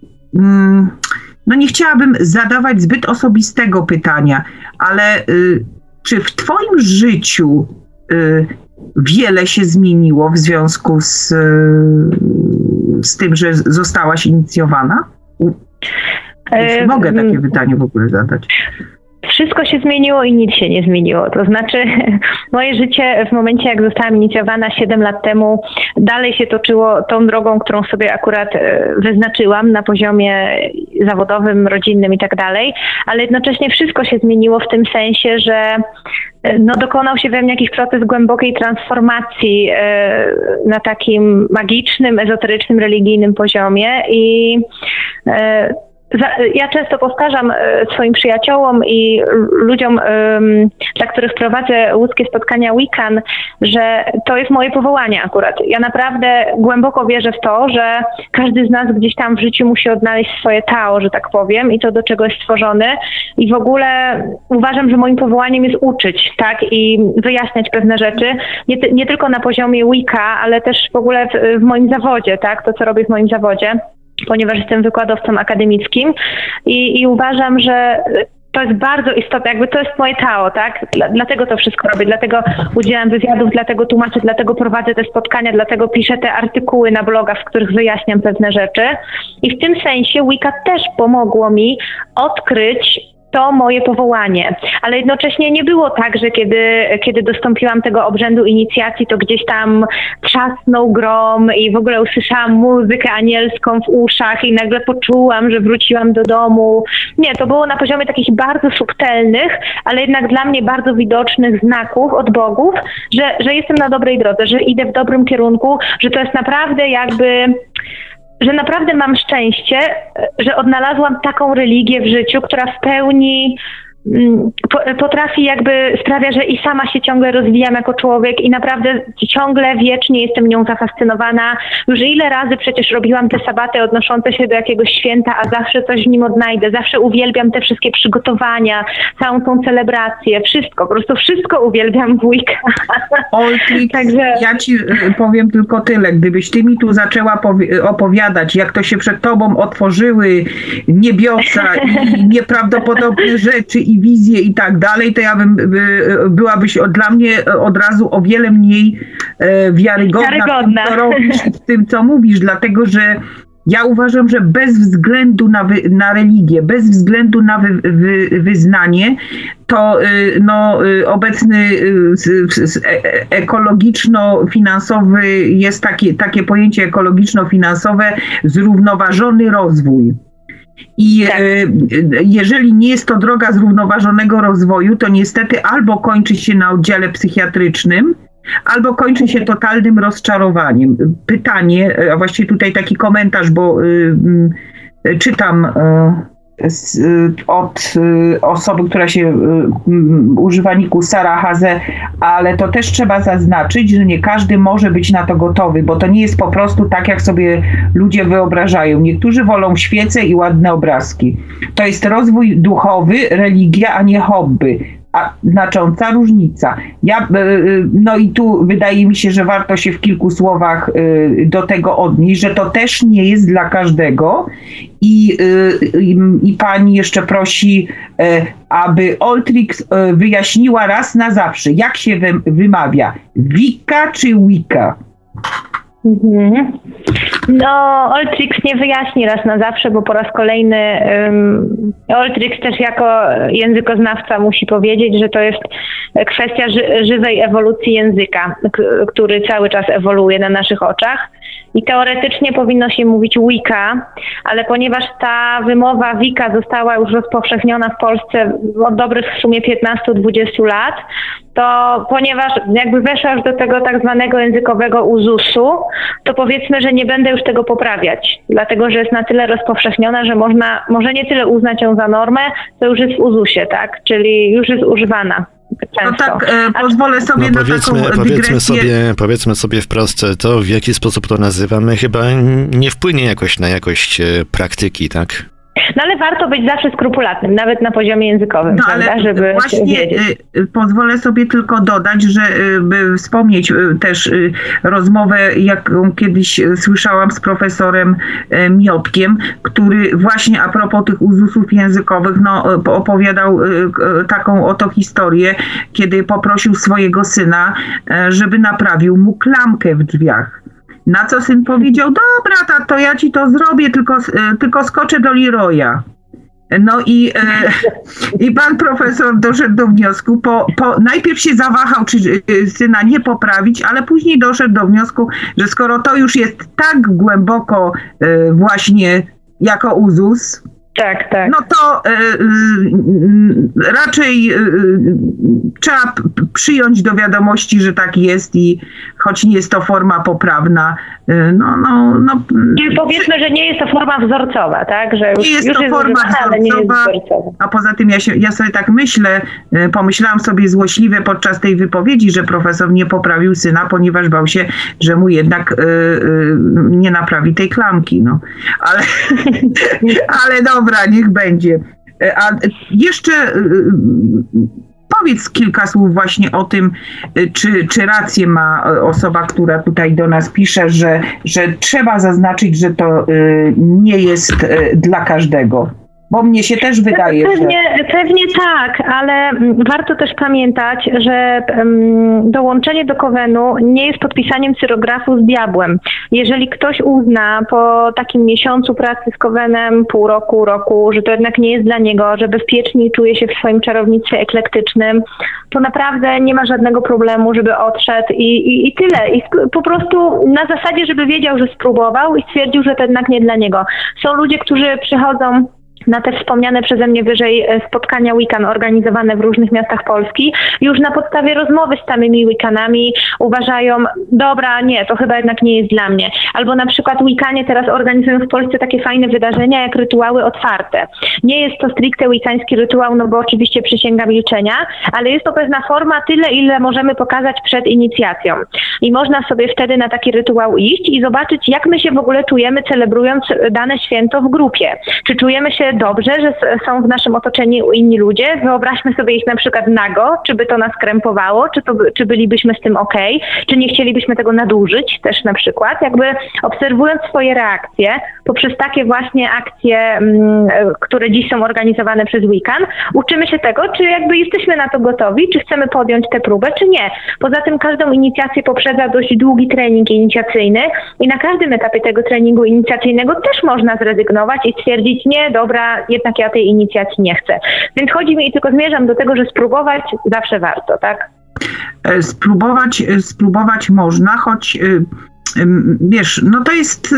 no nie chciałabym zadawać zbyt osobistego pytania, ale czy w twoim życiu wiele się zmieniło w związku z, z tym, że zostałaś inicjowana? Jeśli mogę takie pytanie w ogóle zadać. Wszystko się zmieniło i nic się nie zmieniło. To znaczy moje życie w momencie, jak zostałam inicjowana siedem lat temu, dalej się toczyło tą drogą, którą sobie akurat wyznaczyłam na poziomie zawodowym, rodzinnym i tak dalej, ale jednocześnie wszystko się zmieniło w tym sensie, że no, dokonał się we mnie jakiś proces głębokiej transformacji e, na takim magicznym, ezoterycznym, religijnym poziomie i e, ja często powtarzam swoim przyjaciołom i ludziom, dla których prowadzę łódzkie spotkania Wiccan, że to jest moje powołanie akurat. Ja naprawdę głęboko wierzę w to, że każdy z nas gdzieś tam w życiu musi odnaleźć swoje Tao, że tak powiem, i to, do czego jest stworzony. I w ogóle uważam, że moim powołaniem jest uczyć, tak, i wyjaśniać pewne rzeczy, nie, nie tylko na poziomie Wicca, ale też w ogóle w, w moim zawodzie, tak, to co robię w moim zawodzie, ponieważ jestem wykładowcą akademickim i, i uważam, że to jest bardzo istotne, jakby to jest moje Tao, tak? Dla, dlatego to wszystko robię, dlatego udzielam wywiadów, dlatego tłumaczę, dlatego prowadzę te spotkania, dlatego piszę te artykuły na blogach, w których wyjaśniam pewne rzeczy. I w tym sensie Wicca też pomogło mi odkryć to moje powołanie. Ale jednocześnie nie było tak, że kiedy, kiedy dostąpiłam tego obrzędu inicjacji, to gdzieś tam trzasnął grom i w ogóle usłyszałam muzykę anielską w uszach i nagle poczułam, że wróciłam do domu. Nie, to było na poziomie takich bardzo subtelnych, ale jednak dla mnie bardzo widocznych znaków od bogów, że, że jestem na dobrej drodze, że idę w dobrym kierunku, że to jest naprawdę jakby... że naprawdę mam szczęście, że odnalazłam taką religię w życiu, która w pełni potrafi jakby, sprawia, że i sama się ciągle rozwijam jako człowiek i naprawdę ciągle wiecznie jestem nią zafascynowana. Już ile razy przecież robiłam te sabaty odnoszące się do jakiegoś święta, a zawsze coś w nim odnajdę. Zawsze uwielbiam te wszystkie przygotowania, całą tą celebrację, wszystko, po prostu wszystko uwielbiam w Wicca. Oltrik, Także... ja ci powiem tylko tyle. Gdybyś ty mi tu zaczęła opowiadać, jak to się przed tobą otworzyły niebiosa i nieprawdopodobne rzeczy i wizje i tak dalej, to ja bym byłabyś dla mnie od razu o wiele mniej wiarygodna, wiarygodna. W, tym, co robisz, w tym, co mówisz, dlatego że ja uważam, że bez względu na, wy, na religię, bez względu na wy, wy, wyznanie, to no, obecny ekologiczno-finansowy jest takie, takie pojęcie ekologiczno-finansowe, zrównoważony rozwój. I tak. Jeżeli nie jest to droga zrównoważonego rozwoju, to niestety albo kończy się na oddziale psychiatrycznym, albo kończy się totalnym rozczarowaniem. Pytanie, a właściwie tutaj taki komentarz, bo y, y, czytam y, z, y, od y, osoby, która się y, y, używa niku Sara Haze, ale to też trzeba zaznaczyć, że nie każdy może być na to gotowy, bo to nie jest po prostu tak, jak sobie ludzie wyobrażają. Niektórzy wolą świece i ładne obrazki. To jest rozwój duchowy, religia, a nie hobby. a znacząca różnica. Ja, no i tu wydaje mi się, że warto się w kilku słowach do tego odnieść, że to też nie jest dla każdego i, i, i pani jeszcze prosi, aby Oltrix wyjaśniła raz na zawsze, jak się wymawia, Wicca czy Wicca? Mhm. No, Oltrix nie wyjaśni raz na zawsze, bo po raz kolejny um, Oltrix też jako językoznawca musi powiedzieć, że to jest kwestia ży- żywej ewolucji języka, k- który cały czas ewoluuje na naszych oczach. I teoretycznie powinno się mówić Wicca, ale ponieważ ta wymowa Wicca została już rozpowszechniona w Polsce od dobrych w sumie piętnastu do dwudziestu lat, to ponieważ jakby weszła już do tego tak zwanego językowego uzusu, to powiedzmy, że nie będę już tego poprawiać, dlatego że jest na tyle rozpowszechniona, że można może nie tyle uznać ją za normę, to już jest w uzusie, tak? Czyli już jest używana. Często. No tak, e, pozwolę sobie no na powiedzmy, taką powiedzmy dygresję. sobie, powiedzmy sobie wprost, to w jaki sposób to nazywamy chyba nie wpłynie jakoś na jakość praktyki, tak? No ale warto być zawsze skrupulatnym, nawet na poziomie językowym, no, prawda, ale żeby właśnie wiedzieć. Pozwolę sobie tylko dodać, że by wspomnieć też rozmowę, jaką kiedyś słyszałam z profesorem Miotkiem, który właśnie a propos tych uzusów językowych no, opowiadał taką oto historię, kiedy poprosił swojego syna, żeby naprawił mu klamkę w drzwiach. Na co syn powiedział, dobra, tato, ja ci to zrobię, tylko, tylko skoczę do Leroya. No i, e, i pan profesor doszedł do wniosku, po, po, najpierw się zawahał, czy syna nie poprawić, ale później doszedł do wniosku, że skoro to już jest tak głęboko e, właśnie jako uzus, Tak, tak. no to y, y, raczej y, trzeba p- przyjąć do wiadomości, że tak jest i choć nie jest to forma poprawna, y, no, no, no. Czyli powiedzmy, że nie jest to forma wzorcowa, tak? Że już, Nie jest już to jest forma używana, ale nie jest wzorcowa, wzorcowa. a poza tym ja, się, ja sobie tak myślę, y, pomyślałam sobie złośliwie podczas tej wypowiedzi, że profesor nie poprawił syna, ponieważ bał się, że mu jednak y, y, nie naprawi tej klamki, no. Ale, ale dobra, niech będzie. A jeszcze powiedz kilka słów właśnie o tym, czy, czy rację ma osoba, która tutaj do nas pisze, że, że trzeba zaznaczyć, że to nie jest dla każdego. Bo mnie się też wydaje, pewnie, że... Pewnie tak, ale warto też pamiętać, że um, dołączenie do Kowenu nie jest podpisaniem cyrografu z diabłem. Jeżeli ktoś uzna po takim miesiącu pracy z Kowenem, pół roku, roku, że to jednak nie jest dla niego, że bezpieczniej czuje się w swoim czarownictwie eklektycznym, to naprawdę nie ma żadnego problemu, żeby odszedł i, i, i tyle. I po prostu na zasadzie, żeby wiedział, że spróbował i stwierdził, że to jednak nie dla niego. Są ludzie, którzy przychodzą na te wspomniane przeze mnie wyżej spotkania Wiccan organizowane w różnych miastach Polski, już na podstawie rozmowy z samymi Wiccanami uważają, dobra, nie, to chyba jednak nie jest dla mnie. Albo na przykład Wiccanie teraz organizują w Polsce takie fajne wydarzenia jak rytuały otwarte. Nie jest to stricte wiccański rytuał, no bo oczywiście przysięga milczenia, ale jest to pewna forma, tyle ile możemy pokazać przed inicjacją. I można sobie wtedy na taki rytuał iść i zobaczyć, jak my się w ogóle czujemy, celebrując dane święto w grupie. Czy czujemy się dobrze, że są w naszym otoczeniu inni ludzie? Wyobraźmy sobie ich na przykład nago, czy by to nas krępowało, czy, to, czy bylibyśmy z tym okej, czy nie chcielibyśmy tego nadużyć też na przykład. Jakby obserwując swoje reakcje poprzez takie właśnie akcje, m, które dziś są organizowane przez Wiccan, uczymy się tego, czy jakby jesteśmy na to gotowi, czy chcemy podjąć tę próbę, czy nie. Poza tym każdą inicjację poprzedza dość długi trening inicjacyjny i na każdym etapie tego treningu inicjacyjnego też można zrezygnować i stwierdzić, nie, dobra, jednak ja tej inicjacji nie chcę. Więc chodzi mi i tylko zmierzam do tego, że spróbować zawsze warto, tak? Spróbować, spróbować można, choć wiesz, no to jest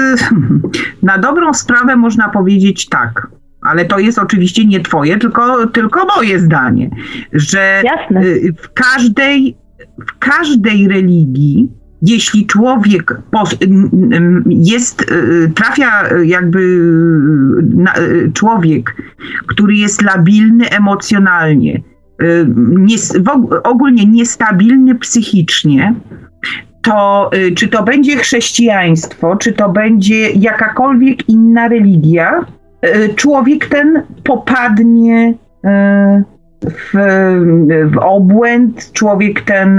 na dobrą sprawę można powiedzieć tak, ale to jest oczywiście nie twoje, tylko, tylko moje zdanie, że Jasne. w każdej, w każdej religii, jeśli człowiek jest, trafia jakby człowiek, który jest labilny emocjonalnie, nie, ogólnie niestabilny psychicznie, to czy to będzie chrześcijaństwo, czy to będzie jakakolwiek inna religia, człowiek ten popadnie w, w obłęd, człowiek ten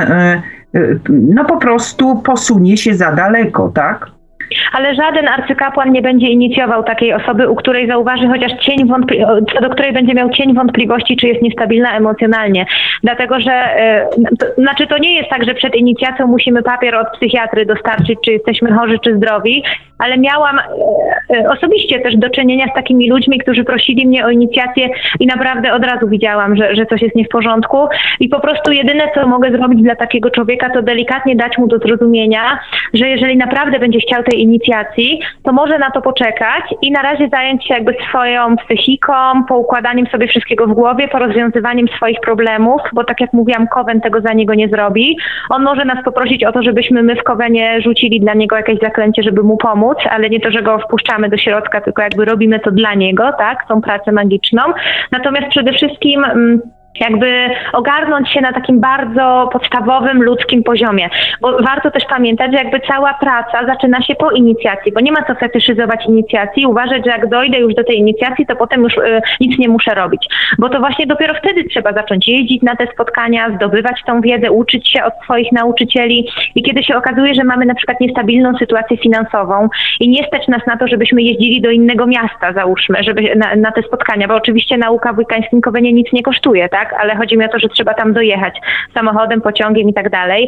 no po prostu posunie się za daleko, tak? Ale żaden arcykapłan nie będzie inicjował takiej osoby, u której zauważy chociaż cień wątpliwości, co do której będzie miał cień wątpliwości, czy jest niestabilna emocjonalnie. Dlatego, że to, znaczy to nie jest tak, że przed inicjacją musimy papier od psychiatry dostarczyć, czy jesteśmy chorzy, czy zdrowi, ale miałam osobiście też do czynienia z takimi ludźmi, którzy prosili mnie o inicjację i naprawdę od razu widziałam, że, że coś jest nie w porządku i po prostu jedyne, co mogę zrobić dla takiego człowieka, to delikatnie dać mu do zrozumienia, że jeżeli naprawdę będzie chciał tej inicjacji, to może na to poczekać i na razie zająć się jakby swoją psychiką, poukładaniem sobie wszystkiego w głowie, porozwiązywaniem swoich problemów, bo tak jak mówiłam, Kowen tego za niego nie zrobi. On może nas poprosić o to, żebyśmy my w Kowenie rzucili dla niego jakieś zaklęcie, żeby mu pomóc, ale nie to, że go wpuszczamy do środka, tylko jakby robimy to dla niego, tak, tą pracę magiczną. Natomiast przede wszystkim mm, jakby ogarnąć się na takim bardzo podstawowym, ludzkim poziomie. Bo warto też pamiętać, że jakby cała praca zaczyna się po inicjacji, bo nie ma co fetyszyzować inicjacji, uważać, że jak dojdę już do tej inicjacji, to potem już y, nic nie muszę robić. Bo to właśnie dopiero wtedy trzeba zacząć jeździć na te spotkania, zdobywać tą wiedzę, uczyć się od swoich nauczycieli i kiedy się okazuje, że mamy na przykład niestabilną sytuację finansową i nie stać nas na to, żebyśmy jeździli do innego miasta, załóżmy, żeby na, na te spotkania, bo oczywiście nauka w Wiccańskim Kowenie nic nie kosztuje, tak? Ale chodzi mi o to, że trzeba tam dojechać samochodem, pociągiem i tak dalej.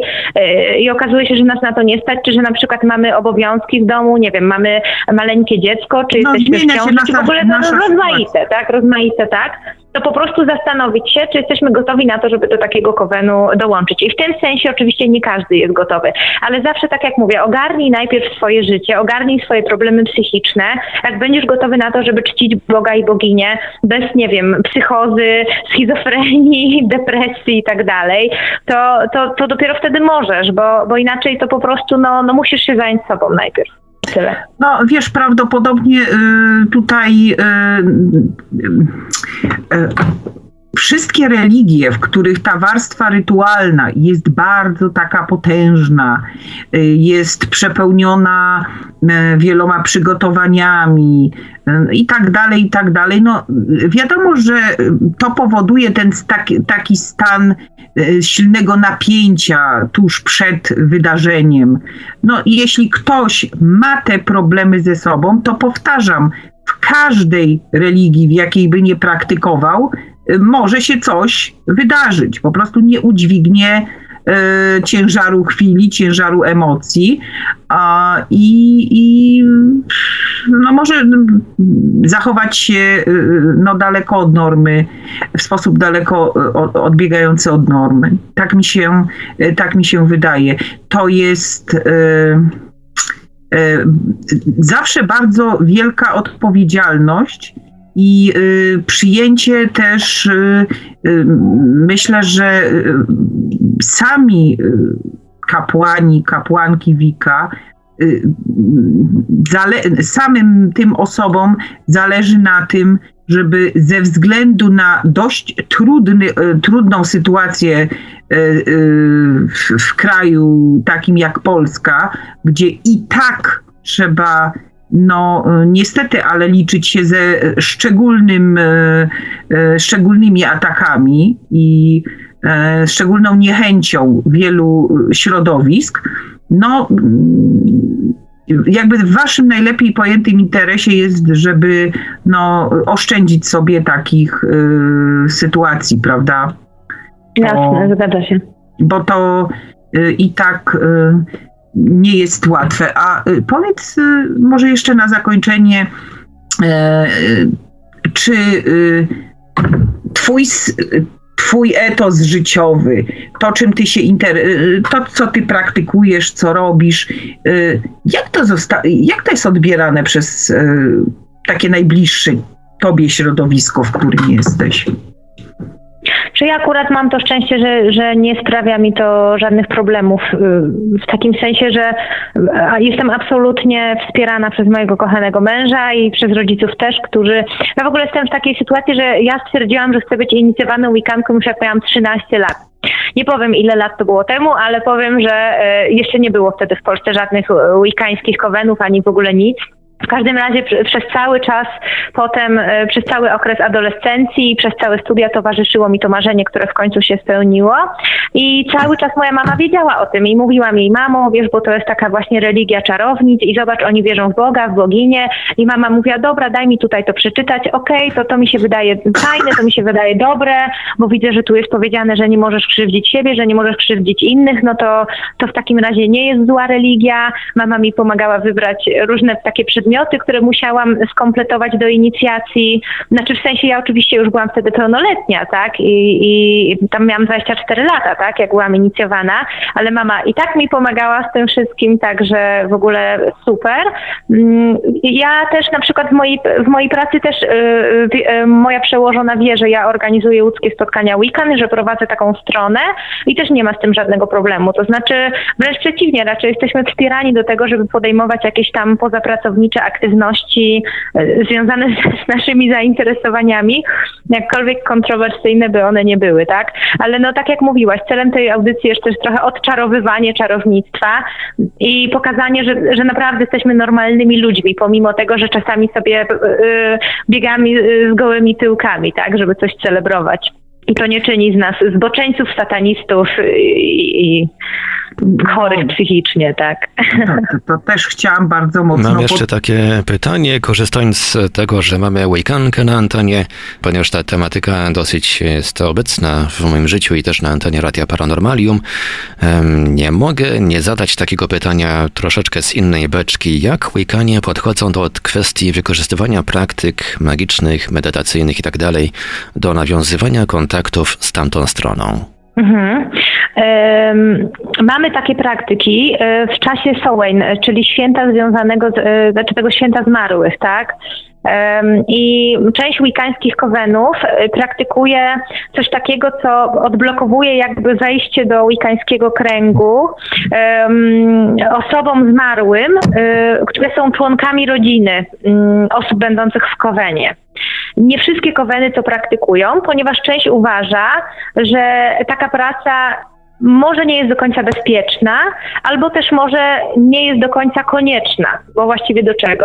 I okazuje się, że nas na to nie stać, czy że na przykład mamy obowiązki w domu, nie wiem, mamy maleńkie dziecko, czy no, jesteśmy w ciąży, nasza, czy w ogóle no, rozmaite, tak? Rozmaite, tak? To po prostu zastanowić się, czy jesteśmy gotowi na to, żeby do takiego Kowenu dołączyć. I w tym sensie oczywiście nie każdy jest gotowy, ale zawsze tak jak mówię, ogarnij najpierw swoje życie, ogarnij swoje problemy psychiczne. Jak będziesz gotowy na to, żeby czcić Boga i boginię bez, nie wiem, psychozy, schizofrenii, depresji i tak dalej, to, to, to dopiero wtedy możesz, bo, bo inaczej to po prostu no, no musisz się zająć sobą najpierw. Tyle. No wiesz, prawdopodobnie y, tutaj y, y, y, wszystkie religie, w których ta warstwa rytualna jest bardzo taka potężna, y, jest przepełniona y, wieloma przygotowaniami y, i tak dalej, i tak dalej, no wiadomo, że to powoduje ten taki, taki stan silnego napięcia tuż przed wydarzeniem. No i jeśli ktoś ma te problemy ze sobą, to powtarzam, w każdej religii, w jakiej by nie praktykował, może się coś wydarzyć. Po prostu nie udźwignie y, ciężaru chwili, ciężaru emocji a, i, i no może zachować się no, daleko od normy, w sposób daleko odbiegający od normy. Tak mi się, tak mi się wydaje. To jest y, y, zawsze bardzo wielka odpowiedzialność i y, przyjęcie też y, y, myślę, że y, sami y, kapłani, kapłanki Wicca y, zale- samym tym osobom zależy na tym, żeby ze względu na dość trudny, y, trudną sytuację y, y, w, w kraju takim jak Polska, gdzie i tak trzeba no niestety, ale liczyć się ze szczególnym, szczególnymi atakami i szczególną niechęcią wielu środowisk, no jakby w waszym najlepiej pojętym interesie jest, żeby no, oszczędzić sobie takich y, sytuacji, prawda? Jasne, zgadza się. Bo to y, i tak y, nie jest łatwe. A powiedz może jeszcze na zakończenie, czy twój, twój etos życiowy, to czym ty się inter- to co ty praktykujesz, co robisz, jak to, zosta- jak to jest odbierane przez takie najbliższe tobie środowisko, w którym jesteś? Czy ja akurat mam to szczęście, że, że nie sprawia mi to żadnych problemów, w takim sensie, że jestem absolutnie wspierana przez mojego kochanego męża i przez rodziców też, którzy... Ja w ogóle jestem w takiej sytuacji, że ja stwierdziłam, że chcę być inicjowaną Wiccanką już jak miałam trzynaście lat. Nie powiem, ile lat to było temu, ale powiem, że jeszcze nie było wtedy w Polsce żadnych wiccańskich kowenów, ani w ogóle nic. W każdym razie przez cały czas, potem przez cały okres adolescencji, przez całe studia towarzyszyło mi to marzenie, które w końcu się spełniło. I cały czas moja mama wiedziała o tym i mówiłam jej: mamo, wiesz, bo to jest taka właśnie religia czarownic i zobacz, oni wierzą w Boga, w boginię. I mama mówiła: dobra, daj mi tutaj to przeczytać, okej, okay, to to mi się wydaje fajne, to mi się wydaje dobre, bo widzę, że tu jest powiedziane, że nie możesz krzywdzić siebie, że nie możesz krzywdzić innych, no to, to w takim razie nie jest zła religia. Mama mi pomagała wybrać różne takie przedmioty, które musiałam skompletować do inicjacji. Znaczy w sensie ja oczywiście już byłam wtedy pełnoletnia, tak? I, i tam miałam dwadzieścia cztery lata, tak? Jak byłam inicjowana, ale mama i tak mi pomagała z tym wszystkim, także w ogóle super. Ja też na przykład w mojej, w mojej pracy też yy, yy, moja przełożona wie, że ja organizuję łódzkie spotkania Wiccan, że prowadzę taką stronę i też nie ma z tym żadnego problemu. To znaczy wręcz przeciwnie, raczej jesteśmy wspierani do tego, żeby podejmować jakieś tam pozapracownicze aktywności yy, związane z, z naszymi zainteresowaniami, jakkolwiek kontrowersyjne by one nie były, tak? Ale no tak jak mówiłaś, celem tej audycji jest też trochę odczarowywanie czarownictwa i pokazanie, że, że naprawdę jesteśmy normalnymi ludźmi, pomimo tego, że czasami sobie yy, biegamy z gołymi tyłkami, tak, żeby coś celebrować. I to nie czyni z nas zboczeńców, satanistów i, i chorych psychicznie, tak. To, to, to też chciałam bardzo mocno... Mam jeszcze takie pytanie, korzystając z tego, że mamy Wiccankę na antenie, ponieważ ta tematyka dosyć jest obecna w moim życiu i też na antenie Radia Paranormalium, nie mogę nie zadać takiego pytania troszeczkę z innej beczki. Jak Wiccanie podchodzą do kwestii wykorzystywania praktyk magicznych, medytacyjnych i tak dalej do nawiązywania kontaktów z tamtą stroną? Mhm. Um, mamy takie praktyki w czasie Samhain, czyli święta związanego, z, znaczy tego święta zmarłych, tak? Um, I część wiccańskich kowenów praktykuje coś takiego, co odblokowuje jakby wejście do wiccańskiego kręgu um, osobom zmarłym, um, które są członkami rodziny um, osób będących w kowenie. Nie wszystkie koweny to praktykują, ponieważ część uważa, że taka praca może nie jest do końca bezpieczna, albo też może nie jest do końca konieczna, bo właściwie do czego.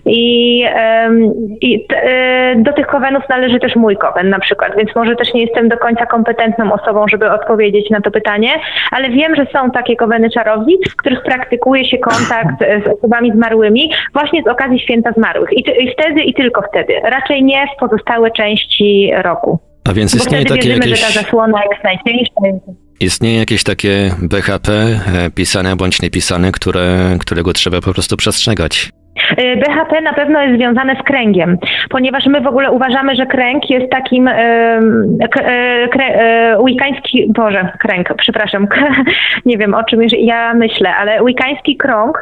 I, um, i t, y, do tych kowenów należy też mój kowen na przykład, więc może też nie jestem do końca kompetentną osobą, żeby odpowiedzieć na to pytanie, ale wiem, że są takie koweny czarownic, w których praktykuje się kontakt z osobami zmarłymi właśnie z okazji święta zmarłych. I, t, i wtedy i tylko wtedy. Raczej nie w pozostałe części roku. A więc istnieje bo wtedy takie wierzymy, jakieś... że ta zasłona jest najcieńsza. Istnieje jakieś takie B H P pisane bądź niepisane, które, którego trzeba po prostu przestrzegać? B H P na pewno jest związane z kręgiem, ponieważ my w ogóle uważamy, że kręg jest takim e, krę, e, wiccański, boże, kręg, przepraszam, nie wiem o czym ja myślę, ale wiccański krąg,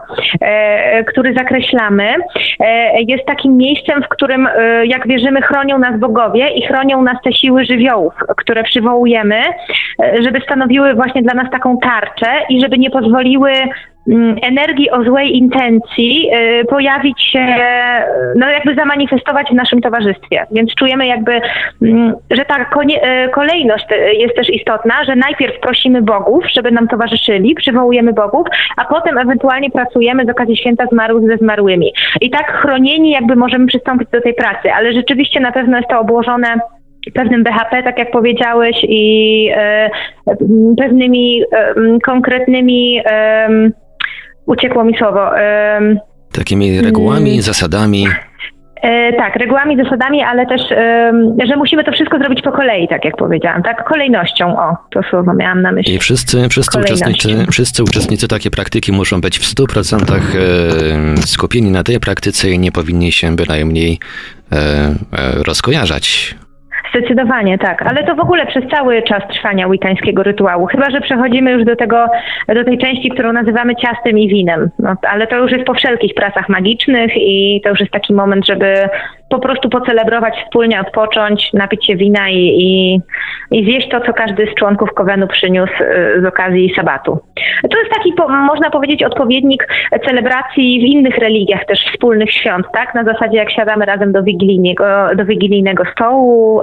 e, który zakreślamy, e, jest takim miejscem, w którym, e, jak wierzymy, chronią nas bogowie i chronią nas te siły żywiołów, które przywołujemy, e, żeby stanowiły właśnie dla nas taką tarczę i żeby nie pozwoliły energii o złej intencji y, pojawić się, no jakby zamanifestować w naszym towarzystwie. Więc czujemy jakby, y, że ta konie, y, kolejność jest też istotna, że najpierw prosimy bogów, żeby nam towarzyszyli, przywołujemy bogów, a potem ewentualnie pracujemy z okazji święta zmarłych ze zmarłymi. I tak chronieni jakby możemy przystąpić do tej pracy, ale rzeczywiście na pewno jest to obłożone pewnym B H P, tak jak powiedziałeś, i y, pewnymi y, konkretnymi y, uciekło mi słowo. Um, Takimi regułami, um, zasadami. E, tak, regułami, zasadami, ale też, um, że musimy to wszystko zrobić po kolei, tak jak powiedziałam, tak? Kolejnością, o, to słowo miałam na myśli. I wszyscy, wszyscy, uczestnicy, wszyscy uczestnicy takiej praktyki muszą być w stu procentach e, skupieni na tej praktyce i nie powinni się bynajmniej e, e, rozkojarzać. Zdecydowanie tak, ale to w ogóle przez cały czas trwania wiccańskiego rytuału, chyba że przechodzimy już do tego, do tej części, którą nazywamy ciastem i winem, no, ale to już jest po wszelkich pracach magicznych i to już jest taki moment, żeby po prostu pocelebrować wspólnie, odpocząć, napić się wina i, i, i zjeść to, co każdy z członków kowenu przyniósł z okazji sabatu. To jest taki, można powiedzieć, odpowiednik celebracji w innych religiach też wspólnych świąt, tak? Na zasadzie jak siadamy razem do wigilijnego, do wigilijnego stołu,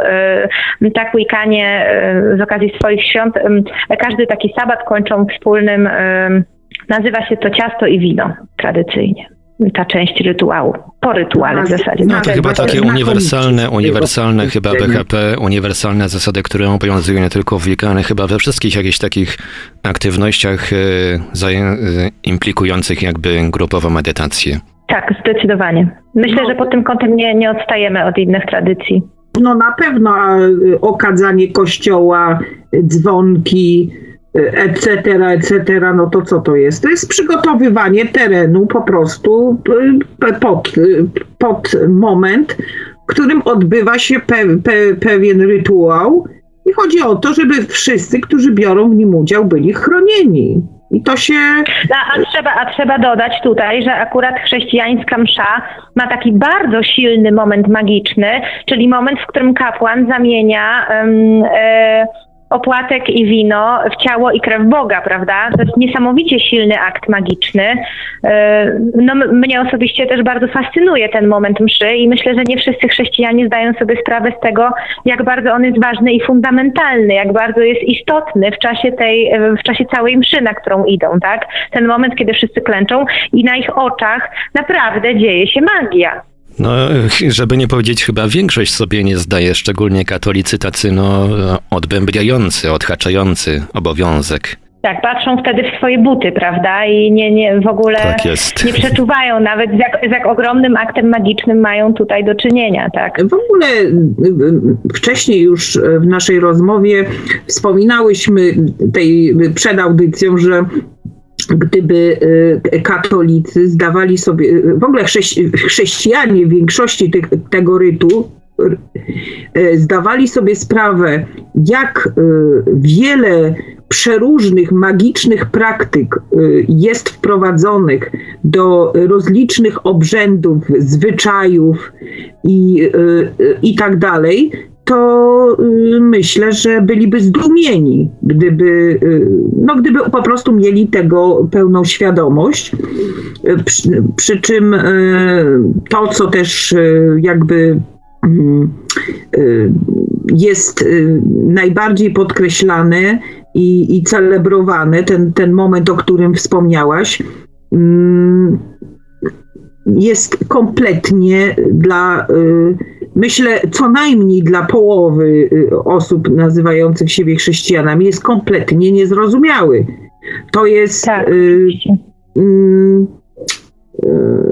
tak Wiccanie z okazji swoich świąt, każdy taki sabat kończą wspólnym, nazywa się to ciasto i wino tradycyjnie. ta część rytuału, po rytuale w zasadzie. No to chyba takie uniwersalne, uniwersalne chyba B H P, uniwersalne zasady, które obowiązują nie tylko w Wicca, ale chyba we wszystkich jakichś takich aktywnościach y, zaję- y, implikujących jakby grupową medytację. Tak, zdecydowanie. Myślę, No. że pod tym kątem nie, nie odstajemy od innych tradycji. No na pewno a, y, okadzanie kościoła, y, dzwonki, y, et cetera, et cetera, no to co to jest? To jest przygotowywanie terenu po prostu y, pod, y, pod moment, w którym odbywa się pe, pe, pewien rytuał i chodzi o to, żeby wszyscy, którzy biorą w nim udział, byli chronieni. I to się... No, a, trzeba, a trzeba dodać tutaj, że akurat chrześcijańska msza ma taki bardzo silny moment magiczny, czyli moment, w którym kapłan zamienia um, e, opłatek i wino w ciało i krew Boga, prawda? To jest niesamowicie silny akt magiczny. E, no, m- mnie osobiście też bardzo fascynuje ten moment mszy i myślę, że nie wszyscy chrześcijanie zdają sobie sprawę z tego, jak bardzo on jest ważny i fundamentalny, jak bardzo jest istotny w czasie tej, w czasie całej mszy, na którą idą, tak? Ten moment, kiedy wszyscy klęczą i na ich oczach naprawdę dzieje się magia. No, żeby nie powiedzieć, chyba większość sobie nie zdaje, szczególnie katolicy tacy, no, odbębniający, odhaczający obowiązek. Tak, patrzą wtedy w swoje buty, prawda? I nie, nie w ogóle Tak jest. nie przeczuwają nawet, z jak, z jak ogromnym aktem magicznym mają tutaj do czynienia, tak? W ogóle y, wcześniej już w naszej rozmowie wspominałyśmy tej przed audycją, że gdyby y, katolicy zdawali sobie, w ogóle chrześci- chrześcijanie w większości tych, tego rytu y, zdawali sobie sprawę, jak y, wiele przeróżnych, magicznych praktyk y, jest wprowadzonych do rozlicznych obrzędów, zwyczajów i, y, y, i tak dalej, to y, myślę, że byliby zdumieni, gdyby, y, no, gdyby po prostu mieli tego pełną świadomość. Y, przy, przy czym y, to, co też y, jakby y, y, jest y, najbardziej podkreślane i, i celebrowane, ten, ten moment, o którym wspomniałaś, y, jest kompletnie dla, y, myślę, co najmniej dla połowy y, osób nazywających siebie chrześcijanami, jest kompletnie niezrozumiały. To jest... Tak, y, oczywiście. y, y,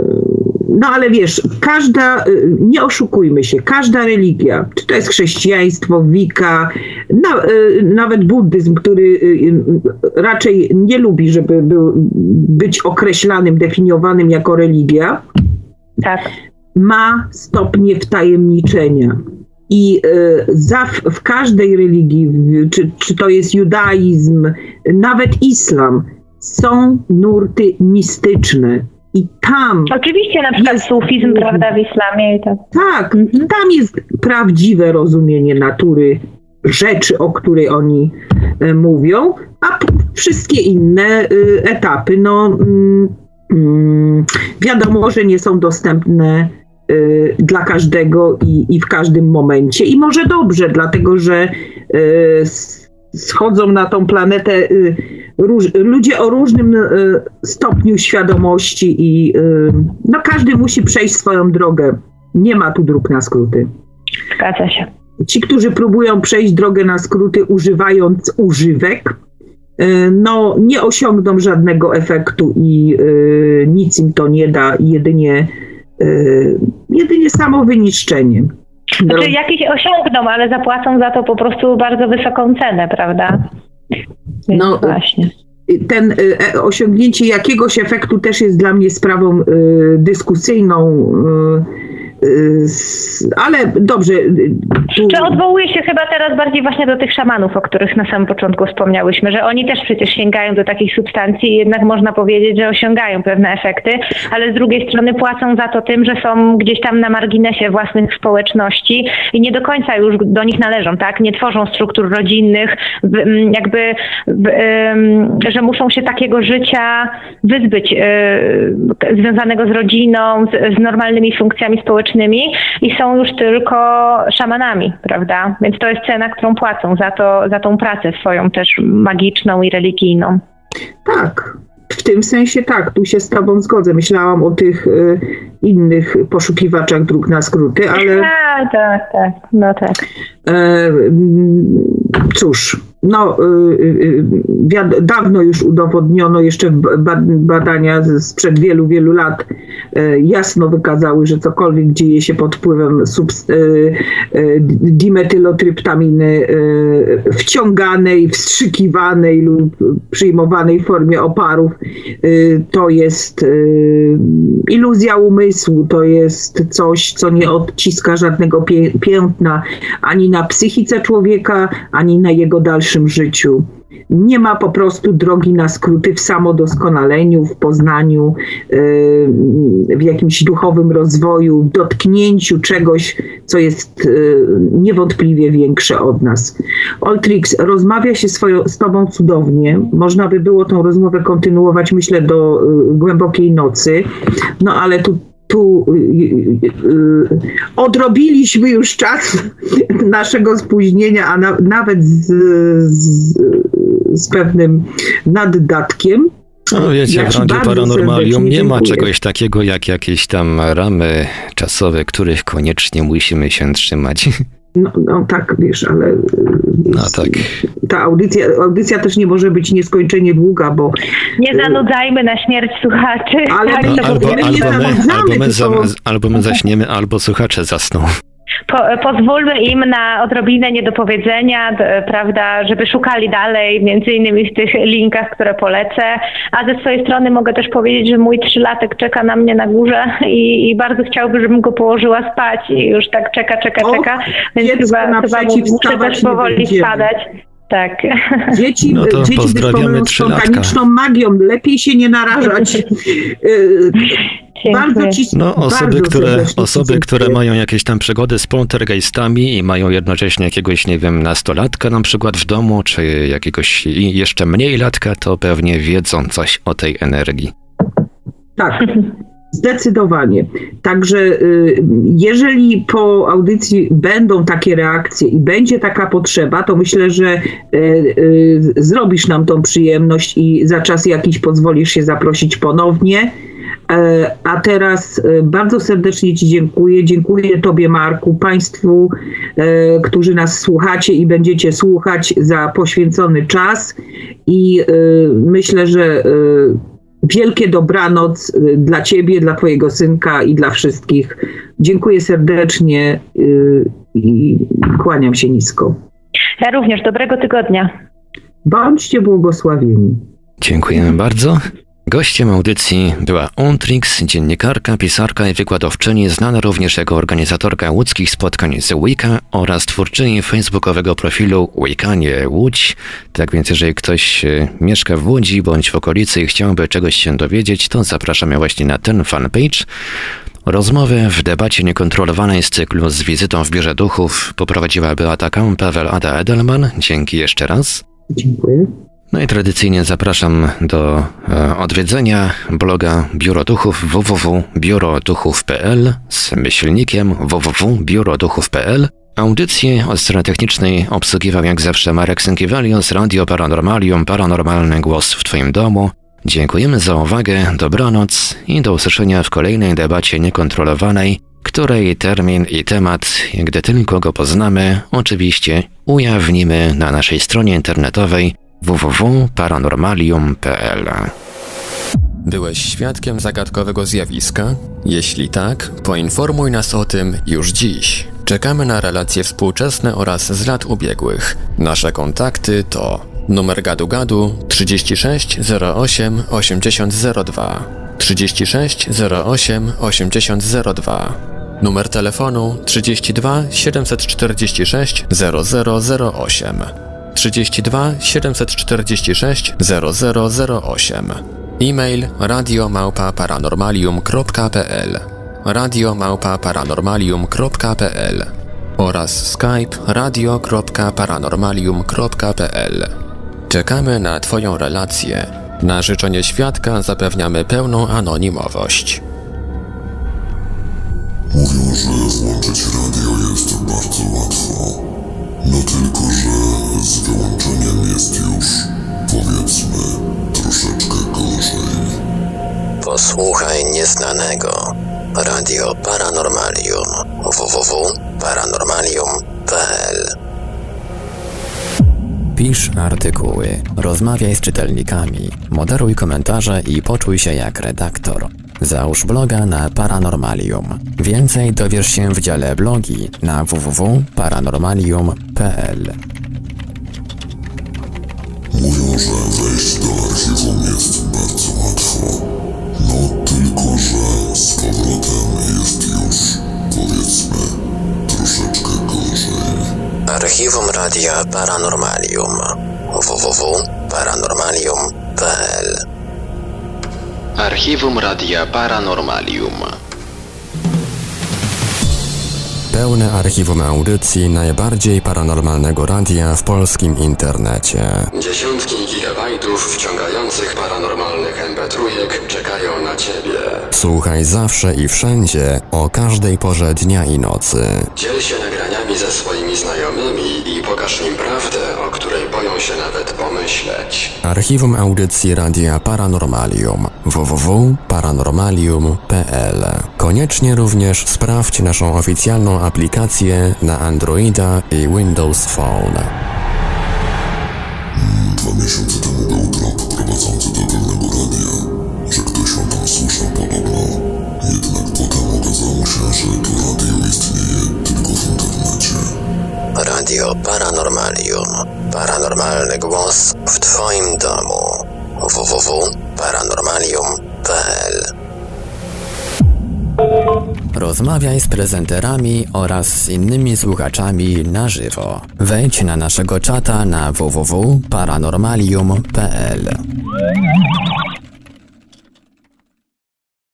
no ale wiesz, każda, y, nie oszukujmy się, każda religia, czy to jest chrześcijaństwo, Wicca, na, y, nawet buddyzm, który y, y, raczej nie lubi, żeby był, być określanym, definiowanym jako religia, Tak. ma stopnie wtajemniczenia. I y, za, w każdej religii, w- czy, czy to jest judaizm, nawet islam, są nurty mistyczne. I tam, Oczywiście na przykład Jest- sufizm, prawda, w islamie i tak. tak, i tam jest prawdziwe rozumienie natury rzeczy, o której oni e, mówią, a p- wszystkie inne y, etapy, no mm, mm, wiadomo, że nie są dostępne y, dla każdego i, i w każdym momencie. I może dobrze, dlatego że y, s- schodzą na tą planetę y, róż, ludzie o różnym y, stopniu świadomości i y, no każdy musi przejść swoją drogę. Nie ma tu dróg na skróty. Zgadza się. Ci, którzy próbują przejść drogę na skróty używając używek, y, no nie osiągną żadnego efektu i y, nic im to nie da, jedynie, y, jedynie samo wyniszczenie. No, Znaczy jakieś osiągną, ale zapłacą za to po prostu bardzo wysoką cenę, prawda? Więc No, właśnie. ten y, osiągnięcie jakiegoś efektu też jest dla mnie sprawą y, dyskusyjną, y, y, s- ale dobrze. y, tu- Czy odwołuje się chyba teraz bardziej właśnie do tych szamanów, o których na samym początku wspomniałyśmy, że oni też przecież sięgają do takich substancji i jednak można powiedzieć, że osiągają pewne efekty, ale z drugiej strony płacą za to tym, że są gdzieś tam na marginesie własnych społeczności i nie do końca już do nich należą, tak? Nie tworzą struktur rodzinnych, w- m, jakby, w- em, że muszą się takiego życia wyzbyć, e, związanego z rodziną, z, z normalnymi funkcjami społecznymi i są już tylko szamanami, prawda? Więc to jest cena, którą płacą za to, za tą pracę swoją też magiczną i religijną. Tak, W tym sensie tak, tu się z tobą zgodzę. Myślałam o tych y, innych poszukiwaczach dróg na skróty, ale... Tak, tak, tak, no tak. E, cóż, no y, y, wiad- dawno już udowodniono, jeszcze ba- badania sprzed wielu, wielu lat y, jasno wykazały, że cokolwiek dzieje się pod wpływem subst- y, y, dimetylotryptaminy y, wciąganej, wstrzykiwanej lub przyjmowanej w formie oparów, y, to jest y, iluzja umysłu, to jest coś, co nie odciska żadnego pie- piętna ani na psychice człowieka, ani na jego dalszym życiu. Nie ma po prostu drogi na skróty w samodoskonaleniu, w poznaniu, w jakimś duchowym rozwoju, w dotknięciu czegoś, co jest niewątpliwie większe od nas. Oltrix, rozmawia się swoją, z tobą cudownie. Można by było tą rozmowę kontynuować, myślę, do głębokiej nocy, no ale tu Tu y, y, y, odrobiliśmy już czas naszego spóźnienia, a na, nawet z, z, z pewnym naddatkiem. No wiecie, Ja w Radiu Paranormalium nie ma dziękuję. czegoś takiego jak jakieś tam ramy czasowe, których koniecznie musimy się trzymać. No, no tak, wiesz, ale No tak. ta audycja, audycja też nie może być nieskończenie długa, bo... Nie zanudzajmy na śmierć słuchaczy. Ale tak, no, to Albo, po albo, prostu- my, albo, my za, tylko- albo my zaśniemy, albo słuchacze zasną. Po, pozwólmy im na odrobinę niedopowiedzenia, d- prawda, żeby szukali dalej, między innymi w tych linkach, które polecę. A ze swojej strony mogę też powiedzieć, że mój trzylatek czeka na mnie na górze i, i bardzo chciałby, żebym go położyła spać i już tak czeka, czeka, Och, czeka. Więc dziecko chyba, chyba naprzeciw muszę wstawać też nie powoli będziemy. spadać. Tak. Dzieci, No to dzieci pozdrawiamy dysponują trzylatka. spontaniczną magią, lepiej się nie narażać. Yy, Bardzo ci No osoby, bardzo które, serdecznie osoby, ci które dziękuję. mają jakieś tam przygody z poltergeistami i mają jednocześnie jakiegoś, nie wiem, nastolatka na przykład w domu, czy jakiegoś i jeszcze mniej latka, to pewnie wiedzą coś o tej energii. Tak, zdecydowanie. Także y, jeżeli po audycji będą takie reakcje i będzie taka potrzeba, to myślę, że y, y, zrobisz nam tą przyjemność i za czas jakiś pozwolisz się zaprosić ponownie. E, A teraz e, bardzo serdecznie ci dziękuję. Dziękuję tobie, Marku, państwu, e, którzy nas słuchacie i będziecie słuchać, za poświęcony czas i e, myślę, że e, wielkie dobranoc e, dla ciebie, dla twojego synka i dla wszystkich. Dziękuję serdecznie e, i kłaniam się nisko. Ja również, dobrego tygodnia. Bądźcie błogosławieni. Dziękujemy bardzo. Gościem audycji była Oltrix, dziennikarka, pisarka i wykładowczyni, znana również jako organizatorka łódzkich spotkań z Wicca oraz twórczyni facebookowego profilu Wiccanie Łódź. Tak więc jeżeli ktoś e, mieszka w Łodzi bądź w okolicy i chciałby czegoś się dowiedzieć, to zapraszamy właśnie na ten fanpage. Rozmowę w debacie niekontrolowanej z cyklu z wizytą w Biurze Duchów poprowadziła Beata Kampewel, Ada Edelman. Dzięki jeszcze raz. Dziękuję. No i tradycyjnie zapraszam do e, odwiedzenia bloga Biuro Duchów w w w kropka biuroduchów kropka p l z myślnikiem w w w kropka biuroduchów kropka p l. Audycję od strony technicznej obsługiwał jak zawsze Marek Sękiewelios, Radio Paranormalium, paranormalny głos w Twoim domu. Dziękujemy za uwagę, dobranoc i do usłyszenia w kolejnej debacie niekontrolowanej, której termin i temat, gdy tylko go poznamy, oczywiście ujawnimy na naszej stronie internetowej w w w kropka paranormalium kropka p l. Byłeś świadkiem zagadkowego zjawiska? Jeśli tak, poinformuj nas o tym już dziś. Czekamy na relacje współczesne oraz z lat ubiegłych. Nasze kontakty to numer gadu gadu trzydzieści sześć zero osiem osiemdziesiąt zero dwa, trzydzieści sześć zero osiem osiemdziesiąt zero dwa, numer telefonu trzydzieści dwa siedemset czterdzieści sześć zero zero zero osiem, trzydzieści dwa siedemset czterdzieści sześć zero zero zero osiem. E-mail radio małpa paranormalium kropka p l, radio małpa paranormalium kropka p l oraz Skype radio kropka paranormalium kropka p l. Czekamy na Twoją relację. Na życzenie świadka zapewniamy pełną anonimowość. Mówią, że włączyć radio jest bardzo łatwo. No tylko, że z wyłączeniem jest już, powiedzmy, troszeczkę gorzej. Posłuchaj nieznanego. Radio Paranormalium. w w w kropka paranormalium kropka p l. Pisz artykuły, rozmawiaj z czytelnikami, moderuj komentarze i poczuj się jak redaktor. Załóż bloga na Paranormalium. Więcej dowiesz się w dziale blogi na w w w kropka paranormalium kropka p l. Mówią, że wejść do archiwum jest bardzo łatwo. No tylko, że z powrotem jest już, powiedzmy, troszeczkę gorzej. Archiwum Radia Paranormalium. w w w kropka paranormalium kropka p l. Archiwum Radia Paranormalium. Pełne archiwum audycji najbardziej paranormalnego radia w polskim internecie. Dziesiątki gigabajtów wciągających paranormalnych em pe trzy czekają na Ciebie. Słuchaj zawsze i wszędzie, o każdej porze dnia i nocy. Dziel się nagraniami ze swoimi znajomymi i pokaż im prawdę, o której boją się nawet pomyśleć. Archiwum audycji Radia Paranormalium. w w w kropka paranormalium kropka p l. Koniecznie również sprawdź naszą oficjalną aplikację na Androida i Windows Phone. Hmm, dwa miesiące temu był trop prowadzący do pewnego radia, że ktoś o tam słyszał podobno. Jednak potem okazało się, że to radio istnieje tylko w internecie. Radio Paranormalium. Paranormalny głos w Twoim domu. w w w kropka paranormalium kropka p l. Rozmawiaj z prezenterami oraz z innymi słuchaczami na żywo. Wejdź na naszego czata na w w w kropka paranormalium kropka p l.